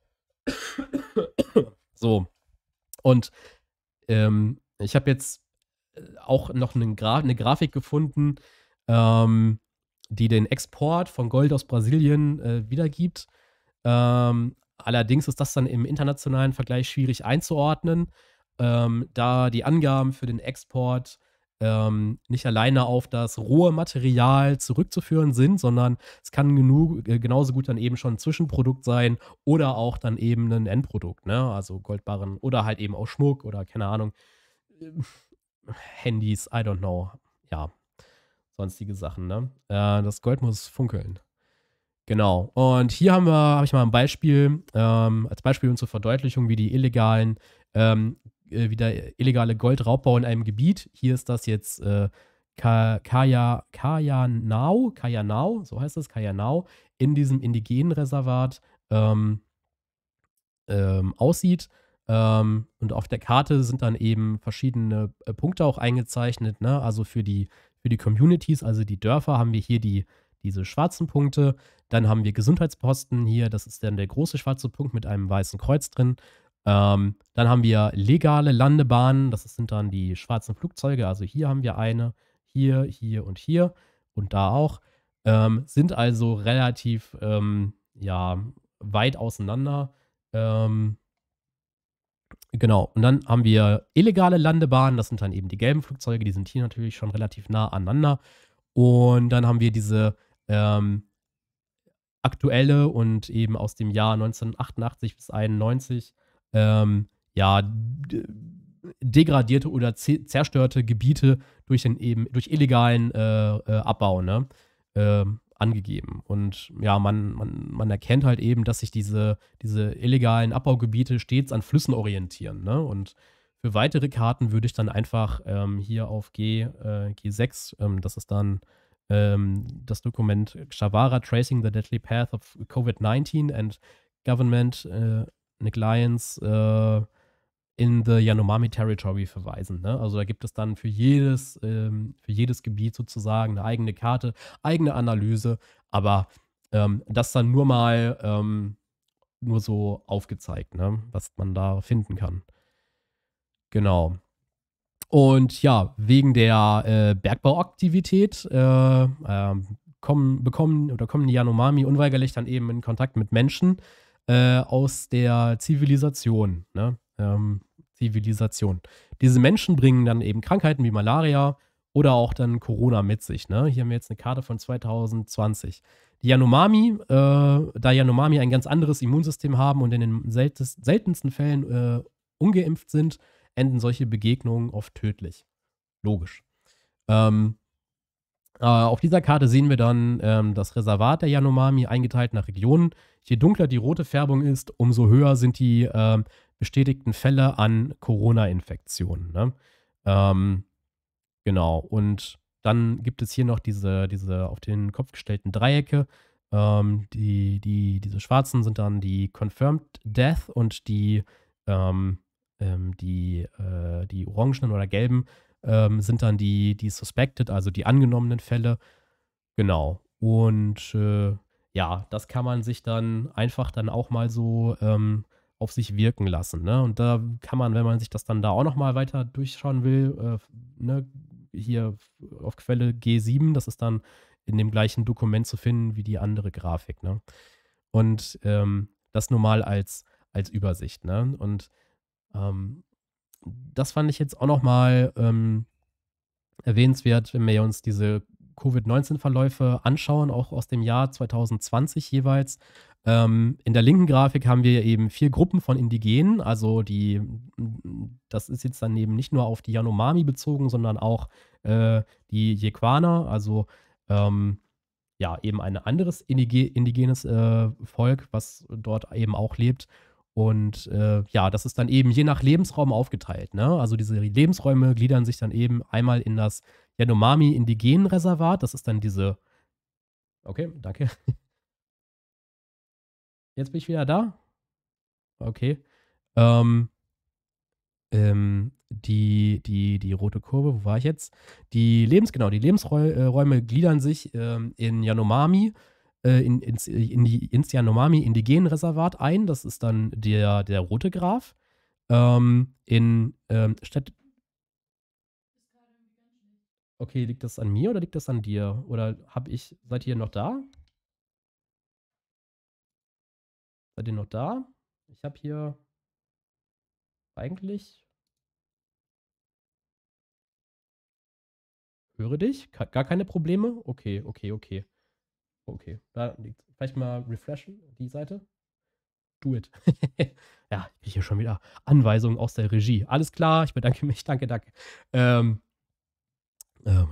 So, und Ähm, ich habe jetzt auch noch einen Gra eine Grafik gefunden, ähm, die den Export von Gold aus Brasilien äh, wiedergibt. Ähm, allerdings ist das dann im internationalen Vergleich schwierig einzuordnen, ähm, da die Angaben für den Export ähm, nicht alleine auf das rohe Material zurückzuführen sind, sondern es kann genug, äh, genauso gut dann eben schon ein Zwischenprodukt sein oder auch dann eben ein Endprodukt, ne? Also Goldbarren oder halt eben auch Schmuck oder keine Ahnung, äh, Handys, I don't know. Ja. sonstige Sachen, ne? Äh, das Gold muss funkeln. Genau. Und hier haben wir, habe ich mal ein Beispiel, ähm, als Beispiel und zur Verdeutlichung, wie die illegalen, ähm, äh, wie der illegale Goldraubbau in einem Gebiet. Hier ist das jetzt äh, Kaya, Kayanau, Kayanau, so heißt es, Kayanau, in diesem indigenen Reservat ähm, ähm, aussieht. Ähm, und auf der Karte sind dann eben verschiedene äh, Punkte auch eingezeichnet, ne? Also für die, für die Communities, also die Dörfer, haben wir hier die, diese schwarzen Punkte. Dann haben wir Gesundheitsposten hier, das ist dann der große schwarze Punkt mit einem weißen Kreuz drin. Ähm, dann haben wir legale Landebahnen, das sind dann die schwarzen Flugzeuge, also hier haben wir eine, hier, hier und hier und da auch. Ähm, sind also relativ ähm, ja, weit auseinander. Ähm, genau, und dann haben wir illegale Landebahnen, das sind dann eben die gelben Flugzeuge, die sind hier natürlich schon relativ nah aneinander. Und dann haben wir diese ähm, aktuelle und eben aus dem Jahr neunzehnhundertachtundachtzig bis einundneunzig ähm, ja, degradierte oder zerstörte Gebiete durch den eben durch illegalen äh, äh, Abbau, ne, äh, angegeben. Und ja, man, man, man erkennt halt eben, dass sich diese, diese illegalen Abbaugebiete stets an Flüssen orientieren, ne? Und für weitere Karten würde ich dann einfach ähm, hier auf G, äh, G sechs, ähm, das ist dann ähm, das Dokument Shavara Tracing the Deadly Path of Covid nineteen and Government äh, Negligence äh, in the Yanomami Territory verweisen, ne? Also da gibt es dann für jedes, ähm, für jedes Gebiet sozusagen eine eigene Karte, eigene Analyse, aber ähm, das dann nur mal ähm, nur so aufgezeigt, ne? Was man da finden kann. Genau. Und ja, wegen der äh, Bergbauaktivität äh, äh, kommen, bekommen oder kommen die Yanomami unweigerlich dann eben in Kontakt mit Menschen äh, aus der Zivilisation, ne? Ähm, Zivilisation. Diese Menschen bringen dann eben Krankheiten wie Malaria oder auch dann Corona mit sich, ne? Hier haben wir jetzt eine Karte von zweitausendzwanzig. Die Yanomami, äh, da Yanomami ein ganz anderes Immunsystem haben und in den seltensten, seltensten Fällen äh, ungeimpft sind, enden solche Begegnungen oft tödlich. Logisch. Ähm, äh, auf dieser Karte sehen wir dann ähm, das Reservat der Yanomami eingeteilt nach Regionen. Je dunkler die rote Färbung ist, umso höher sind die ähm, bestätigten Fälle an Corona-Infektionen, ne? Ähm, genau. Und dann gibt es hier noch diese, diese auf den Kopf gestellten Dreiecke. Ähm, die, die, diese schwarzen sind dann die Confirmed Death und die ähm, Ähm, die, äh, die orangenen oder gelben ähm, sind dann die, die suspected, also die angenommenen Fälle. Genau. Und äh, ja, das kann man sich dann einfach dann auch mal so ähm, auf sich wirken lassen, ne? Und da kann man, wenn man sich das dann da auch noch mal weiter durchschauen will, äh, ne, hier auf Quelle G sieben, das ist dann in dem gleichen Dokument zu finden wie die andere Grafik, ne? Und ähm, das nur mal als, als Übersicht, ne? Und Ähm, das fand ich jetzt auch noch mal ähm, erwähnenswert, wenn wir uns diese Covid neunzehn Verläufe anschauen, auch aus dem Jahr zweitausendzwanzig jeweils. Ähm, in der linken Grafik haben wir eben vier Gruppen von Indigenen, also die, das ist jetzt dann eben nicht nur auf die Yanomami bezogen, sondern auch äh, die Yekwana, also ähm, ja, eben ein anderes indige, indigenes äh, Volk, was dort eben auch lebt. Und äh, ja, das ist dann eben je nach Lebensraum aufgeteilt, ne? Also diese Lebensräume gliedern sich dann eben einmal in das Yanomami-Indigenen-Reservat. Das ist dann diese. Okay, danke. Jetzt bin ich wieder da. Okay. Ähm, ähm, die, die, die rote Kurve, wo war ich jetzt? Die Lebens, genau, die Lebensräume gliedern sich ähm, in Yanomami. In, ins, in die, ins Yanomami-Indigenen-Reservat ein. Das ist dann der, der rote Graph. Ähm, in ähm, Stadt. Okay, liegt das an mir oder liegt das an dir? Oder hab ich. Seid ihr noch da? Seid ihr noch da? Ich habe hier eigentlich. Höre dich? Gar keine Probleme? Okay, okay, okay. Okay, da liegt. Vielleicht mal refreshen, die Seite. Do it. Ja, ich hier schon wieder Anweisungen aus der Regie. Alles klar, ich bedanke mich. Danke, danke. Ähm, äh, oh,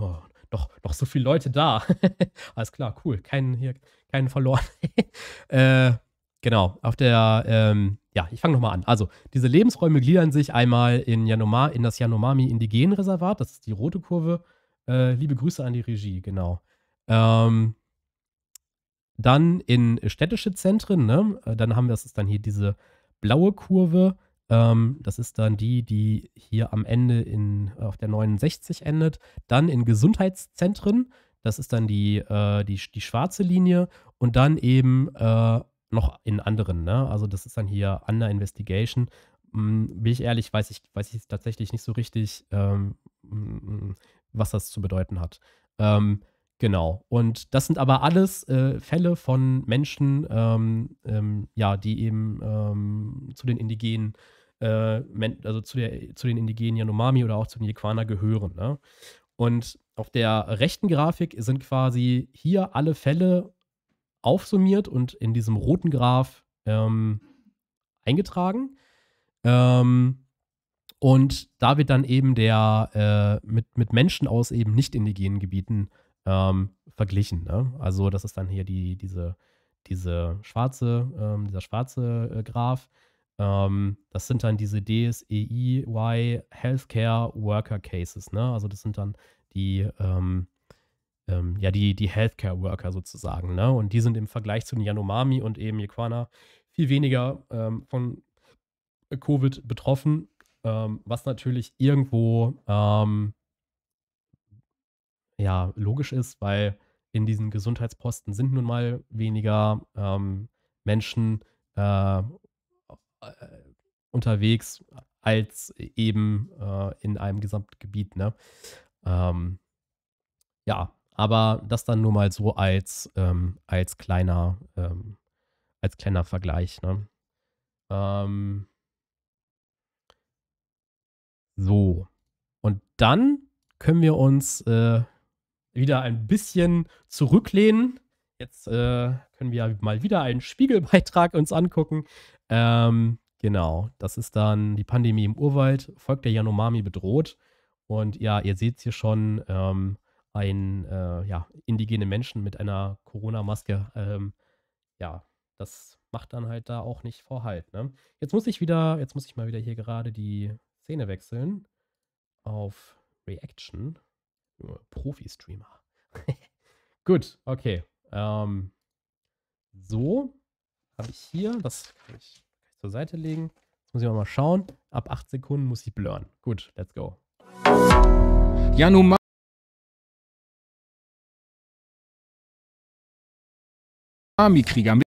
doch, doch so viele Leute da. Alles klar, cool. Keinen hier, keinen verloren. äh, genau, auf der, ähm, ja, ich fange nochmal an. Also, diese Lebensräume gliedern sich einmal in, Yanoma, in das Yanomami-Indigenenreservat. Das ist die rote Kurve. Äh, liebe Grüße an die Regie, genau. Ähm, dann in städtische Zentren, ne? Dann haben wir, das ist dann hier diese blaue Kurve. Ähm, das ist dann die, die hier am Ende in, auf der neunundsechzig endet. Dann in Gesundheitszentren. Das ist dann die, äh, die, die schwarze Linie. Und dann eben äh, noch in anderen, ne? Also das ist dann hier Under Investigation. Hm, bin ich ehrlich, weiß ich, weiß ich tatsächlich nicht so richtig, ähm, was das zu bedeuten hat. Ähm, genau. Und das sind aber alles äh, Fälle von Menschen, ähm, ähm, ja, die eben ähm, zu den indigenen, äh, also zu, der, zu den indigenen Yanomami oder auch zu den Yekwana gehören, ne? Und auf der rechten Grafik sind quasi hier alle Fälle aufsummiert und in diesem roten Graph ähm, eingetragen. Ähm, und da wird dann eben der äh, mit, mit Menschen aus eben nicht indigenen Gebieten ähm, verglichen, ne? Also das ist dann hier die, diese, diese schwarze, ähm, dieser schwarze äh, Graph. Ähm, das sind dann diese D S E I Y Healthcare Worker Cases, ne? Also das sind dann die, ähm, ähm, ja, die, die Healthcare Worker sozusagen, ne? Und die sind im Vergleich zu den Yanomami und eben Yekwana viel weniger ähm, von Covid betroffen, ähm, was natürlich irgendwo ähm, ja, logisch ist, weil in diesen Gesundheitsposten sind nun mal weniger ähm, Menschen äh, äh, unterwegs als eben äh, in einem Gesamtgebiet, ne? Ähm, ja, aber das dann nur mal so als, ähm, als kleiner, ähm, als kleiner Vergleich, ne? Ähm, so. Und dann können wir uns äh, wieder ein bisschen zurücklehnen. Jetzt äh, können wir mal wieder einen Spiegelbeitrag uns angucken. Ähm, genau, das ist dann die Pandemie im Urwald, Volk der Yanomami bedroht. Und ja, ihr seht hier schon ähm, ein, äh, ja, indigene Menschen mit einer Corona-Maske. Ähm, ja, das macht dann halt da auch nicht Vorhalt, ne? Jetzt muss ich wieder, jetzt muss ich mal wieder hier gerade die Szene wechseln auf Reaction. Profi-Streamer. Gut, okay. Ähm, so, habe ich hier, das kann ich zur Seite legen. Jetzt muss ich mal schauen. Ab acht Sekunden muss ich blurren. Gut, let's go. Yanomami Krieger mit.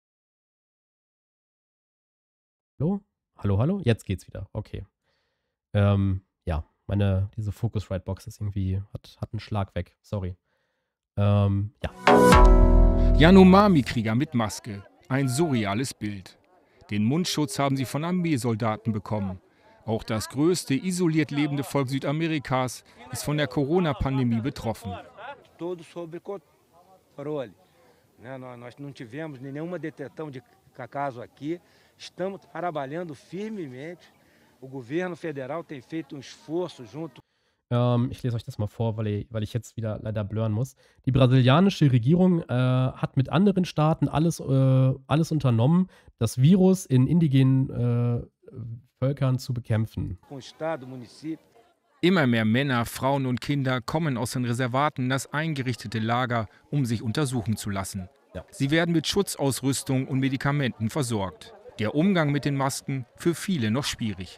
Hallo? Hallo, hallo? Jetzt geht's wieder. Okay. Ähm, ja, meine, diese Focusrite-Box ist irgendwie, hat, hat einen Schlag weg. Sorry. Ähm, ja. Yanomami-Krieger mit Maske. Ein surreales Bild. Den Mundschutz haben sie von Armeesoldaten bekommen. Auch das größte isoliert lebende Volk Südamerikas ist von der Corona-Pandemie betroffen. Todo sob controle. Nós não tivemos nenhuma detecção de caso aqui. Estamos trabalhando firmemente. O governo federal tem feito um esforço junto. Ähm, ich lese euch das mal vor, weil ich, weil ich jetzt wieder leider blurren muss. Die brasilianische Regierung äh, hat mit anderen Staaten alles, äh, alles unternommen, das Virus in indigenen äh, Völkern zu bekämpfen. Com o Estado, Município. Immer mehr Männer, Frauen und Kinder kommen aus den Reservaten in das eingerichtete Lager, um sich untersuchen zu lassen. Ja. Sie werden mit Schutzausrüstung und Medikamenten versorgt. Der Umgang mit den Masken für viele noch schwierig.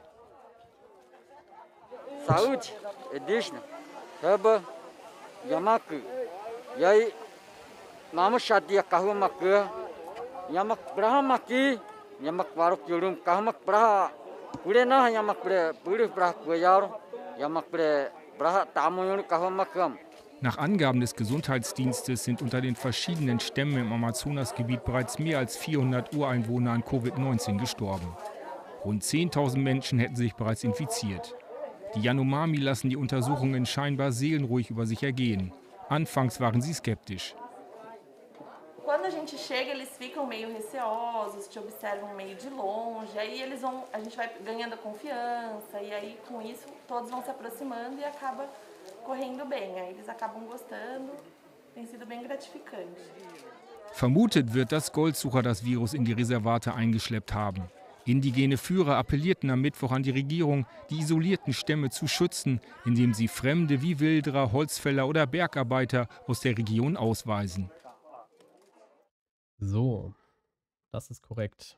Saúde, indígena, Reba, Yamaku, Yai, Mama Shadia, Kahumak, Yamak Brahamaki, Yamak Barok Yurum, Kahamak Braha, Urena, Yamak Buri Brah Kuyar, Yamak Braha Tamoyun, Kahamakam. Nach Angaben des Gesundheitsdienstes sind unter den verschiedenen Stämmen im Amazonasgebiet bereits mehr als vierhundert Ureinwohner an Covid neunzehn gestorben. Rund zehntausend Menschen hätten sich bereits infiziert. Die Yanomami lassen die Untersuchungen scheinbar seelenruhig über sich ergehen. Anfangs waren sie skeptisch. Quando a gente chega, eles ficam meio receosos, te observam meio de longe, aí eles vão, a gente vai ganhando confiança e aí com isso todos vão se aproximando e acaba correndo bem. Aí eles acabam gostando, tem sido bem gratificante. Vermutet wird, dass Goldsucher das Virus in die Reservate eingeschleppt haben. Indigene Führer appellierten am Mittwoch an die Regierung, die isolierten Stämme zu schützen, indem sie Fremde wie Wilderer, Holzfäller oder Bergarbeiter aus der Region ausweisen. So, das ist korrekt.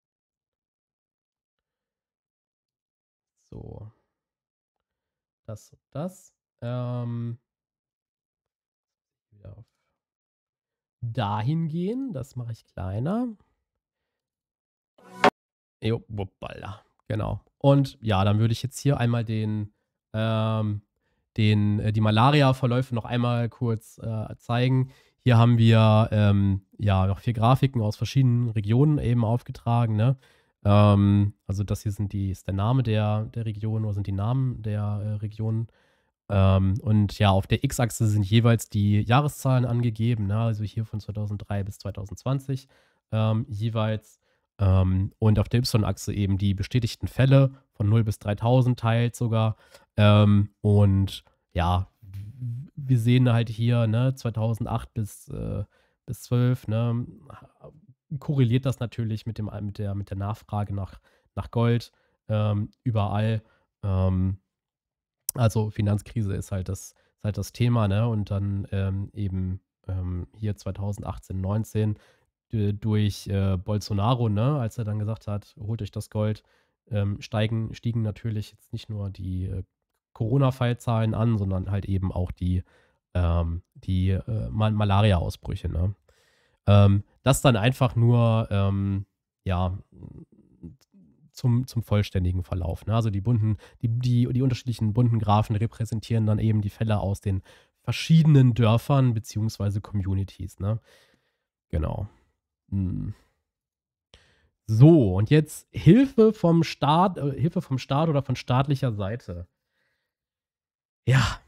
So. Das und das. Ähm. Wieder auf dahin gehen. Das mache ich kleiner. Jo, wuppala. Genau. Und ja, dann würde ich jetzt hier einmal den, ähm, den, äh, die Malaria-Verläufe noch einmal kurz äh, zeigen. Hier haben wir ähm, ja noch vier Grafiken aus verschiedenen Regionen eben aufgetragen. Ne? Ähm, also das hier sind die, ist der Name der, der Region oder sind die Namen der äh, Regionen. Ähm, und ja, auf der X-Achse sind jeweils die Jahreszahlen angegeben. Ne? Also hier von zweitausenddrei bis zweitausendzwanzig ähm, jeweils. Ähm, und auf der Y-Achse eben die bestätigten Fälle von null bis dreitausend teilt sogar. Ähm, und ja, wir sehen halt hier, ne, zweitausendacht bis, äh, bis zwölf, ne, korreliert das natürlich mit, dem, mit, der, mit der Nachfrage nach, nach Gold ähm, überall. Ähm, also Finanzkrise ist halt das, ist halt das Thema, ne? Und dann ähm, eben ähm, hier zweitausendachtzehn, neunzehn durch äh, Bolsonaro, ne, als er dann gesagt hat, holt euch das Gold, ähm, steigen, stiegen natürlich jetzt nicht nur die äh, Corona-Fallzahlen an, sondern halt eben auch die, ähm, die äh, Mal Malaria-Ausbrüche. Ne? Ähm, das dann einfach nur, ähm, ja, zum, zum vollständigen Verlauf. Ne? Also die bunten, die, die, die unterschiedlichen bunten Graphen repräsentieren dann eben die Fälle aus den verschiedenen Dörfern beziehungsweise Communities. Ne? Genau. So, und jetzt Hilfe vom Staat, äh, Hilfe vom Staat oder von staatlicher Seite. Ja.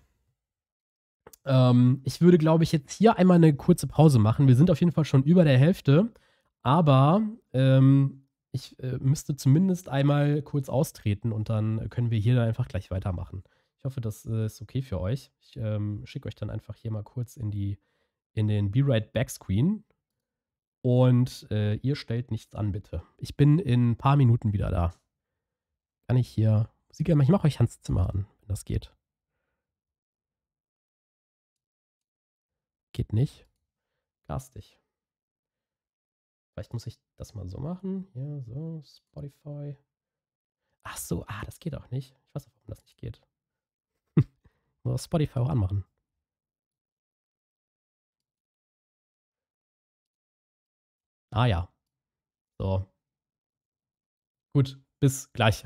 Ähm, ich würde, glaube ich, jetzt hier einmal eine kurze Pause machen. Wir sind auf jeden Fall schon über der Hälfte, aber ähm, ich äh, müsste zumindest einmal kurz austreten und dann können wir hier dann einfach gleich weitermachen. Ich hoffe, das äh, ist okay für euch. Ich ähm, schicke euch dann einfach hier mal kurz in die in den Be Right Back Screen. Und äh, ihr stellt nichts an, bitte. Ich bin in ein paar Minuten wieder da. Kann ich hier Musik machen? Ich mache euch Hans Zimmer an, wenn das geht. Geht nicht. Garstig. Vielleicht muss ich das mal so machen. Hier, so, Spotify. Ach so, ah, das geht auch nicht. Ich weiß auch, warum das nicht geht. Muss Spotify auch anmachen. Ah ja. So. Gut, bis gleich.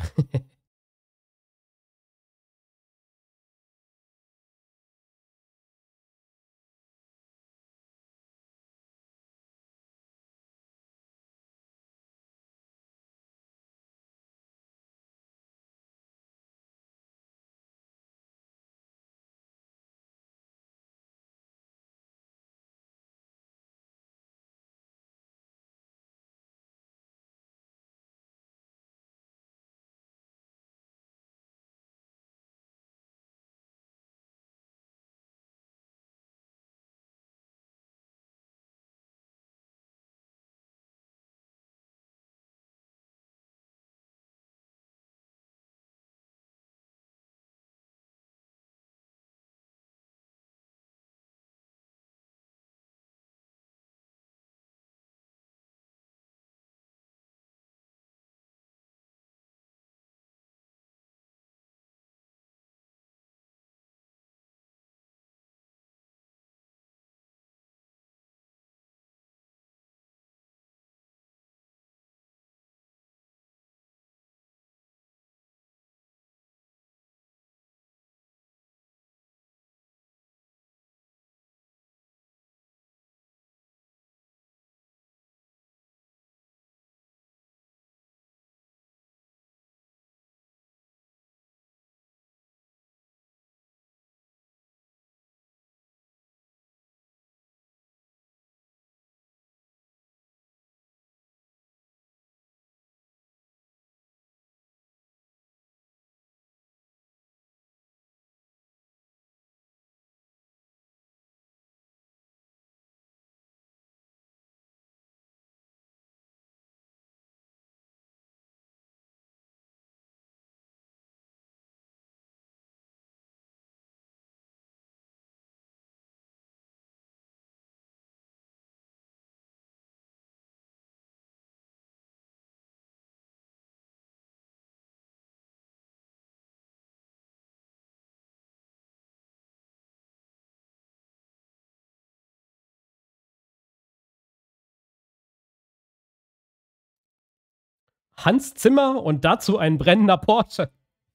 Hans Zimmer und dazu ein brennender Porsche.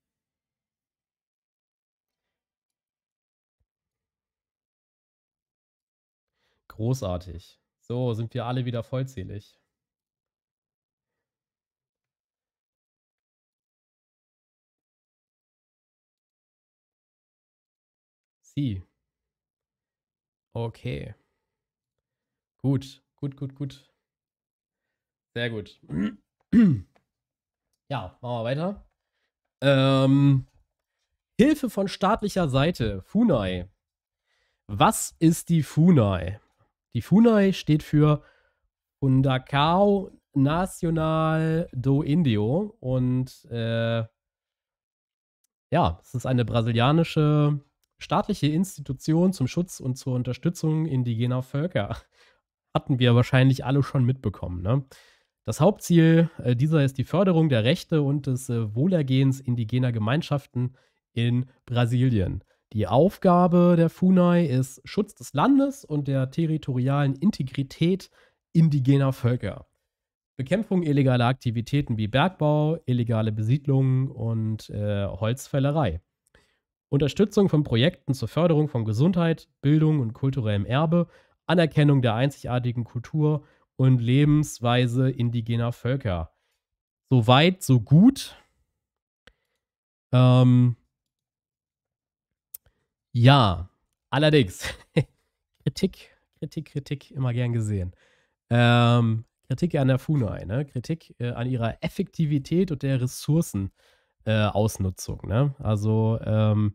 Großartig. So, sind wir alle wieder vollzählig. Sie. Okay. Gut, gut, gut, gut. Sehr gut. Ja, machen wir weiter. Ähm, Hilfe von staatlicher Seite. FUNAI. Was ist die FUNAI? Die FUNAI steht für Fundação Nacional do Índio und äh, ja, es ist eine brasilianische staatliche Institution zum Schutz und zur Unterstützung indigener Völker. Hatten wir wahrscheinlich alle schon mitbekommen, ne? Das Hauptziel äh, dieser ist die Förderung der Rechte und des äh, Wohlergehens indigener Gemeinschaften in Brasilien. Die Aufgabe der FUNAI ist Schutz des Landes und der territorialen Integrität indigener Völker. Bekämpfung illegaler Aktivitäten wie Bergbau, illegale Besiedlung und äh, Holzfällerei. Unterstützung von Projekten zur Förderung von Gesundheit, Bildung und kulturellem Erbe, Anerkennung der einzigartigen Kultur und Lebensweise indigener Völker. So weit, so gut. Ähm, ja, allerdings. Kritik, Kritik, Kritik, immer gern gesehen. Ähm, Kritik an der FUNAI, ne? Kritik äh, an ihrer Effektivität und der Ressourcenausnutzung, äh, ne? Also, ähm,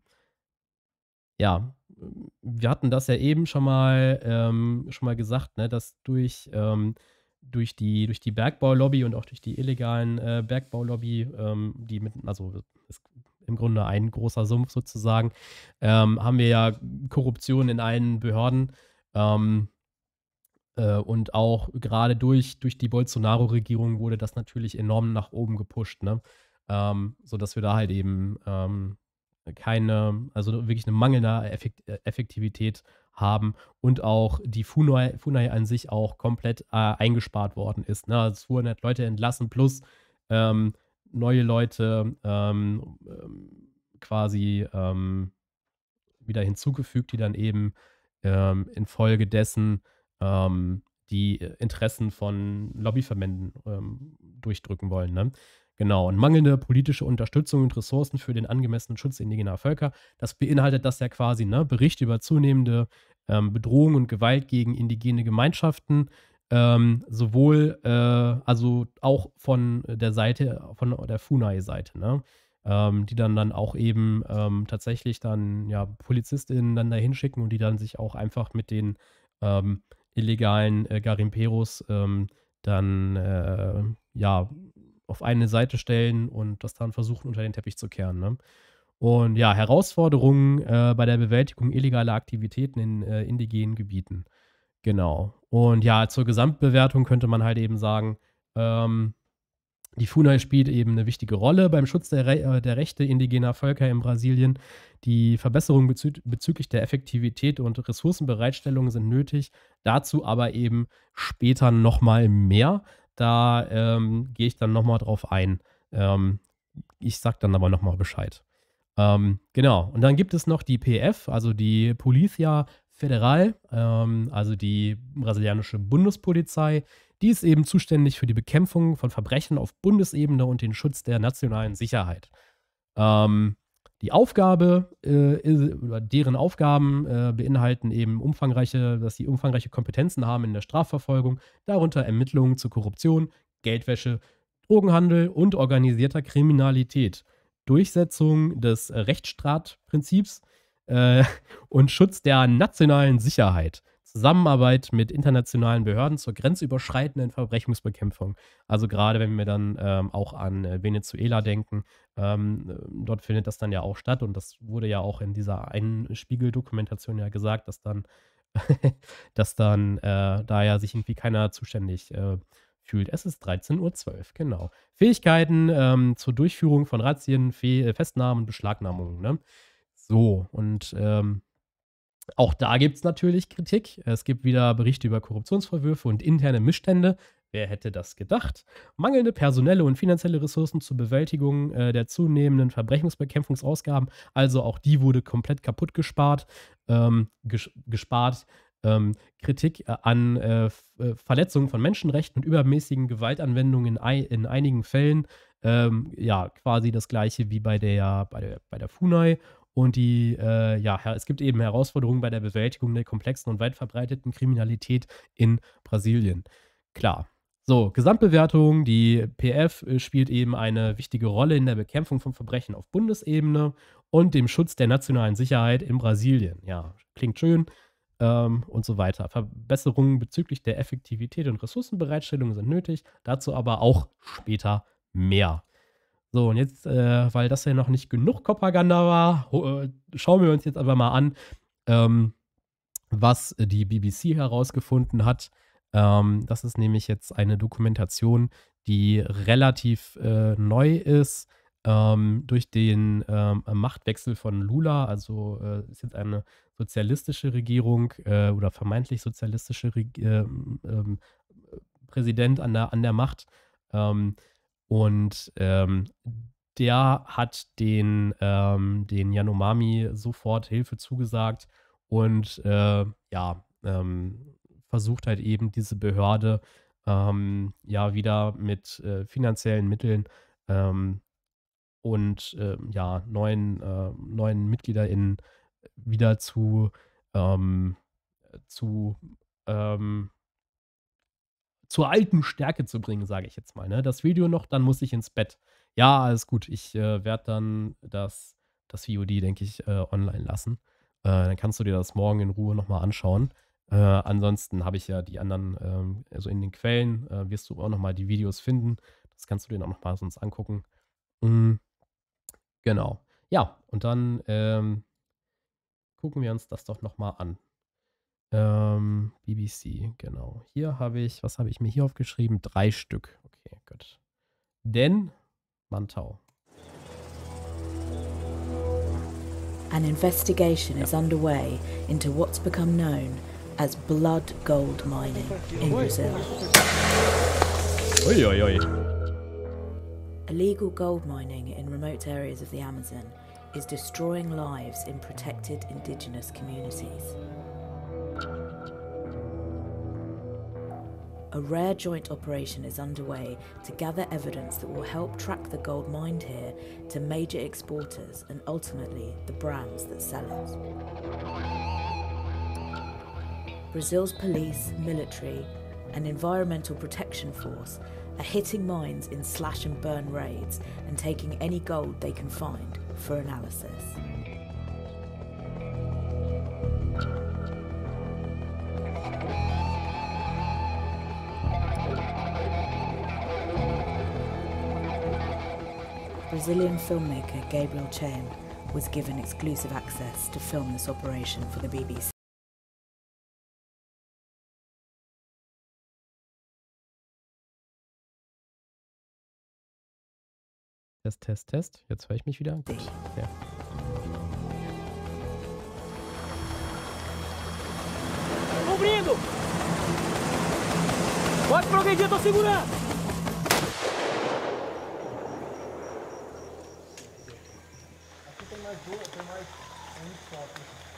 ja, wir hatten das ja eben schon mal, ähm, schon mal gesagt, ne, dass durch, ähm, durch die, durch die Bergbaulobby und auch durch die illegalen äh, Bergbaulobby, ähm, die mit, also ist im Grunde ein großer Sumpf sozusagen, ähm, haben wir ja Korruption in allen Behörden. Ähm, äh, und auch gerade durch, durch die Bolsonaro-Regierung wurde das natürlich enorm nach oben gepusht, ne? Ähm, sodass wir da halt eben ähm, keine, also wirklich eine mangelnde Effekt, Effektivität haben und auch die FUNAI, FUNAI an sich auch komplett äh, eingespart worden ist. Ne? Also es wurden halt Leute entlassen plus ähm, neue Leute ähm, ähm, quasi ähm, wieder hinzugefügt, die dann eben ähm, infolgedessen ähm, die Interessen von Lobbyverbänden ähm, durchdrücken wollen. Ne? Genau, und mangelnde politische Unterstützung und Ressourcen für den angemessenen Schutz indigener Völker. Das beinhaltet das ja quasi, ne? Bericht über zunehmende ähm, Bedrohung und Gewalt gegen indigene Gemeinschaften, ähm, sowohl, äh, also auch von der Seite, von der FUNAI-Seite, ne? Ähm, die dann dann auch eben ähm, tatsächlich dann, ja, PolizistInnen dann da hinschicken und die dann sich auch einfach mit den ähm, illegalen äh, Garimperos ähm, dann, äh, ja, auf eine Seite stellen und das dann versuchen, unter den Teppich zu kehren. Ne? Und ja, Herausforderungen äh, bei der Bewältigung illegaler Aktivitäten in äh, indigenen Gebieten. Genau. Und ja, zur Gesamtbewertung könnte man halt eben sagen, ähm, die FUNAI spielt eben eine wichtige Rolle beim Schutz der, Re der Rechte indigener Völker in Brasilien. Die Verbesserungen bezü bezüglich der Effektivität und Ressourcenbereitstellung sind nötig. Dazu aber eben später nochmal mehr. Da ähm, gehe ich dann nochmal drauf ein. Ähm, ich sag dann aber nochmal Bescheid. Ähm, genau. Und dann gibt es noch die P F, also die Polícia Federal, ähm, also die brasilianische Bundespolizei. Die ist eben zuständig für die Bekämpfung von Verbrechen auf Bundesebene und den Schutz der nationalen Sicherheit. Ähm, die Aufgabe, äh, ist, oder deren Aufgaben äh, beinhalten eben umfangreiche, dass sie umfangreiche Kompetenzen haben in der Strafverfolgung, darunter Ermittlungen zu Korruption, Geldwäsche, Drogenhandel und organisierter Kriminalität, Durchsetzung des Rechtsstaatprinzips äh, und Schutz der nationalen Sicherheit. Zusammenarbeit mit internationalen Behörden zur grenzüberschreitenden Verbrechensbekämpfung. Also gerade wenn wir dann ähm, auch an äh, Venezuela denken, ähm, dort findet das dann ja auch statt und das wurde ja auch in dieser einen Spiegel-Dokumentation ja gesagt, dass dann, dass dann äh, da ja sich irgendwie keiner zuständig äh, fühlt. Es ist dreizehn Uhr zwölf, genau. Fähigkeiten ähm, zur Durchführung von Razzien, Fe Festnahmen, Beschlagnahmungen. Ne? So, und ähm, auch da gibt es natürlich Kritik. Es gibt wieder Berichte über Korruptionsvorwürfe und interne Missstände wer hätte das gedacht? Mangelnde personelle und finanzielle Ressourcen zur Bewältigung äh, der zunehmenden Verbrechensbekämpfungsausgaben. Also auch die wurde komplett kaputt gespart. Ähm, ges gespart. Ähm, Kritik äh, an äh, Verletzungen von Menschenrechten und übermäßigen Gewaltanwendungen in, ei in einigen Fällen. Ähm, ja, quasi das gleiche wie bei der, bei der, bei der FUNAI. Und die, äh, ja, es gibt eben Herausforderungen bei der Bewältigung der komplexen und weit verbreiteten Kriminalität in Brasilien. Klar. So, Gesamtbewertung. Die P F spielt eben eine wichtige Rolle in der Bekämpfung von Verbrechen auf Bundesebene und dem Schutz der nationalen Sicherheit in Brasilien. Ja, klingt schön. Ähm, und so weiter. Verbesserungen bezüglich der Effektivität und Ressourcenbereitstellung sind nötig. Dazu aber auch später mehr. So, und jetzt, äh, weil das ja noch nicht genug Propaganda war, äh, schauen wir uns jetzt einfach mal an, ähm, was die B B C herausgefunden hat. Ähm, das ist nämlich jetzt eine Dokumentation, die relativ äh, neu ist, ähm, durch den ähm, Machtwechsel von Lula. Also äh, ist jetzt eine sozialistische Regierung äh, oder vermeintlich sozialistische Reg äh, äh, Präsident an der, an der Macht. Ähm, Und ähm, der hat den, ähm, den Yanomami sofort Hilfe zugesagt und äh, ja, ähm, versucht halt eben diese Behörde ähm, ja wieder mit äh, finanziellen Mitteln ähm, und äh, ja, neuen, äh, neuen MitgliederInnen wieder zu, ähm, zu ähm, zur alten Stärke zu bringen, sage ich jetzt mal. Ne? Das Video noch, dann muss ich ins Bett. Ja, alles gut. Ich äh, werde dann das, das V O D, denke ich, äh, online lassen. Äh, dann kannst du dir das morgen in Ruhe nochmal anschauen. Äh, ansonsten habe ich ja die anderen, ähm, also in den Quellen äh, wirst du auch nochmal die Videos finden. Das kannst du dir auch nochmal sonst angucken. Mhm. Genau. Ja, und dann ähm, gucken wir uns das doch nochmal an. Ähm, B B C, genau. Hier habe ich, was habe ich mir hier aufgeschrieben? Drei Stück. Okay, gut. Denn Mantau. An investigation is underway into what's become known as blood gold mining in Brazil. Ui, ui, ui. Illegal gold mining in remote areas of the Amazon is destroying lives in protected indigenous communities. A rare joint operation is underway to gather evidence that will help track the gold mined here to major exporters and ultimately the brands that sell it. Brazil's police, military, and environmental protection force are hitting mines in slash and burn raids and taking any gold they can find for analysis. Brazilian filmmaker Gabriel Chaim was given exclusive access to film this operation for the B B C. Test, Test, Test. Jetzt höre ich mich wieder. Gut. Ja. Cobrindo! Pode progredir, tô segurando! Aqui tem mais duas, tem mais um shopping.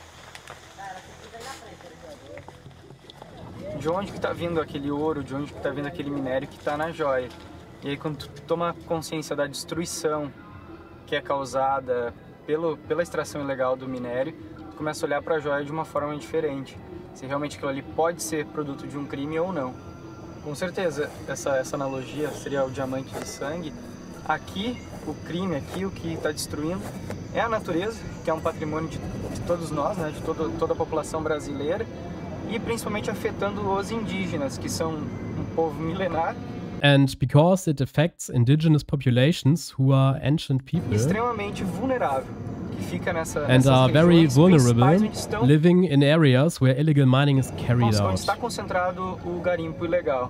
De onde que tá vindo aquele ouro, de onde que tá vindo aquele minério que tá na joia. E aí quando tu toma consciência da destruição que é causada pelo, pela extração ilegal do minério, tu começa a olhar para a joia de uma forma diferente. Se realmente aquilo ali pode ser produto de um crime ou não. Com certeza, essa, essa analogia seria o diamante de sangue. Aqui, o crime, aqui o que está destruindo é a natureza, que é um patrimônio de, de todos nós, né, de todo, toda a população brasileira, e principalmente afetando os indígenas, que são um povo milenar. And because it affects indigenous populations who are ancient people extremamente vulnerável, que fica nessa, and are very vulnerable, living in areas where illegal mining is carried onde out. está concentrado o garimpo ilegal.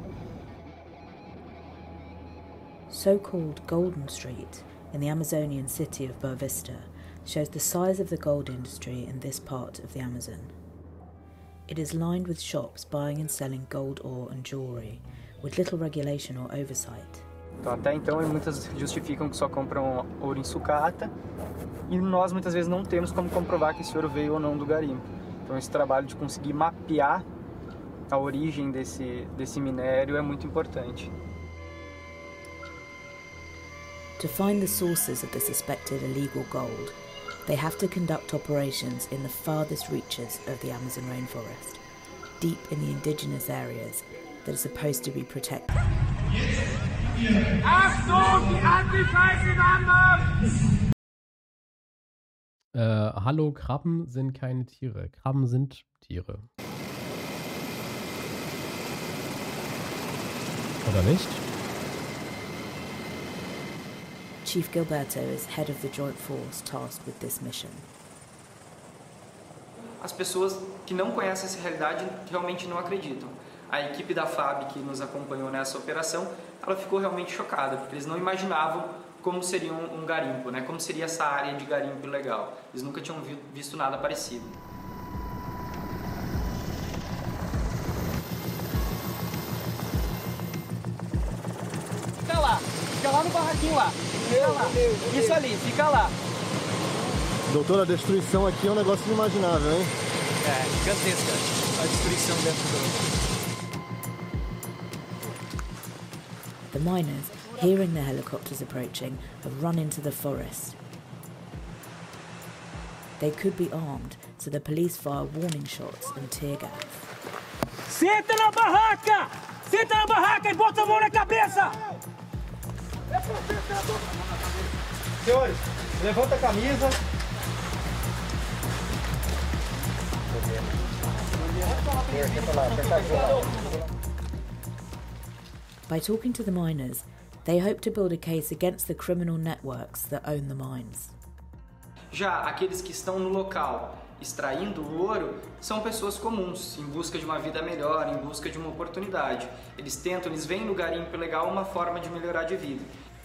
So-called Golden Street in the Amazonian city of Boa Vista shows the size of the gold industry in this part of the Amazon. It is lined with shops buying and selling gold ore and jewellery, with little regulation or oversight. Então, até então, muitas justificam que só compram ouro em sucata e nós muitas vezes não temos como comprovar que esse ouro veio ou não do garimpo. Então, esse trabalho de conseguir mapear a origem desse, desse minério é muito importante. To find the sources of the suspected illegal gold, they have to conduct operations in the farthest reaches of the Amazon rainforest, deep in the indigenous areas that are supposed to be protected. Äh, hallo, Krabben sind keine Tiere. Krabben sind Tiere. Oder nicht? Chief Gilberto is head of the joint force tasked with this mission. As pessoas que não conhecem essa realidade realmente não acreditam. A equipe da F A B que nos acompanhou nessa operação, ela ficou realmente chocada, porque eles não imaginavam como seria um, um garimpo, né? Como seria essa área de garimpo ilegal. Eles nunca tinham vi, visto nada parecido. Fica lá, fica lá no barraquinho lá. Fica lá. Isso ali, fica lá. Doutor, a destruição aqui é um negócio inimaginável, hein? É, gigantesca a destruição dentro do... The miners, hearing the helicopters approaching, have run into the forest. They could be armed, so the police fire warning shots and tear gas. Senta na barraca! Senta na barraca e bota a mão na cabeça! Senhores, levanta a camisa. By talking to the miners, they hope to build a case against the criminal networks that own the mines. Já aqueles que estão no local extraindo o ouro são pessoas comuns, em busca de uma vida melhor, em busca de uma oportunidade. Eles tentam, eles veem no garimpo ilegal uma forma de melhorar de vida.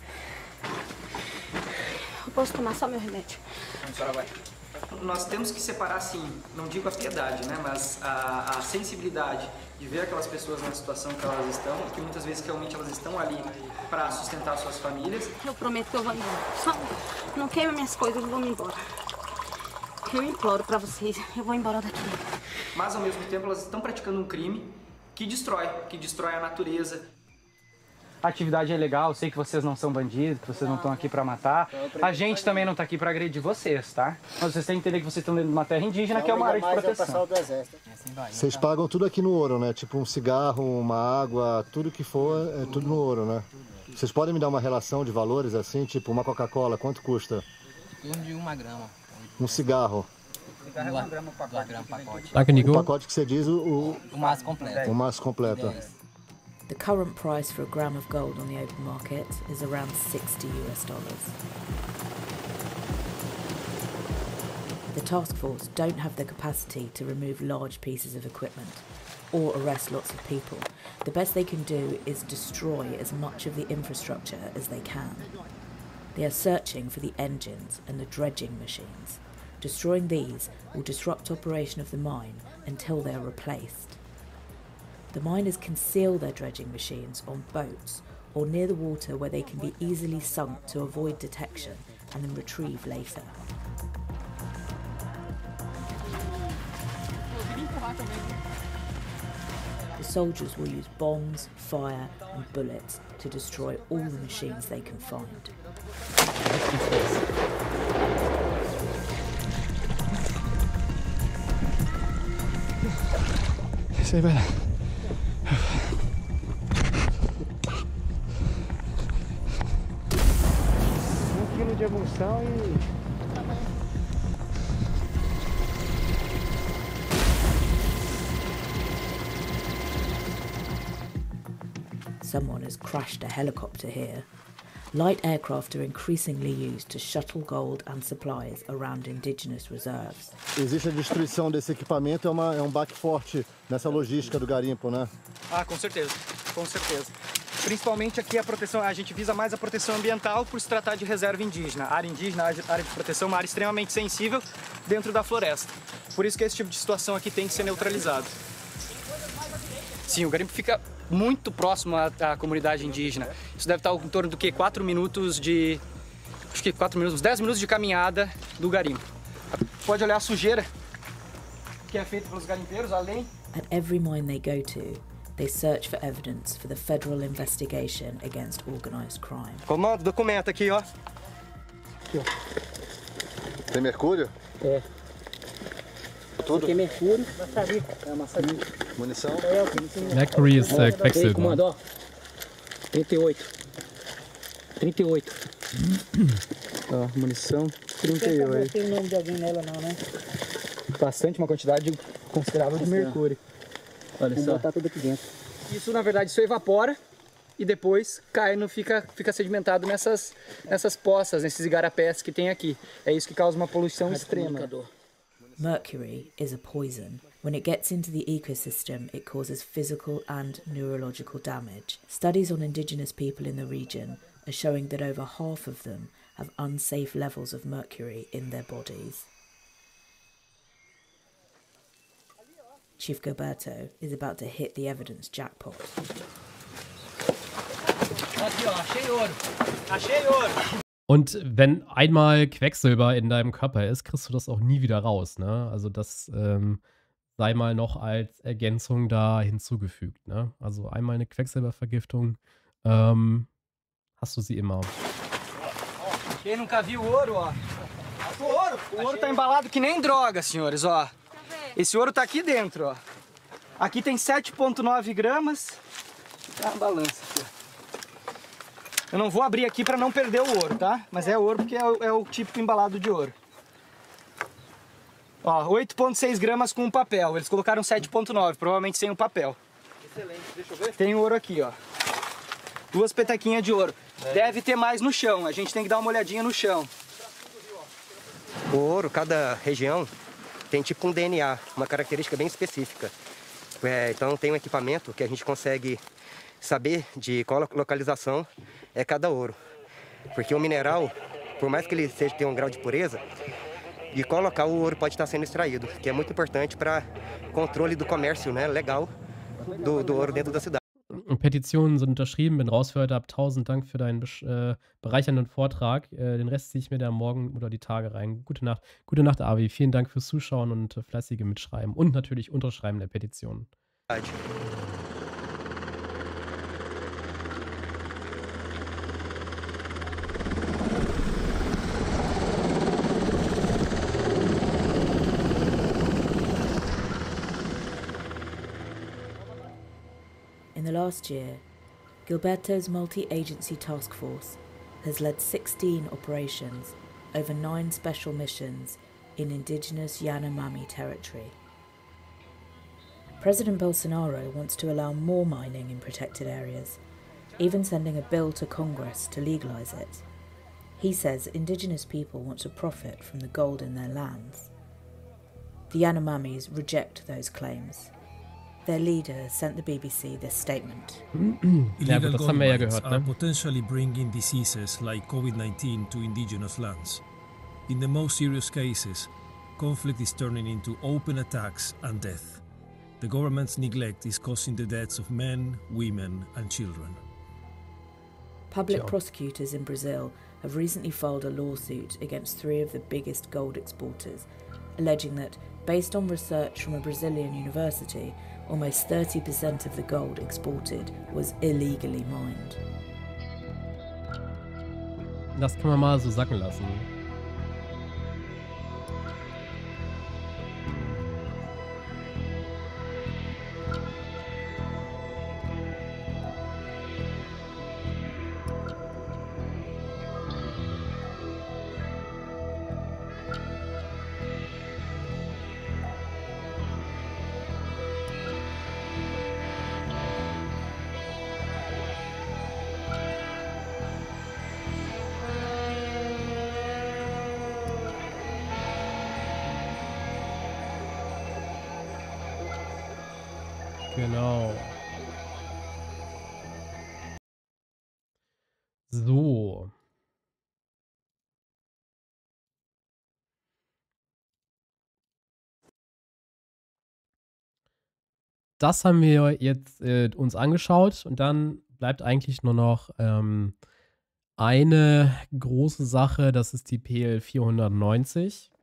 Eu posso tomar só meu remédio? A senhora vai. Nós temos que separar, sim, não digo a piedade, né, mas a, a sensibilidade de ver aquelas pessoas na situação que elas estão, e que muitas vezes realmente elas estão ali para sustentar suas famílias. Eu prometo que eu vou embora. Só não queima minhas coisas, eu vou me embora. Eu imploro para vocês, eu vou embora daqui. Mas ao mesmo tempo elas estão praticando um crime que destrói, que destrói a natureza. A atividade é legal, sei que vocês não são bandidos, que vocês não estão aqui para matar. A gente também não está aqui para agredir vocês, tá? Mas vocês têm que entender que vocês estão dentro de uma terra indígena, que é uma área de proteção. Vocês pagam tudo aqui no ouro, né? Tipo um cigarro, uma água, tudo que for, é tudo no ouro, né? Vocês podem me dar uma relação de valores assim, tipo uma Coca-Cola, quanto custa? Um de uma grama. Um cigarro. Cigarro é uma grama pacote. Grama pacote. Danke, Nico. O pacote que você diz, o... O, o maço completo. O maço completo. The current price for a gram of gold on the open market is around sixty US dollars. The task force don't have the capacity to remove large pieces of equipment or arrest lots of people. The best they can do is destroy as much of the infrastructure as they can. They are searching for the engines and the dredging machines. Destroying these will disrupt operation of the mine until they are replaced. The miners conceal their dredging machines on boats or near the water where they can be easily sunk to avoid detection and then retrieve later. The soldiers will use bombs, fire and bullets to destroy all the machines they can find. Sei bem. Um quilo de emulsão e... Someone has crashed a helicopter here. Light aircraft are increasingly used to shuttle gold and supplies around indigenous reserves. Existe a destruição desse equipamento, é, uma, é um baque forte nessa logística do garimpo, né? Ah, com certeza, com certeza. Principalmente aqui a proteção, a gente visa mais a proteção ambiental por se tratar de reserva indígena. A área indígena, a área de proteção, uma área extremamente sensível dentro da floresta. Por isso que esse tipo de situação aqui tem que ser neutralizado. Sim, o garimpo fica muito próximo à, à comunidade indígena. Isso deve estar em torno do que? quatro minutos de... Acho que quatro minutos, dez minutos de caminhada do garimpo. Pode olhar a sujeira que é feita pelos garimpeiros, além... At every mine they go to, they search for evidence for the federal investigation against organized crime. Comando, documento aqui, ó. Aqui, ó. Tem mercúrio? É. Tudo? Aqui é mercúrio. É maçaria. Munição? Mercury is uh, Quecksilber. Comando, ó. trinta e oito. trinta e oito. Ó, munição trinta e oito. Não tem o nome de alguém nela não, né? Bastante, uma quantidade considerável de mercúrio. Olha só. Vou botar tudo aqui dentro. Isso, na verdade, isso evapora e depois cai, no, fica, fica sedimentado nessas, nessas poças, nesses igarapés que tem aqui. É isso que causa uma poluição extrema. Mercury is a poison. When it gets into the ecosystem, it causes physical and neurological damage. Studies on indigenous people in the region are showing that over half of them have unsafe levels of mercury in their bodies. Chief Gilberto is about to hit the evidence jackpot. Aqui, ó, achei ouro. Achei ouro. Und wenn einmal Quecksilber in deinem Körper ist, kriegst du das auch nie wieder raus, ne? Also das ähm, sei mal noch als Ergänzung da hinzugefügt, ne? Also einmal eine Quecksilbervergiftung, ähm, hast du sie immer. Quem nunca viu ouro, ó. O ouro, o ouro tá embalado que nem droga, senhores, ó. Esse ouro tá aqui dentro, ó. Aqui tem sete vírgula nove gramas. Tá uma balança aqui, ó. Eu não vou abrir aqui para não perder o ouro, tá? Mas é ouro porque é o, é o típico embalado de ouro. Ó, oito vírgula seis gramas com o papel. Eles colocaram sete vírgula nove, provavelmente sem o papel. Excelente, deixa eu ver. Tem ouro aqui, ó. Duas petaquinhas de ouro. É. Deve ter mais no chão, a gente tem que dar uma olhadinha no chão. O ouro, cada região tem tipo um D N A, uma característica bem específica. É, então tem um equipamento que a gente consegue saber de qual localização é cada ouro. Porque o mineral, por mais que ele seja, tenha um grau de pureza, de qual local o ouro pode estar sendo extraído, que é muito importante para controle do comércio, né, legal do, do ouro dentro da cidade. Petitionen sind unterschrieben, bin raus für heute ab. Tausend Dank für deinen äh, bereichernden Vortrag. Äh, den Rest ziehe ich mir da morgen oder die Tage rein. Gute Nacht. Gute Nacht, Avi. Vielen Dank fürs Zuschauen und äh, fleißige Mitschreiben und natürlich Unterschreiben der Petitionen. In the last year, Gilberto's multi-agency task force has led sixteen operations over nine special missions in indigenous Yanomami territory. President Bolsonaro wants to allow more mining in protected areas, even sending a bill to Congress to legalize it. He says indigenous people want to profit from the gold in their lands. The Yanomamis reject those claims. Their leader sent the B B C this statement. Illegal gold mines are potentially bringing diseases like COVID nineteen to indigenous lands. In the most serious cases, conflict is turning into open attacks and death. The government's neglect is causing the deaths of men, women, and children. Public prosecutors in Brazil have recently filed a lawsuit against three of the biggest gold exporters, alleging that, based on research from a Brazilian university, almost thirty percent of the gold exported was illegally mined. Das kann man mal so sacken lassen. Genau. So. das haben wir jetzt äh, uns angeschaut und dann bleibt eigentlich nur noch ähm, eine große Sache, das ist die P L vierhundertneunzig.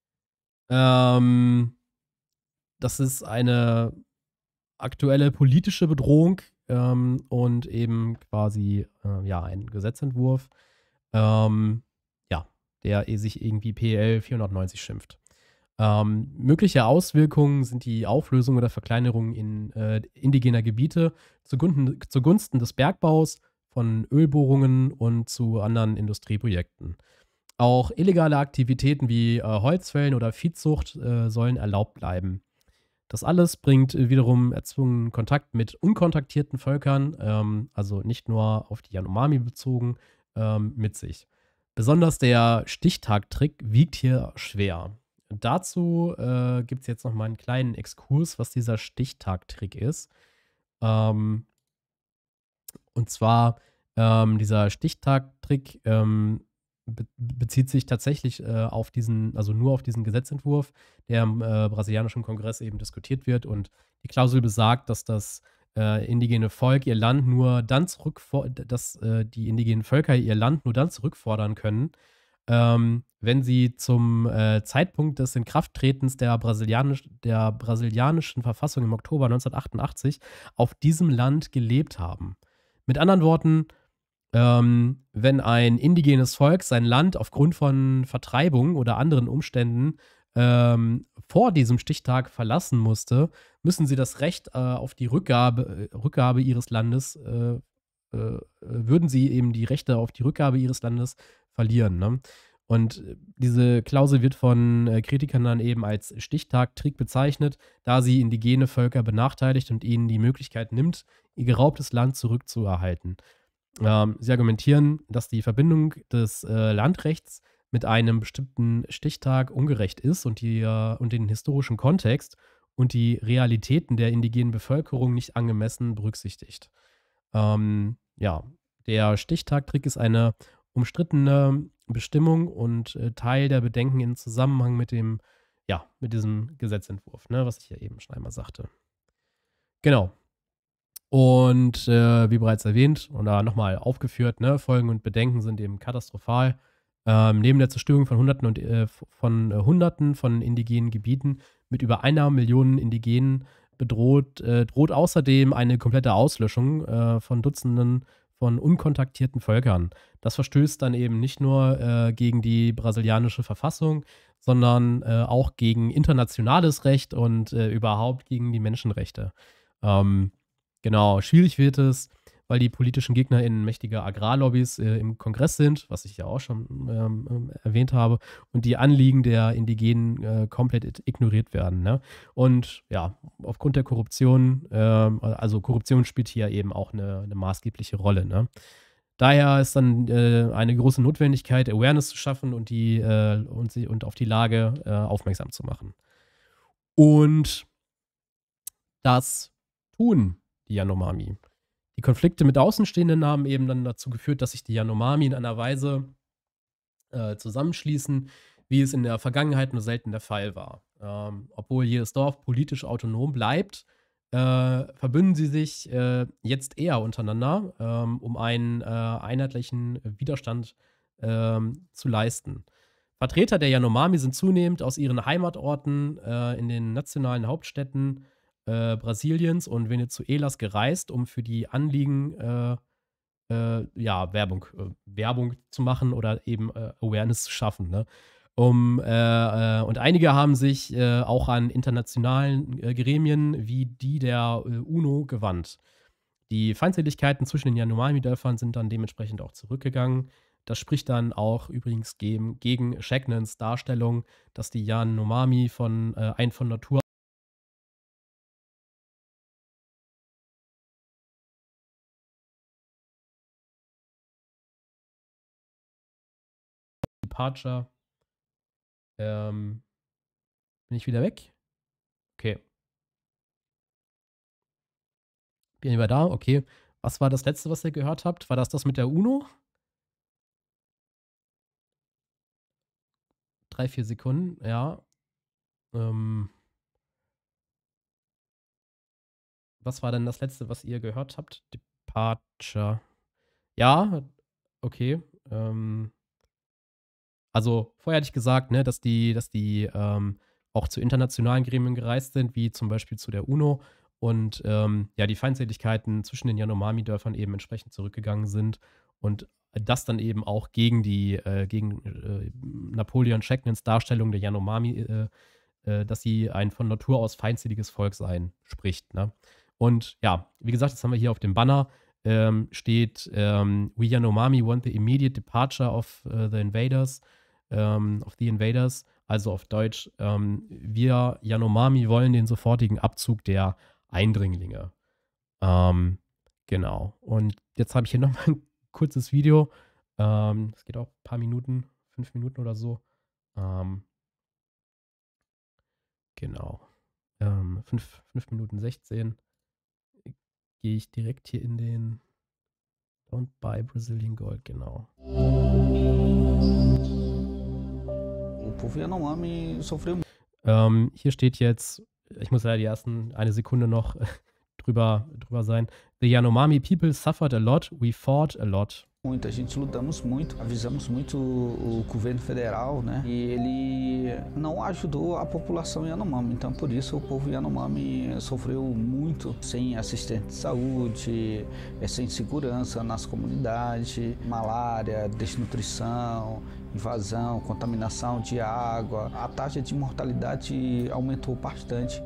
Ähm, das ist eine aktuelle politische Bedrohung ähm, und eben quasi äh, ja, ein Gesetzentwurf, ähm, ja, der eh sich irgendwie P L vierhundertneunzig schimpft. Ähm, mögliche Auswirkungen sind die Auflösung oder Verkleinerung in äh, indigener Gebiete zugunsten, zugunsten des Bergbaus, von Ölbohrungen und zu anderen Industrieprojekten. Auch illegale Aktivitäten wie äh, Holzfällen oder Viehzucht äh, sollen erlaubt bleiben. Das alles bringt äh, wiederum erzwungenen Kontakt mit unkontaktierten Völkern, ähm, also nicht nur auf die Yanomami bezogen, ähm, mit sich. Besonders der Stichtag-Trick wiegt hier schwer. Dazu äh, gibt es jetzt noch mal einen kleinen Exkurs, was dieser Stichtag-Trick ist. Ähm, und zwar, ähm, dieser Stichtag-Trick ähm, be bezieht sich tatsächlich äh, auf diesen, also nur auf diesen Gesetzentwurf, der im äh, brasilianischen Kongress eben diskutiert wird. Und die Klausel besagt, dass das äh, indigene Volk ihr Land nur dann zurückfor dass äh, die indigenen Völker ihr Land nur dann zurückfordern können, ähm, wenn sie zum äh, Zeitpunkt des Inkrafttretens der, brasilianisch, der brasilianischen Verfassung im Oktober neunzehnhundertachtundachtzig auf diesem Land gelebt haben. Mit anderen Worten, ähm, wenn ein indigenes Volk sein Land aufgrund von Vertreibung oder anderen Umständen ähm, vor diesem Stichtag verlassen musste, müssen sie das Recht äh, auf die Rückgabe, äh, Rückgabe ihres Landes, äh, äh, würden sie eben die Rechte auf die Rückgabe ihres Landes verlieren. Ne? Und diese Klausel wird von äh, Kritikern dann eben als Stichtag-Trick bezeichnet, da sie indigene Völker benachteiligt und ihnen die Möglichkeit nimmt, ihr geraubtes Land zurückzuerhalten. Ähm, sie argumentieren, dass die Verbindung des äh, Landrechts mit einem bestimmten Stichtag ungerecht ist und, die, äh, und den historischen Kontext und die Realitäten der indigenen Bevölkerung nicht angemessen berücksichtigt. Ähm, ja, der Stichtag-Trick ist eine umstrittene Bestimmung und äh, Teil der Bedenken im Zusammenhang mit dem, ja, mit diesem Gesetzentwurf, ne, was ich ja eben schon einmal sagte. Genau. Und äh, wie bereits erwähnt oder nochmal aufgeführt, ne, Folgen und Bedenken sind eben katastrophal. Ähm, neben der Zerstörung von Hunderten und äh, von äh, Hunderten von indigenen Gebieten mit über einer Million Indigenen bedroht, äh, droht außerdem eine komplette Auslöschung äh, von Dutzenden von unkontaktierten Völkern. Das verstößt dann eben nicht nur äh, gegen die brasilianische Verfassung, sondern äh, auch gegen internationales Recht und äh, überhaupt gegen die Menschenrechte. Ähm, genau, schwierig wird es, weil die politischen GegnerInnen mächtiger Agrarlobbys äh, im Kongress sind, was ich ja auch schon ähm, erwähnt habe, und die Anliegen der Indigenen äh, komplett ignoriert werden. Ne? Und ja, aufgrund der Korruption, äh, also Korruption spielt hier eben auch eine, eine maßgebliche Rolle. Ne? Daher ist dann äh, eine große Notwendigkeit, Awareness zu schaffen und, die, äh, und, sie, und auf die Lage äh, aufmerksam zu machen. Und das tun die Yanomami. Die Konflikte mit Außenstehenden haben eben dann dazu geführt, dass sich die Yanomami in einer Weise äh, zusammenschließen, wie es in der Vergangenheit nur selten der Fall war. Ähm, obwohl jedes Dorf politisch autonom bleibt, äh, verbünden sie sich äh, jetzt eher untereinander, ähm, um einen äh, einheitlichen Widerstand äh, zu leisten. Vertreter der Yanomami sind zunehmend aus ihren Heimatorten äh, in den nationalen Hauptstädten Äh, Brasiliens und Venezuelas gereist, um für die Anliegen äh, äh, ja, Werbung, äh, Werbung zu machen oder eben äh, Awareness zu schaffen. Ne? Um, äh, äh, und einige haben sich äh, auch an internationalen äh, Gremien wie die der äh, UNO gewandt. Die Feindseligkeiten zwischen den Yanomami-Dörfern sind dann dementsprechend auch zurückgegangen. Das spricht dann auch übrigens gegen, gegen Shagnans Darstellung, dass die Yanomami von äh, ein von Natur Departure. Ähm, bin ich wieder weg? Okay. Bin ich wieder da? Okay. Was war das letzte, was ihr gehört habt? War das das mit der UNO? Drei, vier Sekunden, ja. Ähm. was war denn das letzte, was ihr gehört habt? Departure. Ja, okay. Ähm, also vorher hatte ich gesagt, ne, dass die, dass die ähm, auch zu internationalen Gremien gereist sind, wie zum Beispiel zu der UNO und ähm, ja, die Feindseligkeiten zwischen den Yanomami-Dörfern eben entsprechend zurückgegangen sind und das dann eben auch gegen die, äh, gegen äh, Napoleon Shacknans Darstellung der Yanomami, äh, äh, dass sie ein von Natur aus feindseliges Volk seien, spricht. Ne? Und ja, wie gesagt, das haben wir hier auf dem Banner, ähm, steht ähm, We Yanomami want the immediate departure of uh, the invaders, ähm, of the invaders, also auf Deutsch, ähm, wir Yanomami wollen den sofortigen Abzug der Eindringlinge. Ähm, genau. Und jetzt habe ich hier nochmal ein kurzes Video. Ähm, das geht auch ein paar Minuten, fünf Minuten oder so. Ähm, genau. Ähm, fünf, fünf Minuten sechzehn. Gehe ich direkt hier in den Don't Buy Brazilian Gold, genau. Ähm, hier steht jetzt, ich muss ja die ersten eine Sekunde noch drüber, drüber sein. The Yanomami people suffered a lot, we fought a lot. Muito, a gente lutamos muito, avisamos muito o, o governo federal, né? E ele não ajudou a população Yanomami, então por isso o povo Yanomami sofreu muito, sem assistente de saúde, sem segurança nas comunidades, malária, desnutrição, invasão, contaminação de água. A taxa de mortalidade aumentou bastante.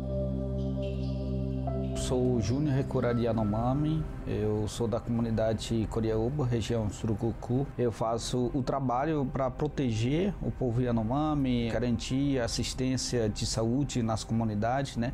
Sou Júnior Recurari Yanomami, eu sou da comunidade Coriaúba, região Surucucu. Eu faço o trabalho para proteger o povo Yanomami, garantir assistência de saúde nas comunidades, né?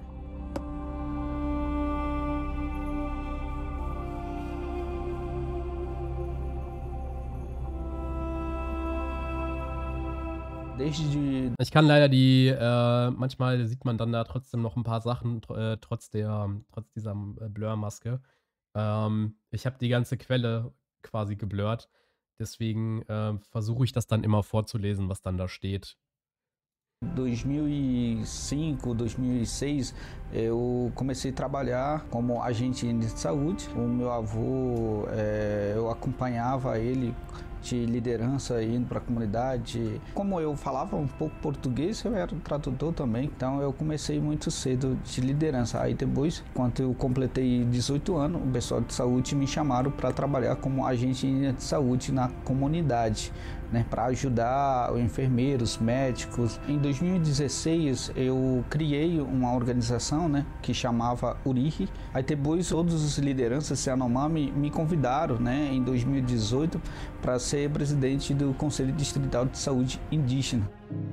Ich kann leider die, äh, manchmal sieht man dann da trotzdem noch ein paar Sachen, äh, trotz der, trotz dieser äh, Blurmaske. Ähm, ich habe die ganze Quelle quasi geblurrt, deswegen äh, versuche ich das dann immer vorzulesen, was dann da steht. dois mil e cinco, dois mil e seis, eu comecei a trabalhar como agente de saúde. O meu avô, é, eu acompanhava ele de liderança indo para a comunidade. Como eu falava um pouco português, eu era um tradutor também, então eu comecei muito cedo de liderança. Aí depois, quando eu completei dezoito anos, o pessoal de saúde me chamaram para trabalhar como agente de saúde na comunidade, né, para ajudar os enfermeiros, médicos. Em dois mil e dezesseis eu criei uma organização, né, que chamava Urihi. Aí depois todos os lideranças Yanomami me convidaram, né, em dois mil e dezoito para ser presidente do Conselho Distrital de Saúde Indígena.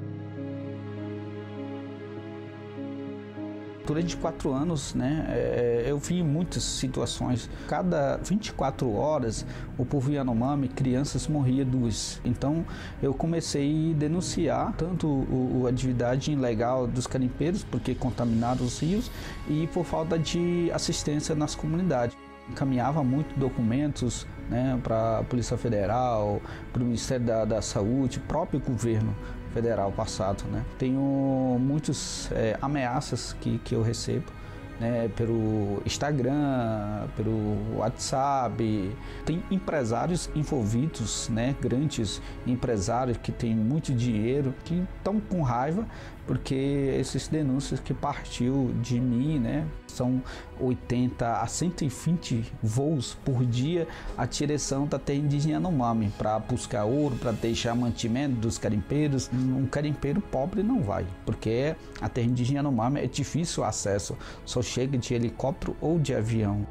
Durante quatro anos, né, eu vi muitas situações. Cada vinte e quatro horas, o povo Yanomami, crianças, morria duas. Então, eu comecei a denunciar tanto a atividade ilegal dos garimpeiros, porque contaminaram os rios, e por falta de assistência nas comunidades. Encaminhava muito documentos, né, para a Polícia Federal, para o Ministério da, da Saúde, próprio governo federal passado, né? Tenho muitas é, ameaças que, que eu recebo, né, pelo Instagram, pelo WhatsApp. Tem empresários envolvidos, né, grandes empresários que têm muito dinheiro, que estão com raiva porque esses denúncias que partiu de mim, né, são oitenta a cento e vinte voos por dia à direção da terra indígena Yanomami para buscar ouro, para deixar mantimento dos garimpeiros. Um garimpeiro pobre não vai, porque a terra indígena Yanomami é difícil o acesso, só chega de helicóptero ou de avião.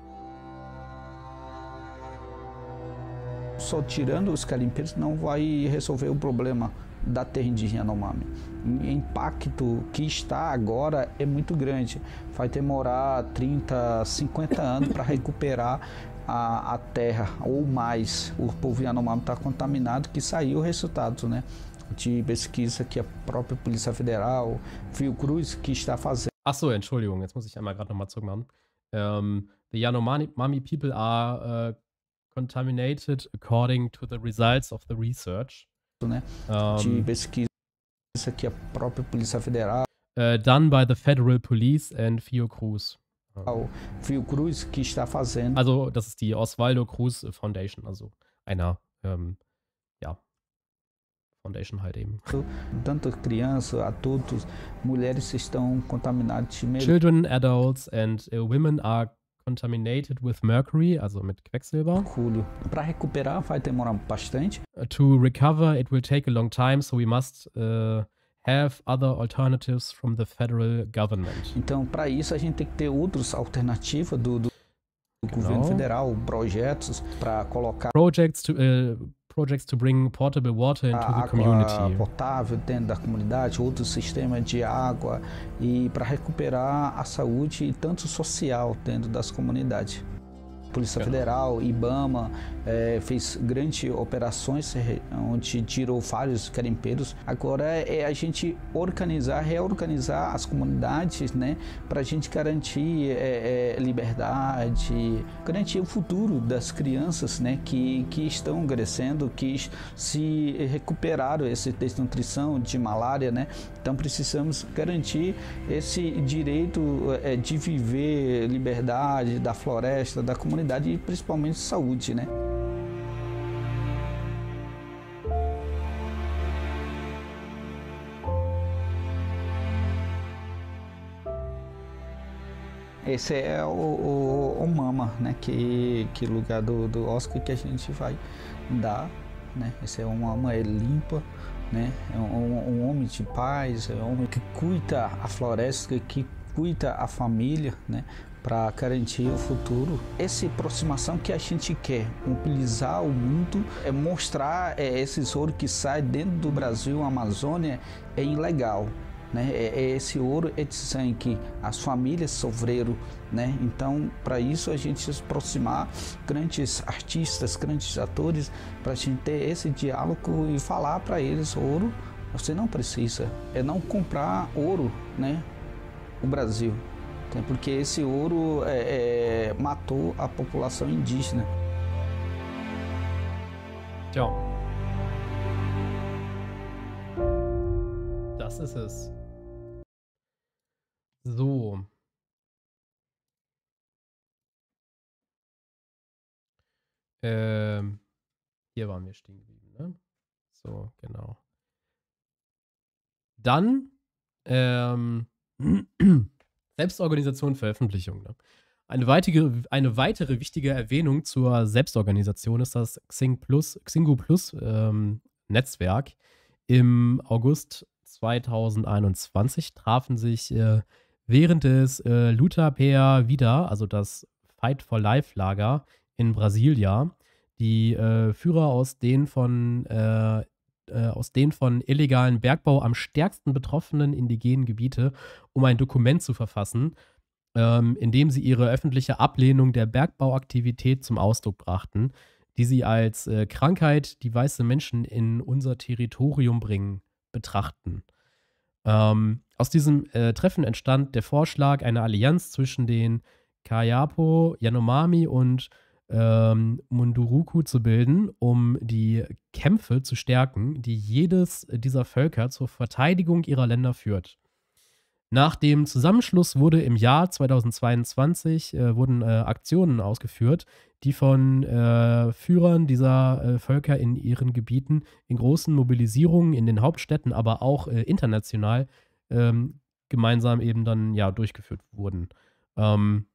Só tirando os garimpeiros não vai resolver o problema da terra indígena Yanomami. O impacto que está agora é muito grande. Vai demorar trinta, cinquenta anos para recuperar a, a terra ou mais. O povo Yanomami está contaminado, que saiu o resultado, né, de pesquisa que a própria Polícia Federal, Fiocruz, que está fazendo. Achso, Entschuldigung, jetzt muss ich einmal gerade nochmal zurückmachen. Um, the Yanomami people are uh, contaminated according to the results of the research. Né, um, de pesquisa que a própria Polícia Federal. Uh, done by the Federal Police and Fiocruz. Fiocruz que está fazendo. Also, das ist die Oswaldo Cruz Foundation, also einer, ähm, ja, Foundation halt eben. Tanto crianças, adultos, mulheres estão contaminadas de Children, adults and uh, women are contaminated with mercury, also mit Quecksilber. Para recuperar vai demorar bastante. Uh, to recover it will take a long time, so we must uh, have other alternatives from the federal government. Então, para isso a gente tem que ter outras alternativas do, do, do governo federal, projetos para colocar projects to uh, projects to bring portable water into the community. Água potável dentro da comunidade, outros sistemas de água e para recuperar a saúde e tanto social dentro das comunidades. Polícia Federal, IBAMA, é, fez grandes operações onde tirou vários garimpeiros. Agora é a gente organizar, reorganizar as comunidades, né, para a gente garantir é, é, liberdade, garantir o futuro das crianças, né, que, que estão crescendo, que se recuperaram essa desnutrição de malária, né. Então precisamos garantir esse direito é, de viver liberdade da floresta, da comunidade e principalmente saúde, né? Esse é o, o, o Mama, né? Que, que lugar do, do Oscar que a gente vai dar, né? Esse é um Mama, é limpa, né? É um, um homem de paz, é um homem que cuida a floresta, que cuida a família, né? Para garantir o futuro. Essa aproximação que a gente quer mobilizar o mundo, é mostrar é, esses ouro que sai dentro do Brasil, a Amazônia, é ilegal, né? É, é esse ouro é de sangue que as famílias sofreram, né? Então, para isso a gente se aproximar grandes artistas, grandes atores, para a gente ter esse diálogo e falar para eles: ouro, você não precisa, é não comprar ouro, né? O Brasil. Porque esse ouro é, é, matou a população indígena. Tja. Das ist es. So. Ähm, hier waren wir stehen geblieben, ne? So, genau. Dann, ähm, Selbstorganisation, Veröffentlichung. Ne? Eine, weitere, eine weitere wichtige Erwähnung zur Selbstorganisation ist das Xing Plus, Xingu Plus ähm, Netzwerk. Im August zweitausendeinundzwanzig trafen sich äh, während des äh, Luta Pea Vida, also das Fight for Life Lager in Brasilia, die äh, Führer aus den von äh, aus den von illegalen Bergbau am stärksten betroffenen indigenen Gebiete, um ein Dokument zu verfassen, ähm, in dem sie ihre öffentliche Ablehnung der Bergbauaktivität zum Ausdruck brachten, die sie als äh, Krankheit, die weiße Menschen in unser Territorium bringen, betrachten. Ähm, aus diesem äh, Treffen entstand der Vorschlag, eine Allianz zwischen den Kayapo, Yanomami und Ähm, Munduruku zu bilden, um die Kämpfe zu stärken, die jedes dieser Völker zur Verteidigung ihrer Länder führt. Nach dem Zusammenschluss wurde im Jahr zweitausendzweiundzwanzig äh, wurden äh, Aktionen ausgeführt, die von äh, Führern dieser äh, Völker in ihren Gebieten in großen Mobilisierungen in den Hauptstädten, aber auch äh, international ähm, gemeinsam eben dann ja durchgeführt wurden. Ähm,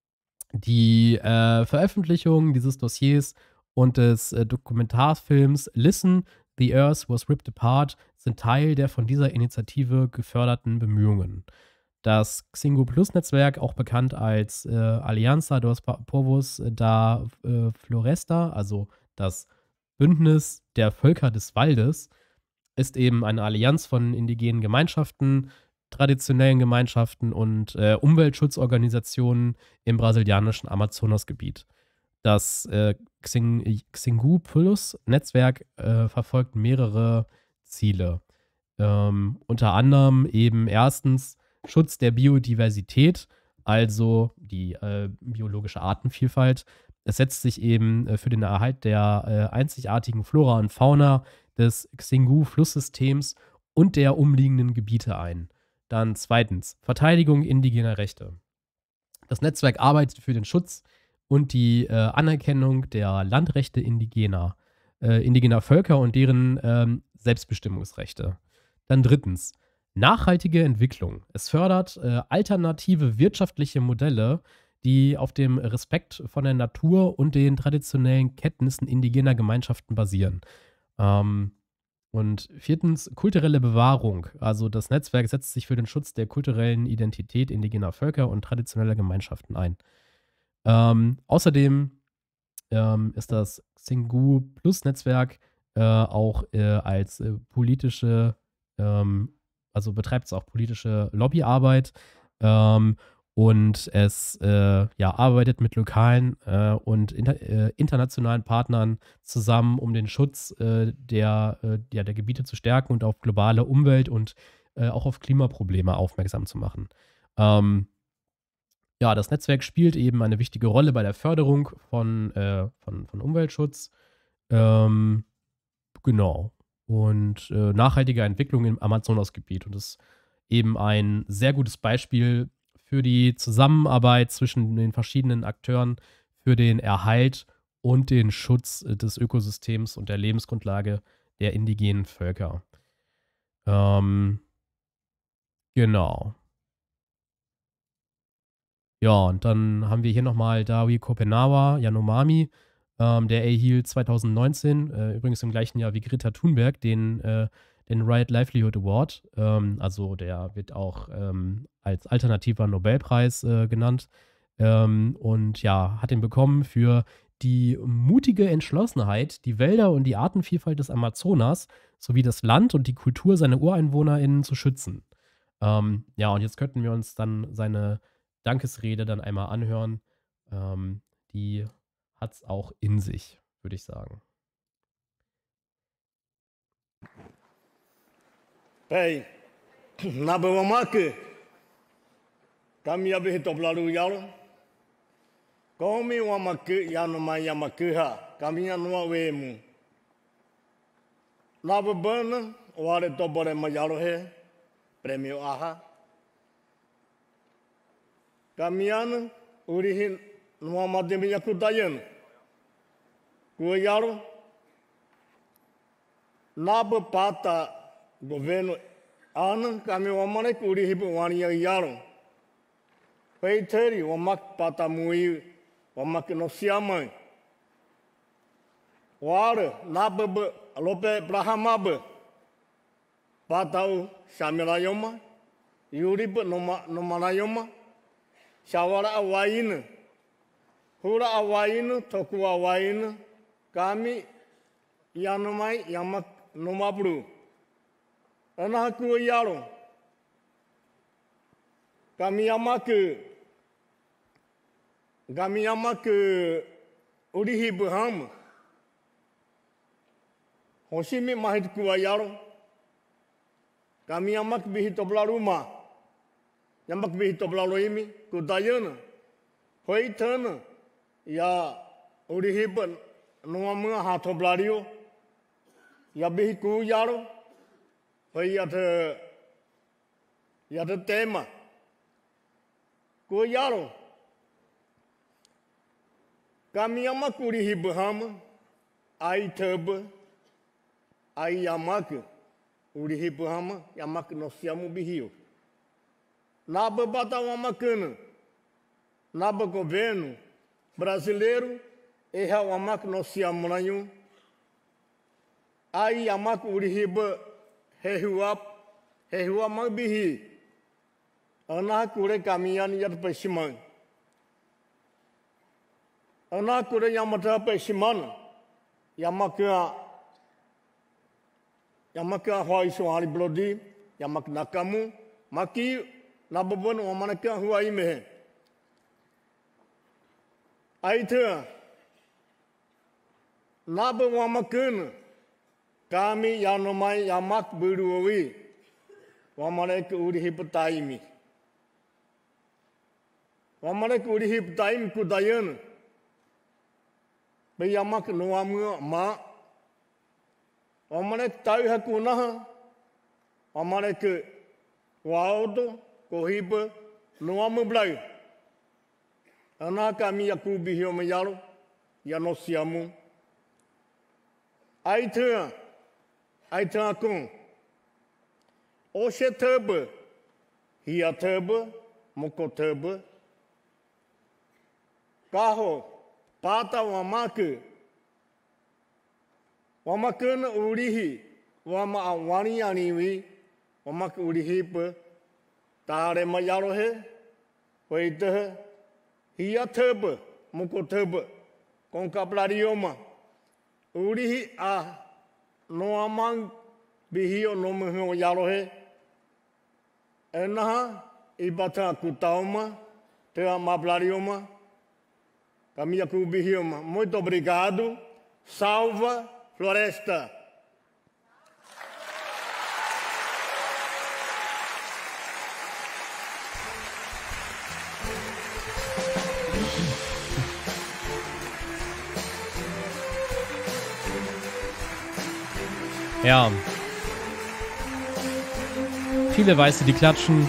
Die äh, Veröffentlichung dieses Dossiers und des äh, Dokumentarfilms Listen, The Earth Was Ripped Apart sind Teil der von dieser Initiative geförderten Bemühungen. Das Xingu Plus Netzwerk, auch bekannt als äh, Alianza dos Povos da äh, Floresta, also das Bündnis der Völker des Waldes, ist eben eine Allianz von indigenen Gemeinschaften, traditionellen Gemeinschaften und äh, Umweltschutzorganisationen im brasilianischen Amazonasgebiet. Das äh, Xing, Xingu Plus Netzwerk äh, verfolgt mehrere Ziele. Ähm, unter anderem eben erstens Schutz der Biodiversität, also die äh, biologische Artenvielfalt. Es setzt sich eben äh, für den Erhalt der äh, einzigartigen Flora und Fauna des Xingu-Flusssystems und der umliegenden Gebiete ein. Dann zweitens, Verteidigung indigener Rechte. Das Netzwerk arbeitet für den Schutz und die äh, Anerkennung der Landrechte indigener, äh, indigener Völker und deren ähm, Selbstbestimmungsrechte. Dann drittens, nachhaltige Entwicklung. Es fördert äh, alternative wirtschaftliche Modelle, die auf dem Respekt von der Natur und den traditionellen Kenntnissen indigener Gemeinschaften basieren. Ähm, und viertens, kulturelle Bewahrung. Also das Netzwerk setzt sich für den Schutz der kulturellen Identität indigener Völker und traditioneller Gemeinschaften ein. Ähm, außerdem ähm, ist das Xingu Plus Netzwerk äh, auch äh, als äh, politische, ähm, also betreibt es auch politische Lobbyarbeit ähm, und es äh, ja, arbeitet mit lokalen äh, und inter, äh, internationalen Partnern zusammen, um den Schutz äh, der, äh, ja, der Gebiete zu stärken und auf globale Umwelt- und äh, auch auf Klimaprobleme aufmerksam zu machen. Ähm, Ja, das Netzwerk spielt eben eine wichtige Rolle bei der Förderung von, äh, von, von Umweltschutz. Ähm, genau. Und äh, nachhaltiger Entwicklung im Amazonasgebiet. Und das ist eben ein sehr gutes Beispiel für die Zusammenarbeit zwischen den verschiedenen Akteuren, für den Erhalt und den Schutz des Ökosystems und der Lebensgrundlage der indigenen Völker. Ähm, genau. Ja, und dann haben wir hier nochmal Dawi Kopenawa Yanomami. Ähm, der erhielt zwanzig neunzehn, äh, übrigens im gleichen Jahr wie Greta Thunberg, den, äh, den Right Livelihood Award. Ähm, also der wird auch ähm, als alternativer Nobelpreis äh, genannt. Ähm, und ja, hat ihn bekommen für die mutige Entschlossenheit, die Wälder und die Artenvielfalt des Amazonas sowie das Land und die Kultur seiner UreinwohnerInnen zu schützen. Ähm, ja, und jetzt könnten wir uns dann seine Dankesrede dann einmal anhören. Ähm, die hat es auch in sich, würde ich sagen. Hey, na bewamake. Kami abe hitoblaru yalo. Komi wamake yano mai yamakuha. Kami anwa wemu. Na bebana wale tobore mayalo he. Prêmio aha. Caminhando, urihin numa mademia kudayano. Kuayaro. Naba pata governo ana kami wamane kurihibu wani yaro. Peiteri wamak pata mui wamak no siamai. Wara naba lope brahamabe. Patau samilayoma. Yuribu noma nomanayoma. Shawara awain, hura awain, toku awain, kami yanomai yamak nomabru. Anaku yaro. Kami yamak, kami yamak urihi buham. Hoshimi mahit kuwa yaro. Kami yamak bihi tobla rumah. Yamak bihi tobla loimi. Kudayana, hoitana, ya urihiban, noamua hatoblario, ya bihiku yaro, hoyata, yata tema, ku yaro, kami yamak urihibahama, ai taba, ai yamak, urihibahama, yamak nosiamu bihio. Naba bata uma cana, naba governo brasileiro, e a mac no se amanhã, aí a mac urihiba, rehuap, rehuamang bihi, anak kure caminhando yat peshiman, anak kure yamata peshiman, yamaka, yamaka hoi sohari blodi, yamak nakamu, maki Nababon wamanaka huai mehe. Aitha Naba wamakun kami yanomai yamak buruwi wamanaka urihipataimi. Wamanaka urihipataim kudayan. Bayamak noamu ma. Wamanaka tahu hakunaha. Wamanaka waudo. Kohiba noamu blai. Anaka mi akubi hioma yalo, yano siamu. Aita, aita akon. Oshe turbo, hia turbo, moko turbo. Kaho, pata wamaku. Wamakuna urihi, wama awani aniwi, wamaku urihi pa. Tare mayaro he, waita he. Hia turbo, moko turbo. Konkaplarioma. Urihi a no amang bihio no muhio yaro he. Enaha ibata kutauma te amaplarioma. Caminha com o Bihioma. Muito obrigado. Salva Floresta. Ja. Viele Weiße, die klatschen.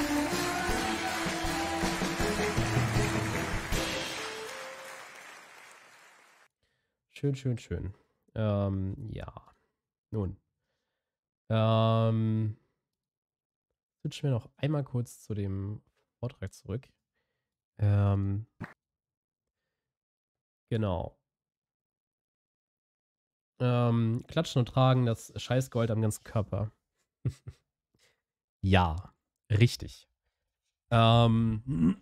Schön, schön, schön. Ähm, ja. Nun. Ähm. Switchen wir noch einmal kurz zu dem Vortrag zurück. Ähm. Genau. Ähm, klatschen und tragen das Scheißgold am ganzen Körper. Ja, richtig. Ähm.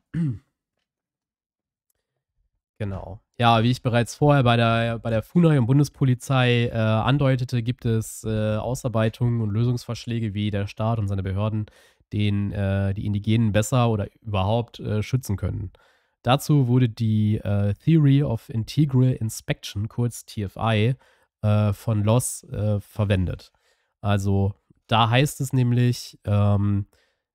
Genau. Ja, wie ich bereits vorher bei der, bei der FUNAI und Bundespolizei äh, andeutete, gibt es äh, Ausarbeitungen und Lösungsvorschläge, wie der Staat und seine Behörden den, äh, die Indigenen besser oder überhaupt äh, schützen können. Dazu wurde die äh, Theory of Integral Inspection, kurz T F I, äh, von Loss äh, verwendet. Also da heißt es nämlich, ähm,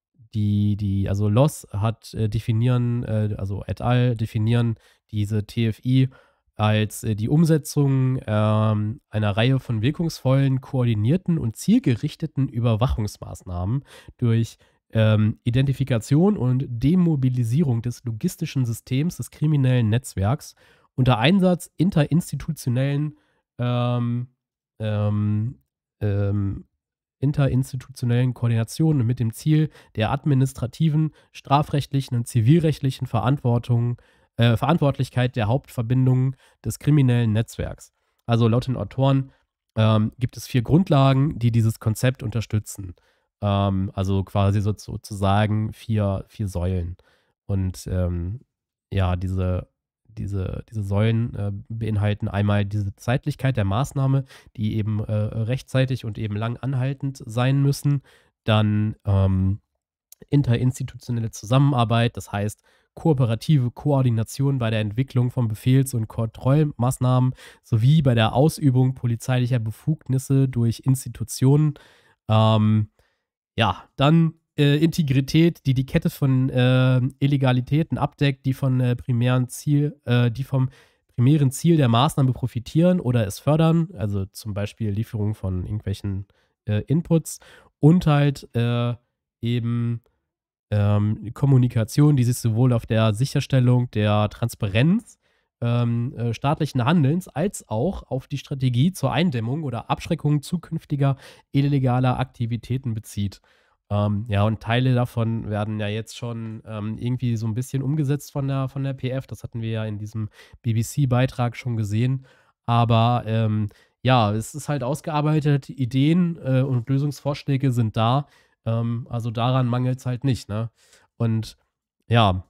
die, die, also Loss hat äh, definieren, äh, also et al. Definieren diese T F I als äh, die Umsetzung ähm, einer Reihe von wirkungsvollen, koordinierten und zielgerichteten Überwachungsmaßnahmen durch ähm, Identifikation und Demobilisierung des logistischen Systems des kriminellen Netzwerks unter Einsatz interinstitutionellen ähm, ähm, ähm, interinstitutionellen Koordinationen mit dem Ziel der administrativen, strafrechtlichen und zivilrechtlichen Verantwortung, äh, Verantwortlichkeit der Hauptverbindungen des kriminellen Netzwerks. Also laut den Autoren ähm, gibt es vier Grundlagen, die dieses Konzept unterstützen. Ähm, also quasi so, sozusagen vier, vier Säulen. Und ähm, ja, diese Diese, diese Säulen äh, beinhalten einmal diese Zeitlichkeit der Maßnahme, die eben äh, rechtzeitig und eben lang anhaltend sein müssen. Dann ähm, interinstitutionelle Zusammenarbeit, das heißt kooperative Koordination bei der Entwicklung von Befehls- und Kontrollmaßnahmen sowie bei der Ausübung polizeilicher Befugnisse durch Institutionen. Ähm, ja, dann Äh, Integrität, die die Kette von äh, Illegalitäten abdeckt, die von äh, primären Ziel, äh, die vom primären Ziel der Maßnahme profitieren oder es fördern, also zum Beispiel Lieferung von irgendwelchen äh, Inputs und halt äh, eben ähm, Kommunikation, die sich sowohl auf der Sicherstellung der Transparenz ähm, äh, staatlichen Handelns als auch auf die Strategie zur Eindämmung oder Abschreckung zukünftiger illegaler Aktivitäten bezieht. Ähm, ja, und Teile davon werden ja jetzt schon ähm, irgendwie so ein bisschen umgesetzt von der, von der P F. Das hatten wir ja in diesem B B C-Beitrag schon gesehen. Aber ähm, ja, es ist halt ausgearbeitet, Ideen äh, und Lösungsvorschläge sind da. Ähm, also daran mangelt es halt nicht, ne? Und ja,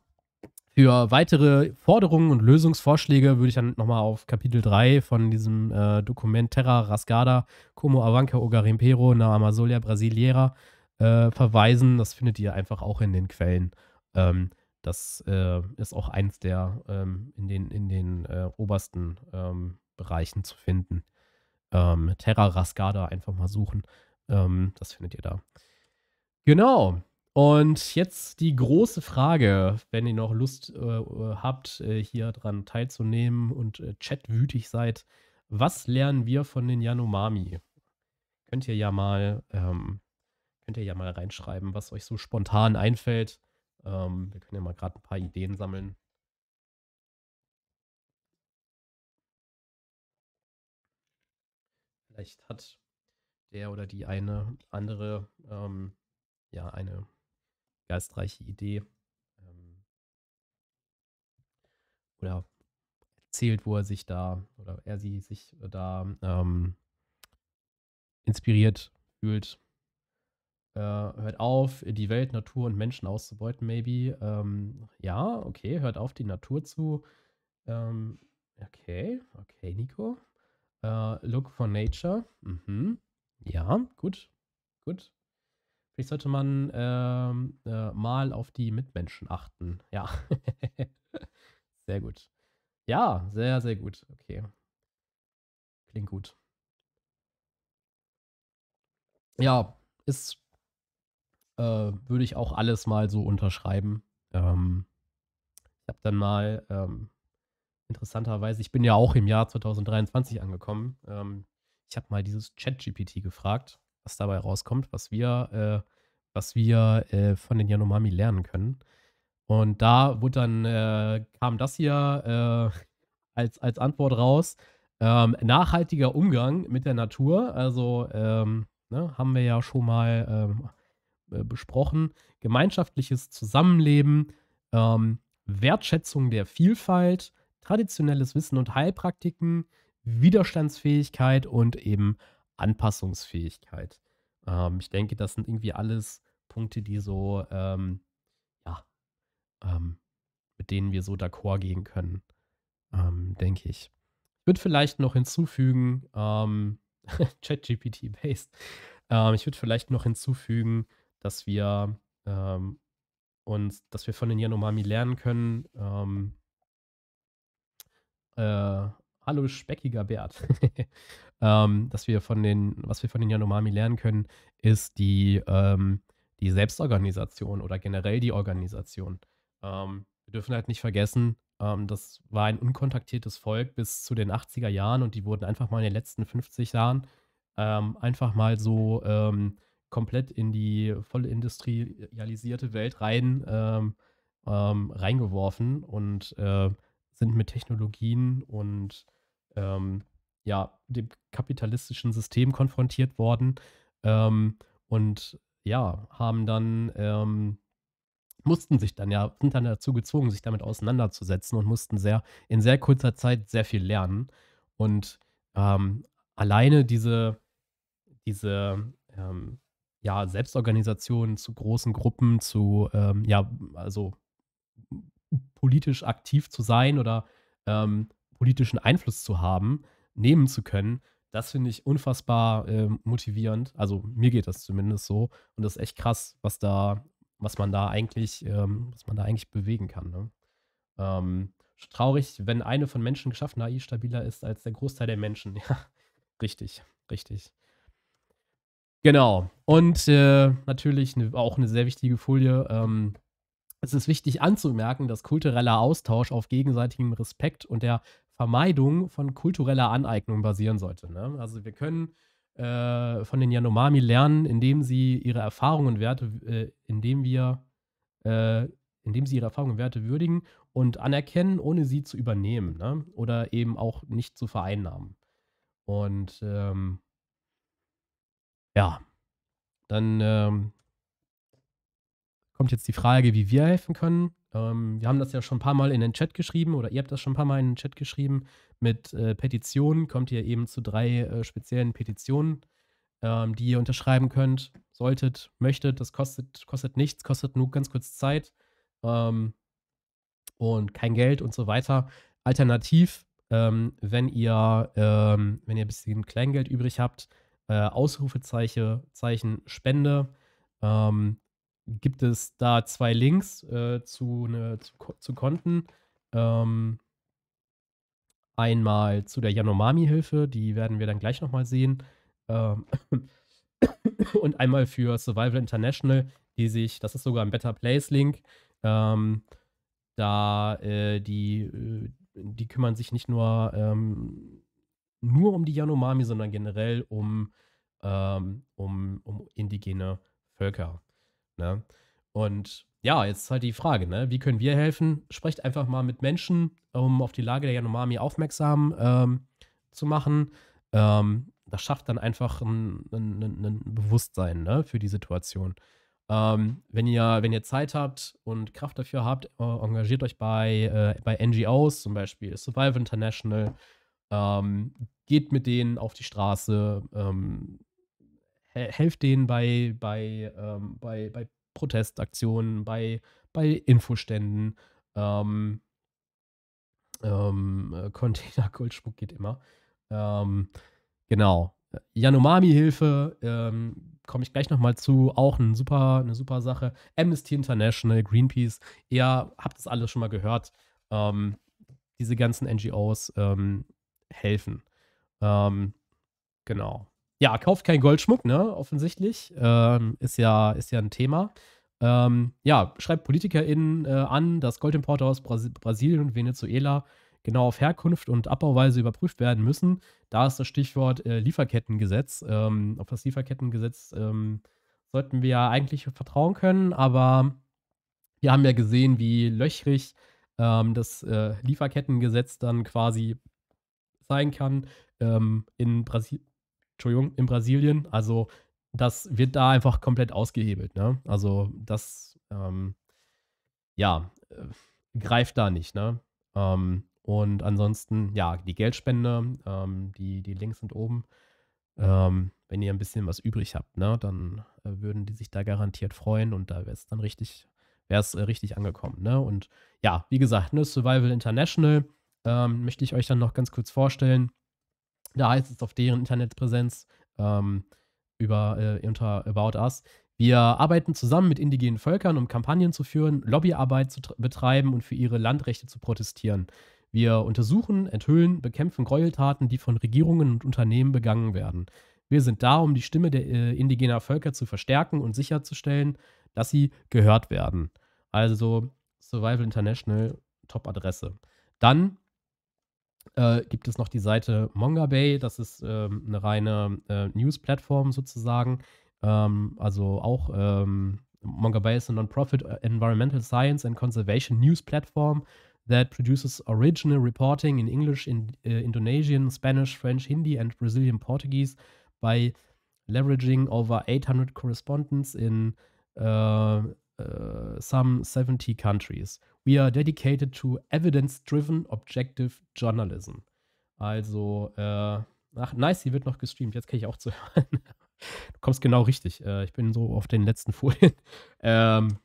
für weitere Forderungen und Lösungsvorschläge würde ich dann nochmal auf Kapitel drei von diesem äh, Dokument Terra Rasgada, Como Avanca o Garimpero na Amazonia Brasileira Äh, verweisen. Das findet ihr einfach auch in den Quellen. Ähm, das äh, ist auch eins der ähm, in den, in den äh, obersten ähm, Bereichen zu finden. Ähm, Terra Rasgada einfach mal suchen. Ähm, das findet ihr da. Genau. Und jetzt die große Frage, wenn ihr noch Lust äh, habt, äh, hier dran teilzunehmen und äh, chatwütig seid. Was lernen wir von den Yanomami? Könnt ihr ja mal ähm, Könnt ihr ja mal reinschreiben, was euch so spontan einfällt. Ähm, wir können ja mal gerade ein paar Ideen sammeln. Vielleicht hat der oder die eine andere, ähm, ja, eine geistreiche Idee ähm, oder erzählt, wo er sich da oder er sie sich da ähm, inspiriert fühlt. Äh, hört auf, die Welt, Natur und Menschen auszubeuten, maybe. Ähm, ja, okay, hört auf, die Natur zu. Ähm, okay, okay, Nico. Äh, look for nature. Mhm. Ja, gut, gut. Vielleicht sollte man ähm, äh, mal auf die Mitmenschen achten. Ja. Sehr gut. Ja, sehr, sehr gut. Okay. Klingt gut. Ja, ist, äh, würde ich auch alles mal so unterschreiben. Ähm, ich habe dann mal, ähm, interessanterweise, ich bin ja auch im Jahr zweitausenddreiundzwanzig angekommen. Ähm, ich habe mal dieses ChatGPT gefragt, was dabei rauskommt, was wir, äh, was wir äh, von den Yanomami lernen können. Und da wurde dann, äh, kam das hier äh, als, als Antwort raus. Ähm, nachhaltiger Umgang mit der Natur, also ähm, ne, haben wir ja schon mal ähm, äh, besprochen. Gemeinschaftliches Zusammenleben, ähm, Wertschätzung der Vielfalt, traditionelles Wissen und Heilpraktiken, Widerstandsfähigkeit und eben Anpassungsfähigkeit. Ähm, ich denke, das sind irgendwie alles Punkte, die so, ähm, ja, ähm, mit denen wir so d'accord gehen können, ähm, denke ich. Ich würde vielleicht noch hinzufügen, ähm, ChatGPT-based, ähm, ich würde vielleicht noch hinzufügen, dass wir ähm, uns, dass wir von den Yanomami lernen können, ähm, äh, hallo speckiger Bert, ähm, dass wir von den, was wir von den Yanomami lernen können, ist die, ähm, die Selbstorganisation oder generell die Organisation. Ähm, wir dürfen halt nicht vergessen, ähm, das war ein unkontaktiertes Volk bis zu den achtziger Jahren und die wurden einfach mal in den letzten fünfzig Jahren ähm, einfach mal so ähm, komplett in die voll industrialisierte Welt rein ähm, ähm, reingeworfen und äh, sind mit Technologien und ähm, ja, dem kapitalistischen System konfrontiert worden ähm, und ja, haben dann ähm, mussten sich dann ja, sind dann dazu gezwungen, sich damit auseinanderzusetzen und mussten sehr, in sehr kurzer Zeit sehr viel lernen. Und ähm, alleine diese, diese ähm, ja, Selbstorganisation zu großen Gruppen, zu, ähm, ja, also politisch aktiv zu sein oder ähm, politischen Einfluss zu haben, nehmen zu können, das finde ich unfassbar äh, motivierend. Also mir geht das zumindest so. Und das ist echt krass, was da, was man da eigentlich, ähm, was man da eigentlich bewegen kann. Ne? Ähm, traurig, wenn eine von Menschen geschaffene A I stabiler ist als der Großteil der Menschen. Ja, richtig, richtig. Genau. Und äh, natürlich ne, auch eine sehr wichtige Folie. Ähm, es ist wichtig anzumerken, dass kultureller Austausch auf gegenseitigem Respekt und der Vermeidung von kultureller Aneignung basieren sollte. Ne? Also wir können äh, von den Yanomami lernen, indem sie ihre Erfahrungen und Werte, äh, indem wir, äh, indem sie ihre Erfahrungen und Werte würdigen und anerkennen, ohne sie zu übernehmen, ne? Oder eben auch nicht zu vereinnahmen. Und ähm, ja, dann ähm, kommt jetzt die Frage, wie wir helfen können. Ähm, wir haben das ja schon ein paar Mal in den Chat geschrieben oder ihr habt das schon ein paar Mal in den Chat geschrieben. Mit äh, Petitionen kommt ihr eben zu drei äh, speziellen Petitionen, ähm, die ihr unterschreiben könnt, solltet, möchtet. Das kostet, kostet nichts, kostet nur ganz kurz Zeit ähm, und kein Geld und so weiter. Alternativ, ähm, wenn ihr, ähm, wenn ihr ein bisschen Kleingeld übrig habt, äh, Ausrufezeichen Zeichen Spende, ähm, gibt es da zwei Links äh, zu, ne, zu, zu Konten. Ähm, einmal zu der Yanomami-Hilfe, die werden wir dann gleich nochmal sehen. Ähm, und einmal für Survival International, die sich, das ist sogar ein Better Place-Link, ähm, da äh, die, äh, die kümmern sich nicht nur, ähm, nur um die Yanomami, sondern generell um, ähm, um, um indigene Völker. Ne? Und ja, jetzt ist halt die Frage, ne? Wie können wir helfen? Sprecht einfach mal mit Menschen, um auf die Lage der Yanomami aufmerksam ähm, zu machen. Ähm, das schafft dann einfach ein, ein, ein, ein Bewusstsein, ne, für die Situation. Ähm, wenn ihr, wenn ihr Zeit habt und Kraft dafür habt, äh, engagiert euch bei, äh, bei N G Os, zum Beispiel Survival International, ähm, geht mit denen auf die Straße, ähm, he helft denen bei, bei, ähm, bei, bei Protestaktionen, bei, bei Infoständen, ähm, ähm, äh, Container-Goldschmuck geht immer. Ähm, genau. Yanomami-Hilfe, ähm, komme ich gleich nochmal zu, auch ein super, eine super Sache. Amnesty International, Greenpeace, ihr habt das alles schon mal gehört. Ähm, diese ganzen N G Os ähm, helfen. Ähm, genau. Ja, kauft keinen Goldschmuck, ne, offensichtlich. Ähm, ist ja, ist ja ein Thema. Ähm, ja, schreibt PolitikerInnen äh, an, dass Goldimporte aus Bras Brasilien und Venezuela genau auf Herkunft und Abbauweise überprüft werden müssen. Da ist das Stichwort äh, Lieferkettengesetz. Ähm, auf das Lieferkettengesetz ähm, sollten wir ja eigentlich vertrauen können, aber wir haben ja gesehen, wie löchrig ähm, das äh, Lieferkettengesetz dann quasi sein kann ähm, in, Brasi Entschuldigung, in Brasilien. Also das wird da einfach komplett ausgehebelt. Ne? Also das ähm, ja, äh, greift da nicht. Ne? Ähm, und ansonsten, ja, die Geldspende, ähm, die, die Links sind oben. Ähm, wenn ihr ein bisschen was übrig habt, ne, dann äh, würden die sich da garantiert freuen und da wäre es dann richtig, wäre es äh, richtig angekommen. Ne? Und ja, wie gesagt, ne, Survival International ähm, möchte ich euch dann noch ganz kurz vorstellen. Da heißt es auf deren Internetpräsenz ähm, über äh, unter About Us. Wir arbeiten zusammen mit indigenen Völkern, um Kampagnen zu führen, Lobbyarbeit zu betreiben und für ihre Landrechte zu protestieren. Wir untersuchen, enthüllen, bekämpfen Gräueltaten, die von Regierungen und Unternehmen begangen werden. Wir sind da, um die Stimme der äh, indigener Völker zu verstärken und sicherzustellen, dass sie gehört werden. Also Survival International, Top-Adresse. Dann äh, gibt es noch die Seite Mongabay, das ist ähm, eine reine äh, News-Plattform sozusagen. Ähm, also auch ähm, Mongabay ist eine Non-Profit Environmental Science and Conservation News Platform that produces original reporting in English, in, uh, Indonesian, Spanish, French, Hindi and Brazilian Portuguese by leveraging over eight hundred correspondents in uh, uh, some seventy countries. We are dedicated to evidence-driven objective journalism. Also, äh, ach, nice, die wird noch gestreamt. Jetzt kann ich auch zuhören. Du kommst genau richtig. Äh, ich bin so auf den letzten Folien. ähm,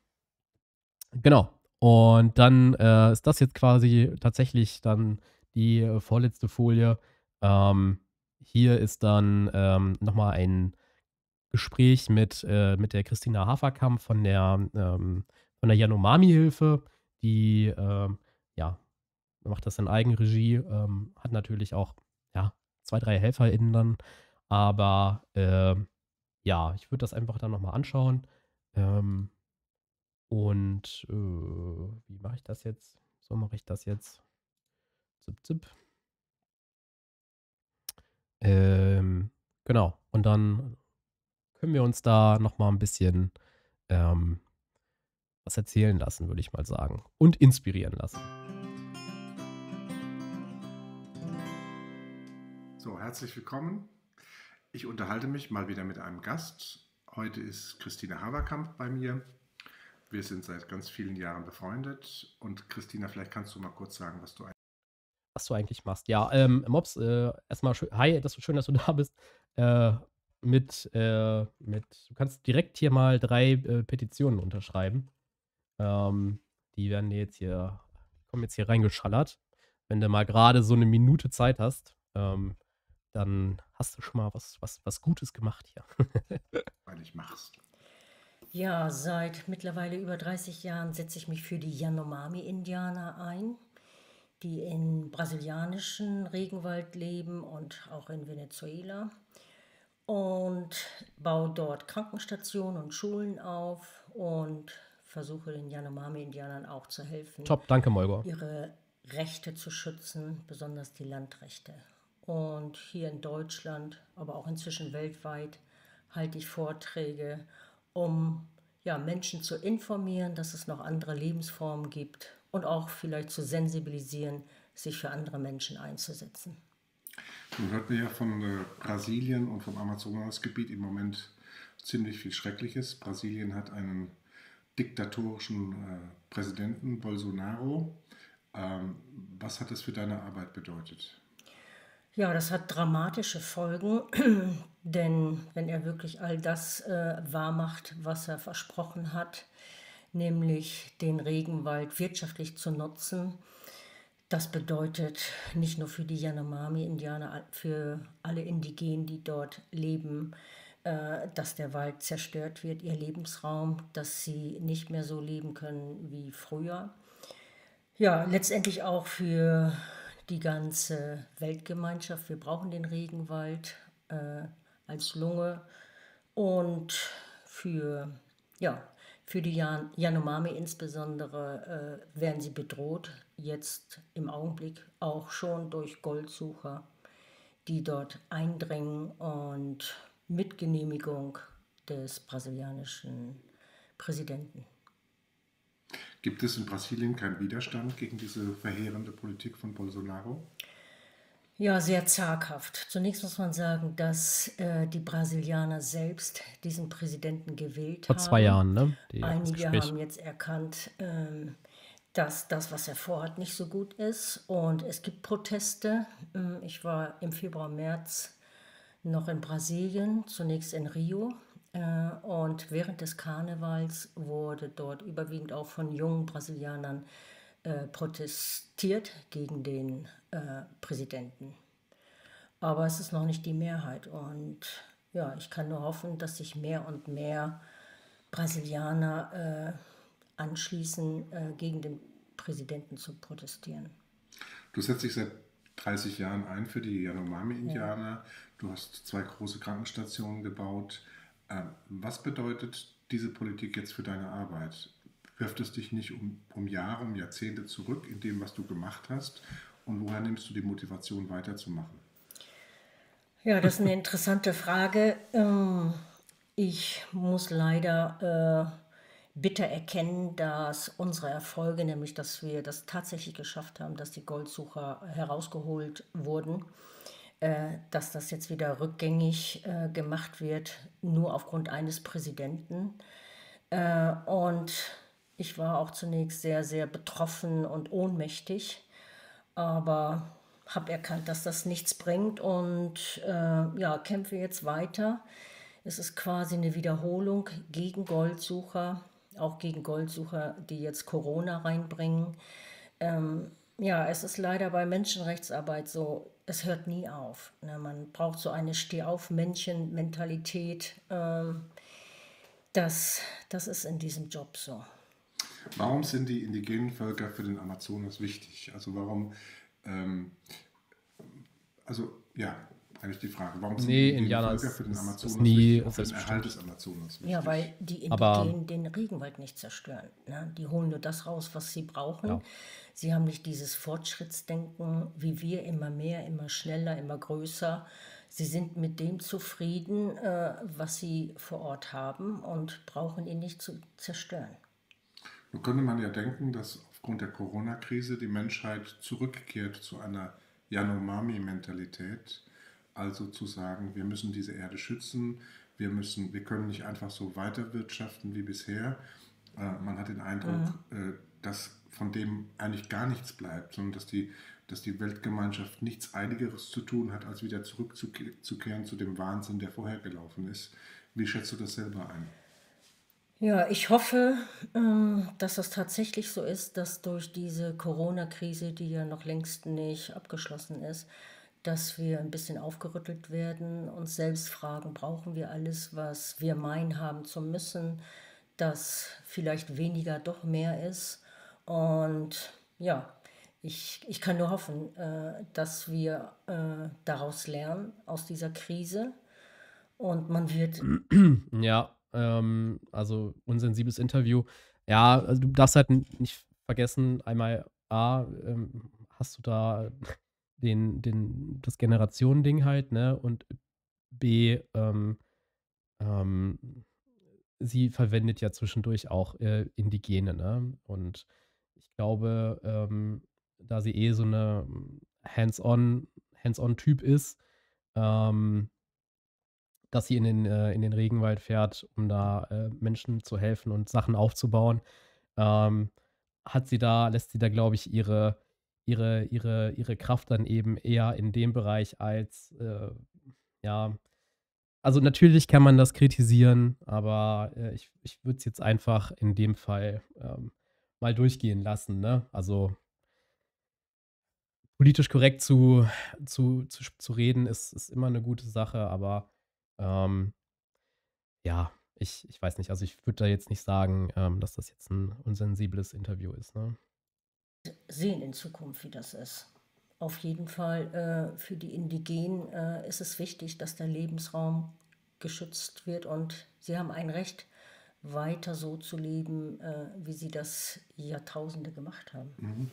genau. Und dann äh, ist das jetzt quasi tatsächlich dann die äh, vorletzte Folie. Ähm, hier ist dann ähm, nochmal ein Gespräch mit, äh, mit der Christina Haferkamp von der, ähm, von der Yanomami-Hilfe, die äh, ja, macht das in Eigenregie, ähm, hat natürlich auch ja, zwei, drei HelferInnen dann, aber äh, ja, ich würde das einfach dann nochmal anschauen. Ähm, und äh, wie mache ich das jetzt? So mache ich das jetzt. Zip, zip. Ähm, genau. Und dann können wir uns da nochmal ein bisschen ähm, was erzählen lassen, würde ich mal sagen. Und inspirieren lassen. So, herzlich willkommen. Ich unterhalte mich mal wieder mit einem Gast. Heute ist Christina Haferkamp bei mir. Wir sind seit ganz vielen Jahren befreundet. Und Christina, vielleicht kannst du mal kurz sagen, was du eigentlich was du eigentlich machst. Ja, ähm, Mops, äh, erstmal schön, hi, das ist schön, dass du da bist. Äh, mit, äh, mit, du kannst direkt hier mal drei äh, Petitionen unterschreiben. Ähm, die werden dir jetzt hier, kommen jetzt hier reingeschallert. Wenn du mal gerade so eine Minute Zeit hast, ähm, dann hast du schon mal was, was, was Gutes gemacht hier. eigentlich machst. Ja, seit mittlerweile über dreißig Jahren setze ich mich für die Yanomami-Indianer ein, die im brasilianischen Regenwald leben und auch in Venezuela, und baue dort Krankenstationen und Schulen auf und versuche den Yanomami-Indianern auch zu helfen, Top, danke Molgo. ihre Rechte zu schützen, besonders die Landrechte. Und hier in Deutschland, aber auch inzwischen weltweit, halte ich Vorträge, um ja, Menschen zu informieren, dass es noch andere Lebensformen gibt und auch vielleicht zu sensibilisieren, sich für andere Menschen einzusetzen. Nun hört man ja von äh, Brasilien und vom Amazonasgebiet im Moment ziemlich viel Schreckliches. Brasilien hat einen diktatorischen äh, Präsidenten, Bolsonaro. Ähm, was hat das für deine Arbeit bedeutet? Ja, das hat dramatische Folgen, denn wenn er wirklich all das äh, wahrmacht, was er versprochen hat, nämlich den Regenwald wirtschaftlich zu nutzen, das bedeutet nicht nur für die Yanomami-Indianer, für alle Indigenen, die dort leben, äh, dass der Wald zerstört wird, ihr Lebensraum, dass sie nicht mehr so leben können wie früher. Ja, letztendlich auch für die ganze Weltgemeinschaft. Wir brauchen den Regenwald äh, als Lunge und für, ja, für die Yan Yanomami insbesondere äh, werden sie bedroht, jetzt im Augenblick auch schon durch Goldsucher, die dort eindringen und mit Genehmigung des brasilianischen Präsidenten. Gibt es in Brasilien keinen Widerstand gegen diese verheerende Politik von Bolsonaro? Ja, sehr zaghaft. Zunächst muss man sagen, dass äh, die Brasilianer selbst diesen Präsidenten gewählt Vor haben. zwei Jahren, ne? Die, Einige haben jetzt erkannt, ähm, dass das, was er vorhat, nicht so gut ist. Und es gibt Proteste. Ich war im Februar, März noch in Brasilien, zunächst in Rio. Äh, und während des Karnevals wurde dort überwiegend auch von jungen Brasilianern äh, protestiert gegen den äh, Präsidenten. Aber es ist noch nicht die Mehrheit. Und ja, ich kann nur hoffen, dass sich mehr und mehr Brasilianer äh, anschließen, äh, gegen den Präsidenten zu protestieren. Du setzt dich seit dreißig Jahren ein für die Yanomami-Indianer. Ja. Du hast zwei große Krankenstationen gebaut. Ähm, was bedeutet diese Politik jetzt für deine Arbeit? Wirft es dich nicht um, um Jahre, um Jahrzehnte zurück in dem, was du gemacht hast? Und woher nimmst du die Motivation, weiterzumachen? Ja, das ist eine interessante Frage. Ich muss leider äh, bitter erkennen, dass unsere Erfolge, nämlich dass wir das tatsächlich geschafft haben, dass die Goldsucher herausgeholt wurden, äh, dass das jetzt wieder rückgängig äh, gemacht wird, nur aufgrund eines Präsidenten. Äh, und ich war auch zunächst sehr, sehr betroffen und ohnmächtig, aber habe erkannt, dass das nichts bringt und äh, ja, kämpfe jetzt weiter. Es ist quasi eine Wiederholung gegen Goldsucher, auch gegen Goldsucher, die jetzt Corona reinbringen. Ähm, ja, es ist leider bei Menschenrechtsarbeit so, es hört nie auf. Ne? Man braucht so eine Steh-auf-Männchen-Mentalität. Ähm, das, das ist in diesem Job so. Warum sind die indigenen Völker für den Amazonas wichtig? Also warum, ähm, also ja, eigentlich die Frage, warum sind nee, die Indianer Völker für den Amazonas nie wichtig, auch für den Erhalt des Amazonas wichtig? Ja, weil die Indigenen Aber, den Regenwald nicht zerstören. Ne? Die holen nur das raus, was sie brauchen. Ja. Sie haben nicht dieses Fortschrittsdenken wie wir, immer mehr, immer schneller, immer größer. Sie sind mit dem zufrieden, äh, was sie vor Ort haben und brauchen ihn nicht zu zerstören. Nun könnte man ja denken, dass aufgrund der Corona-Krise die Menschheit zurückkehrt zu einer Yanomami-Mentalität, also zu sagen, wir müssen diese Erde schützen, wir, müssen, wir können nicht einfach so weiterwirtschaften wie bisher. Äh, man hat den Eindruck, mhm. äh, dass von dem eigentlich gar nichts bleibt, sondern dass die, dass die Weltgemeinschaft nichts Einigeres zu tun hat, als wieder zurückzukehren zu dem Wahnsinn, der vorher gelaufen ist. Wie schätzt du das selber ein? Ja, ich hoffe, dass das tatsächlich so ist, dass durch diese Corona-Krise, die ja noch längst nicht abgeschlossen ist, dass wir ein bisschen aufgerüttelt werden, uns selbst fragen, brauchen wir alles, was wir meinen haben zu müssen, dass vielleicht weniger doch mehr ist. Und ja, ich, ich kann nur hoffen, dass wir daraus lernen, aus dieser Krise. Und man wird... Ja, ähm, also unsensibles Interview. Ja, also du darfst halt nicht vergessen, einmal A, ähm, hast du da den, den, das Generationending halt, ne? Und B, ähm, ähm, sie verwendet ja zwischendurch auch äh, Indigene, ne? Und ich glaube, ähm, da sie eh so eine Hands-on Hands-on-Typ ist, ähm, dass sie in den, äh, in den Regenwald fährt, um da äh, Menschen zu helfen und Sachen aufzubauen. Ähm, hat sie da, lässt sie da, glaube ich, ihre, ihre, ihre, ihre Kraft dann eben eher in dem Bereich als, äh, ja, also natürlich kann man das kritisieren, aber äh, ich, ich würde es jetzt einfach in dem Fall ähm, mal durchgehen lassen, ne? Also politisch korrekt zu, zu, zu, zu reden ist, ist immer eine gute Sache, aber ähm, ja, ich, ich weiß nicht, also ich würde da jetzt nicht sagen, ähm, dass das jetzt ein unsensibles Interview ist, ne? Sehen in Zukunft, wie das ist. Auf jeden Fall äh, für die Indigenen äh, ist es wichtig, dass der Lebensraum geschützt wird und sie haben ein Recht, weiter so zu leben, äh, wie sie das Jahrtausende gemacht haben. Mhm.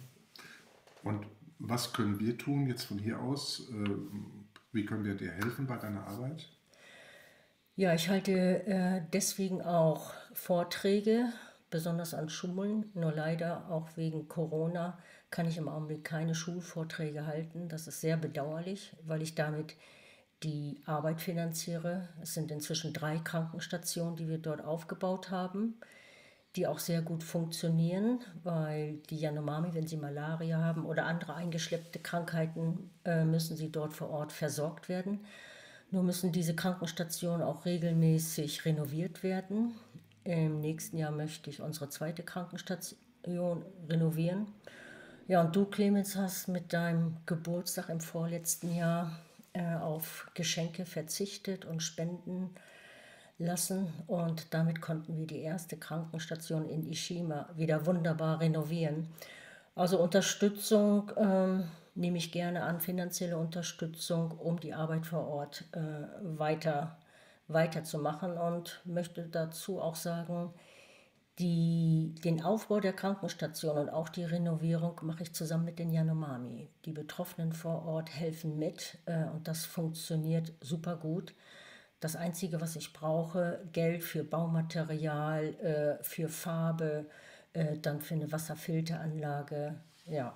Und was können wir tun jetzt von hier aus? Äh, wie können wir dir helfen bei deiner Arbeit? Ja, ich halte äh, deswegen auch Vorträge, besonders an Schulen. Nur leider auch wegen Corona kann ich im Augenblick keine Schulvorträge halten. Das ist sehr bedauerlich, weil ich damit die Arbeit finanziere. Es sind inzwischen drei Krankenstationen, die wir dort aufgebaut haben, die auch sehr gut funktionieren, weil die Yanomami, wenn sie Malaria haben oder andere eingeschleppte Krankheiten, äh, müssen sie dort vor Ort versorgt werden. Nur müssen diese Krankenstationen auch regelmäßig renoviert werden. Im nächsten Jahr möchte ich unsere zweite Krankenstation renovieren. Ja, und du, Clemens, hast mit deinem Geburtstag im vorletzten Jahr äh, auf Geschenke verzichtet und spenden lassen. Und damit konnten wir die erste Krankenstation in Ishima wieder wunderbar renovieren. Also Unterstützung ähm, nehme ich gerne an, finanzielle Unterstützung, um die Arbeit vor Ort äh, weiter, weiterzumachen. Und möchte dazu auch sagen, die, den Aufbau der Krankenstation und auch die Renovierung mache ich zusammen mit den Yanomami. Die Betroffenen vor Ort helfen mit äh, und das funktioniert super gut. Das Einzige, was ich brauche, Geld für Baumaterial, äh, für Farbe, äh, dann für eine Wasserfilteranlage, ja.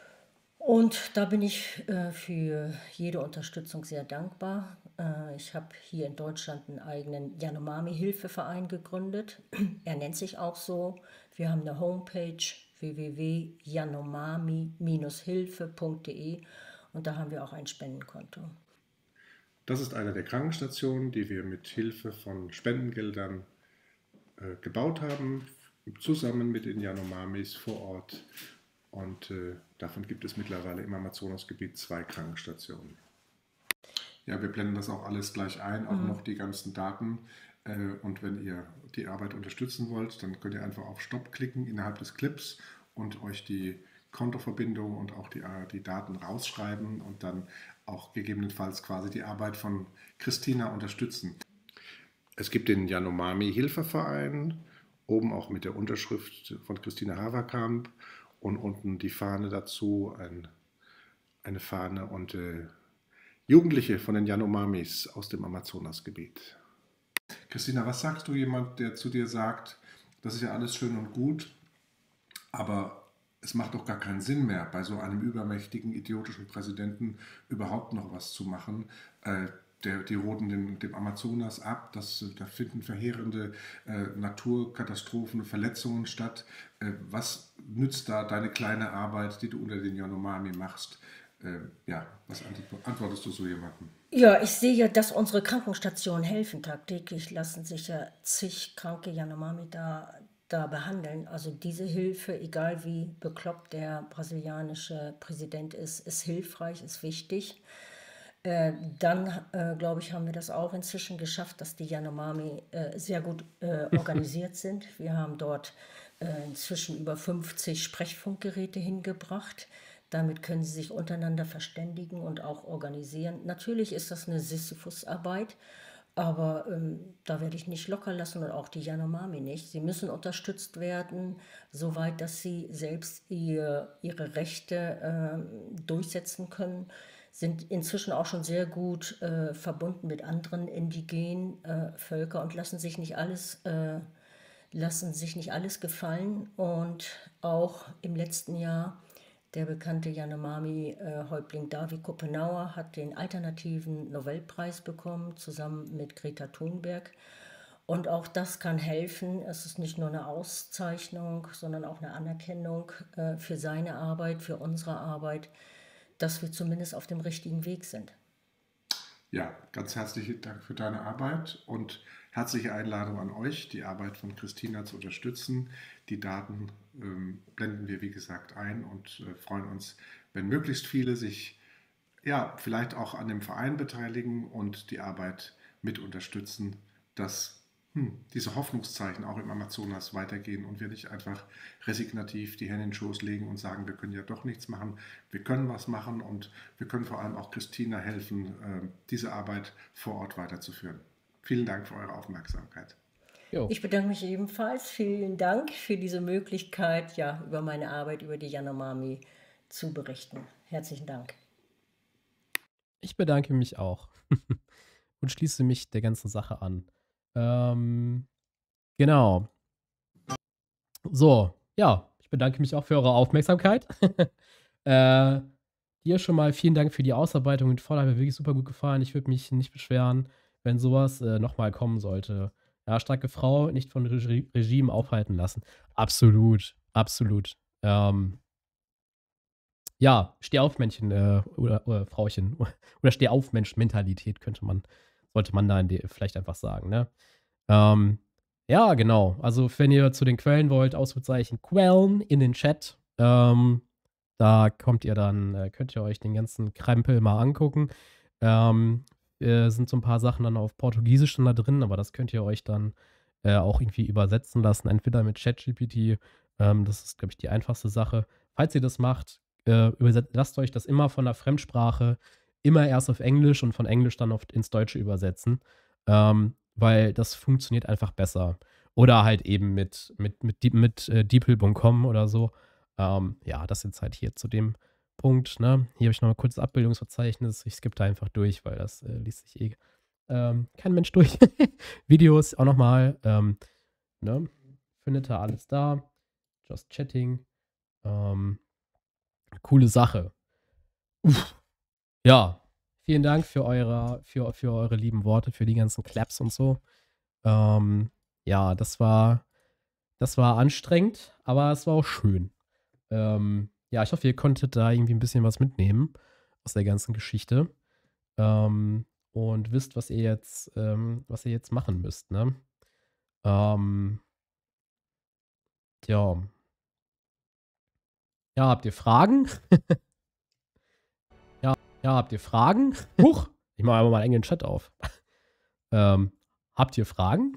Und da bin ich äh, für jede Unterstützung sehr dankbar. Äh, ich habe hier in Deutschland einen eigenen Yanomami-Hilfeverein gegründet. Er nennt sich auch so. Wir haben eine Homepage w w w punkt yanomami Bindestrich hilfe punkt de und da haben wir auch ein Spendenkonto. Das ist eine der Krankenstationen, die wir mit Hilfe von Spendengeldern äh, gebaut haben, zusammen mit den Yanomamis vor Ort. Und äh, davon gibt es mittlerweile im Amazonasgebiet zwei Krankenstationen. Ja, wir blenden das auch alles gleich ein, auch mhm. noch die ganzen Daten. Äh, und wenn ihr die Arbeit unterstützen wollt, dann könnt ihr einfach auf Stopp klicken innerhalb des Clips und euch die Kontoverbindung und auch die, die Daten rausschreiben und dann auch gegebenenfalls quasi die Arbeit von Christina unterstützen. Es gibt den Yanomami-Hilfeverein, oben auch mit der Unterschrift von Christina Haverkamp und unten die Fahne dazu, ein, eine Fahne und äh, Jugendliche von den Yanomamis aus dem Amazonasgebiet. Christina, was sagst du jemand, der zu dir sagt, das ist ja alles schön und gut, aber es macht doch gar keinen Sinn mehr, bei so einem übermächtigen, idiotischen Präsidenten überhaupt noch was zu machen. Äh, der, die roden dem, dem Amazonas ab, das, da finden verheerende äh, Naturkatastrophen, Verletzungen statt. Äh, was nützt da deine kleine Arbeit, die du unter den Yanomami machst? Äh, ja, was antwortest du so jemandem? Ja, ich sehe ja, dass unsere Krankenstationen helfen. Tagtäglich lassen sich ja zig kranke Yanomami da da behandeln. Also diese Hilfe, egal wie bekloppt der brasilianische Präsident ist, ist hilfreich, ist wichtig. Äh, dann, äh, glaube ich, haben wir das auch inzwischen geschafft, dass die Yanomami äh, sehr gut äh, organisiert sind. Wir haben dort äh, inzwischen über fünfzig Sprechfunkgeräte hingebracht. Damit können sie sich untereinander verständigen und auch organisieren. Natürlich ist das eine Sisyphusarbeit, aber ähm, da werde ich nicht locker lassen und auch die Yanomami nicht. Sie müssen unterstützt werden, soweit dass sie selbst ihr, ihre Rechte äh, durchsetzen können. Sind inzwischen auch schon sehr gut äh, verbunden mit anderen indigenen äh, Völkern und lassen sich nicht alles, äh, lassen sich nicht alles gefallen. Und auch im letzten Jahr Der bekannte Yanomami-Häuptling Davi Kopenauer hat den alternativen Nobelpreis bekommen, zusammen mit Greta Thunberg. Und auch das kann helfen. Es ist nicht nur eine Auszeichnung, sondern auch eine Anerkennung äh, für seine Arbeit, für unsere Arbeit, dass wir zumindest auf dem richtigen Weg sind. Ja, ganz herzlichen Dank für deine Arbeit und herzliche Einladung an euch, die Arbeit von Christina zu unterstützen. Die Daten ähm, blenden wir, wie gesagt, ein und äh, freuen uns, wenn möglichst viele sich ja, vielleicht auch an dem Verein beteiligen und die Arbeit mit unterstützen, dass hm, diese Hoffnungszeichen auch im Amazonas weitergehen und wir nicht einfach resignativ die Hände in den Schoß legen und sagen, wir können ja doch nichts machen. Wir können was machen und wir können vor allem auch Christina helfen, äh, diese Arbeit vor Ort weiterzuführen. Vielen Dank für eure Aufmerksamkeit. Jo. Ich bedanke mich ebenfalls. Vielen Dank für diese Möglichkeit, ja, über meine Arbeit, über die Yanomami zu berichten. Herzlichen Dank. Ich bedanke mich auch und schließe mich der ganzen Sache an. Ähm, genau. So, ja, ich bedanke mich auch für eure Aufmerksamkeit. äh, dir schon mal vielen Dank für die Ausarbeitung und Vorlage, hat mir wirklich super gut gefallen. Ich würde mich nicht beschweren, wenn sowas äh, nochmal kommen sollte. Ja, starke Frau, nicht von Regi Regime aufhalten lassen. Absolut, absolut. Ähm, ja, Steh-auf-Männchen äh, oder, oder Frauchen oder Steh-auf-Mensch-Mentalität könnte man, sollte man da in die, vielleicht einfach sagen, ne? Ähm, ja, genau. Also, wenn ihr zu den Quellen wollt, Ausrufezeichen Quellen in den Chat. Ähm, da kommt ihr dann, äh, könnt ihr euch den ganzen Krempel mal angucken. Ähm, äh, sind so ein paar Sachen dann auf Portugiesisch dann da drin, aber das könnt ihr euch dann äh, auch irgendwie übersetzen lassen, entweder mit ChatGPT. Ähm, das ist, glaube ich, die einfachste Sache. Falls ihr das macht, äh, lasst euch das immer von der Fremdsprache immer erst auf Englisch und von Englisch dann oft ins Deutsche übersetzen. Ähm, weil das funktioniert einfach besser. Oder halt eben mit, mit, mit, mit, mit äh, deepl punkt com oder so. Ähm, ja, das jetzt halt hier zu dem Punkt, ne? Hier habe ich noch mal kurz das Abbildungsverzeichnis. Ich skippe da einfach durch, weil das äh, liest sich eh ähm, kein Mensch durch. Videos auch nochmal, ähm, ne? Findet ihr alles da. Just Chatting. Ähm, coole Sache. Uff. Ja, vielen Dank für eure, für, für eure lieben Worte, für die ganzen Claps und so. Ähm, ja, das war, das war anstrengend, aber es war auch schön. Ähm, ja, ich hoffe, ihr konntet da irgendwie ein bisschen was mitnehmen aus der ganzen Geschichte. Ähm, und wisst, was ihr jetzt, ähm, was ihr jetzt machen müsst, ne? Ähm, ja. Ja, habt ihr Fragen? ja, ja, habt ihr Fragen? Huch! Ich mache einfach mal einen engen Chat auf. ähm, habt ihr Fragen?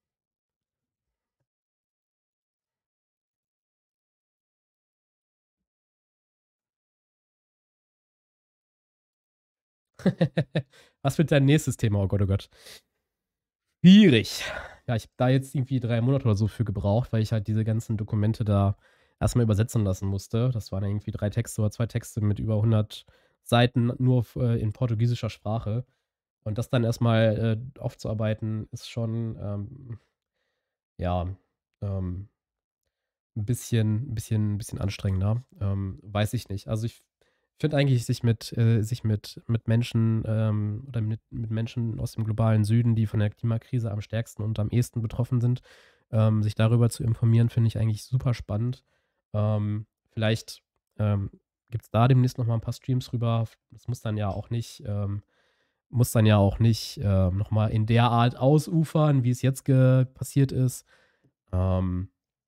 Was wird dein nächstes Thema? Oh Gott, oh Gott. Schwierig. Ja, ich habe da jetzt irgendwie drei Monate oder so für gebraucht, weil ich halt diese ganzen Dokumente da erstmal übersetzen lassen musste. Das waren irgendwie drei Texte oder zwei Texte mit über hundert Seiten nur auf, äh, in portugiesischer Sprache. Und das dann erstmal äh, aufzuarbeiten, ist schon, ähm, ja, ähm, ein bisschen, ein bisschen, ein bisschen anstrengender. Ähm, weiß ich nicht. Also ich finde eigentlich, sich mit, äh, sich mit, mit Menschen ähm, oder mit, mit Menschen aus dem globalen Süden, die von der Klimakrise am stärksten und am ehesten betroffen sind, ähm, sich darüber zu informieren, finde ich eigentlich super spannend. Ähm, vielleicht ähm, gibt es da demnächst noch mal ein paar Streams rüber. Das muss dann ja auch nicht, ähm, muss dann ja auch nicht ähm, noch mal in der Art ausufern, wie es jetzt passiert ist. Ähm,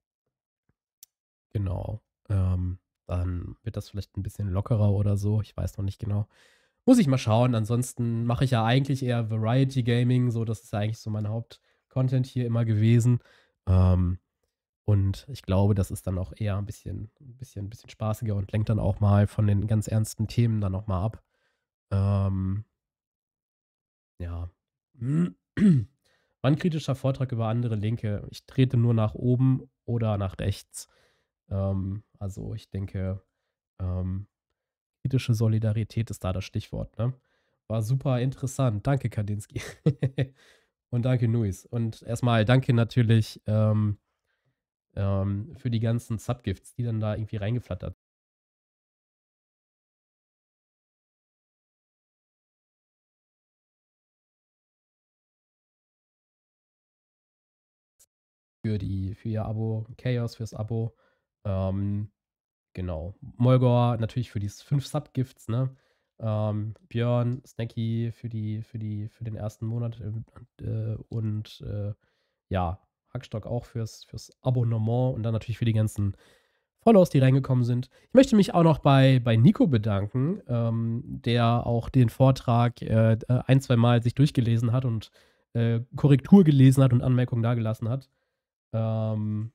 genau. Ähm, dann wird das vielleicht ein bisschen lockerer oder so. Ich weiß noch nicht genau. Muss ich mal schauen. Ansonsten mache ich ja eigentlich eher Variety Gaming. So, das ist ja eigentlich so mein Hauptcontent hier immer gewesen. Ähm, und ich glaube, das ist dann auch eher ein bisschen, ein bisschen, ein bisschen spaßiger und lenkt dann auch mal von den ganz ernsten Themen dann noch mal ab. Ähm, ja. Wann kritischer Vortrag über andere Linke? Ich trete nur nach oben oder nach rechts. Ähm, also ich denke, ähm, kritische Solidarität ist da das Stichwort, ne? War super interessant. Danke, Kandinsky. Und danke, Nuis. Und erstmal danke natürlich ähm, ähm, für die ganzen Subgifts, die dann da irgendwie reingeflattert für, die, für ihr Abo, Chaos fürs Abo. Ähm, genau. Molgor natürlich für die fünf Subgifts, ne? Ähm, Björn, Snacky für die, für die, für den ersten Monat äh, und äh, ja, Hackstock auch fürs, fürs Abonnement und dann natürlich für die ganzen Follows, die reingekommen sind. Ich möchte mich auch noch bei, bei Nico bedanken, ähm, der auch den Vortrag äh, ein, zwei Mal sich durchgelesen hat und äh, Korrektur gelesen hat und Anmerkungen dagelassen hat. Ähm,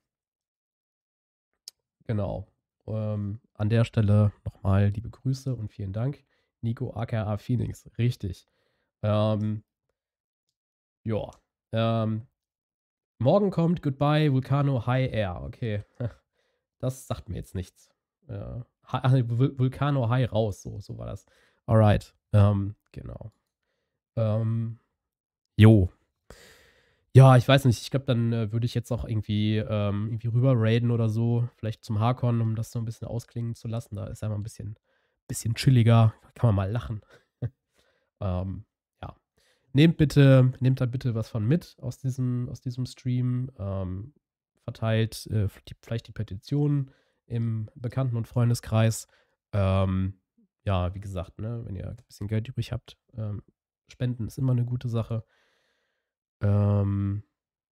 genau. Ähm, an der Stelle nochmal liebe Grüße und vielen Dank. Nico aka Phoenix, richtig. Ähm, ja. Ähm, morgen kommt Goodbye Vulcano High Air. Okay. Das sagt mir jetzt nichts. Ja. Ach, Vulcano High raus, so, so war das. Alright. Ähm, genau. Ähm, jo. Ja, ich weiß nicht. Ich glaube, dann äh, würde ich jetzt auch irgendwie, ähm, irgendwie rüber raiden oder so. Vielleicht zum Harkon, um das so ein bisschen ausklingen zu lassen. Da ist einfach ein bisschen, bisschen chilliger. Da kann man mal lachen. ähm, ja. Nehmt bitte, nehmt da bitte was von mit aus diesem, aus diesem Stream. Ähm, verteilt äh, die, vielleicht die Petitionen im Bekannten- und Freundeskreis. Ähm, ja, wie gesagt, ne, wenn ihr ein bisschen Geld übrig habt, ähm, Spenden ist immer eine gute Sache. Ähm,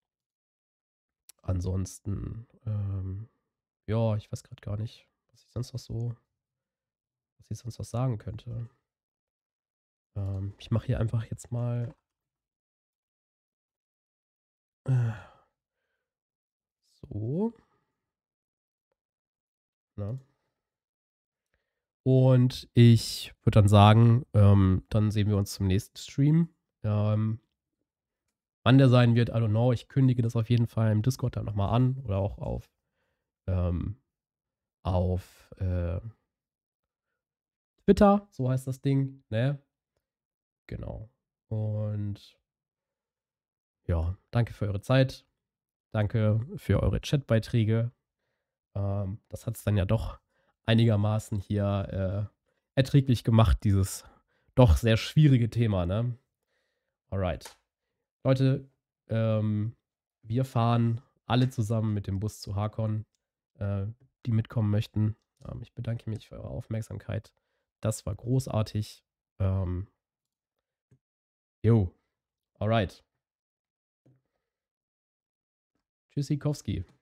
ansonsten, ähm, ja, ich weiß gerade gar nicht, was ich sonst noch so, was ich sonst noch sagen könnte. Ähm, ich mache hier einfach jetzt mal äh, so. Na. Und ich würde dann sagen, ähm, dann sehen wir uns zum nächsten Stream. Ähm, wann der sein wird, I don't know. Ich kündige das auf jeden Fall im Discord dann nochmal an oder auch auf, ähm, auf äh, Twitter, so heißt das Ding, ne? Genau. Und ja, danke für eure Zeit. Danke für eure Chatbeiträge. Ähm, das hat es dann ja doch einigermaßen hier äh, erträglich gemacht, dieses doch sehr schwierige Thema, ne? Alright. Leute, ähm, wir fahren alle zusammen mit dem Bus zu Harkon, äh, die mitkommen möchten. Ähm, ich bedanke mich für eure Aufmerksamkeit. Das war großartig. Ähm, jo, alright. Tschüssikowski.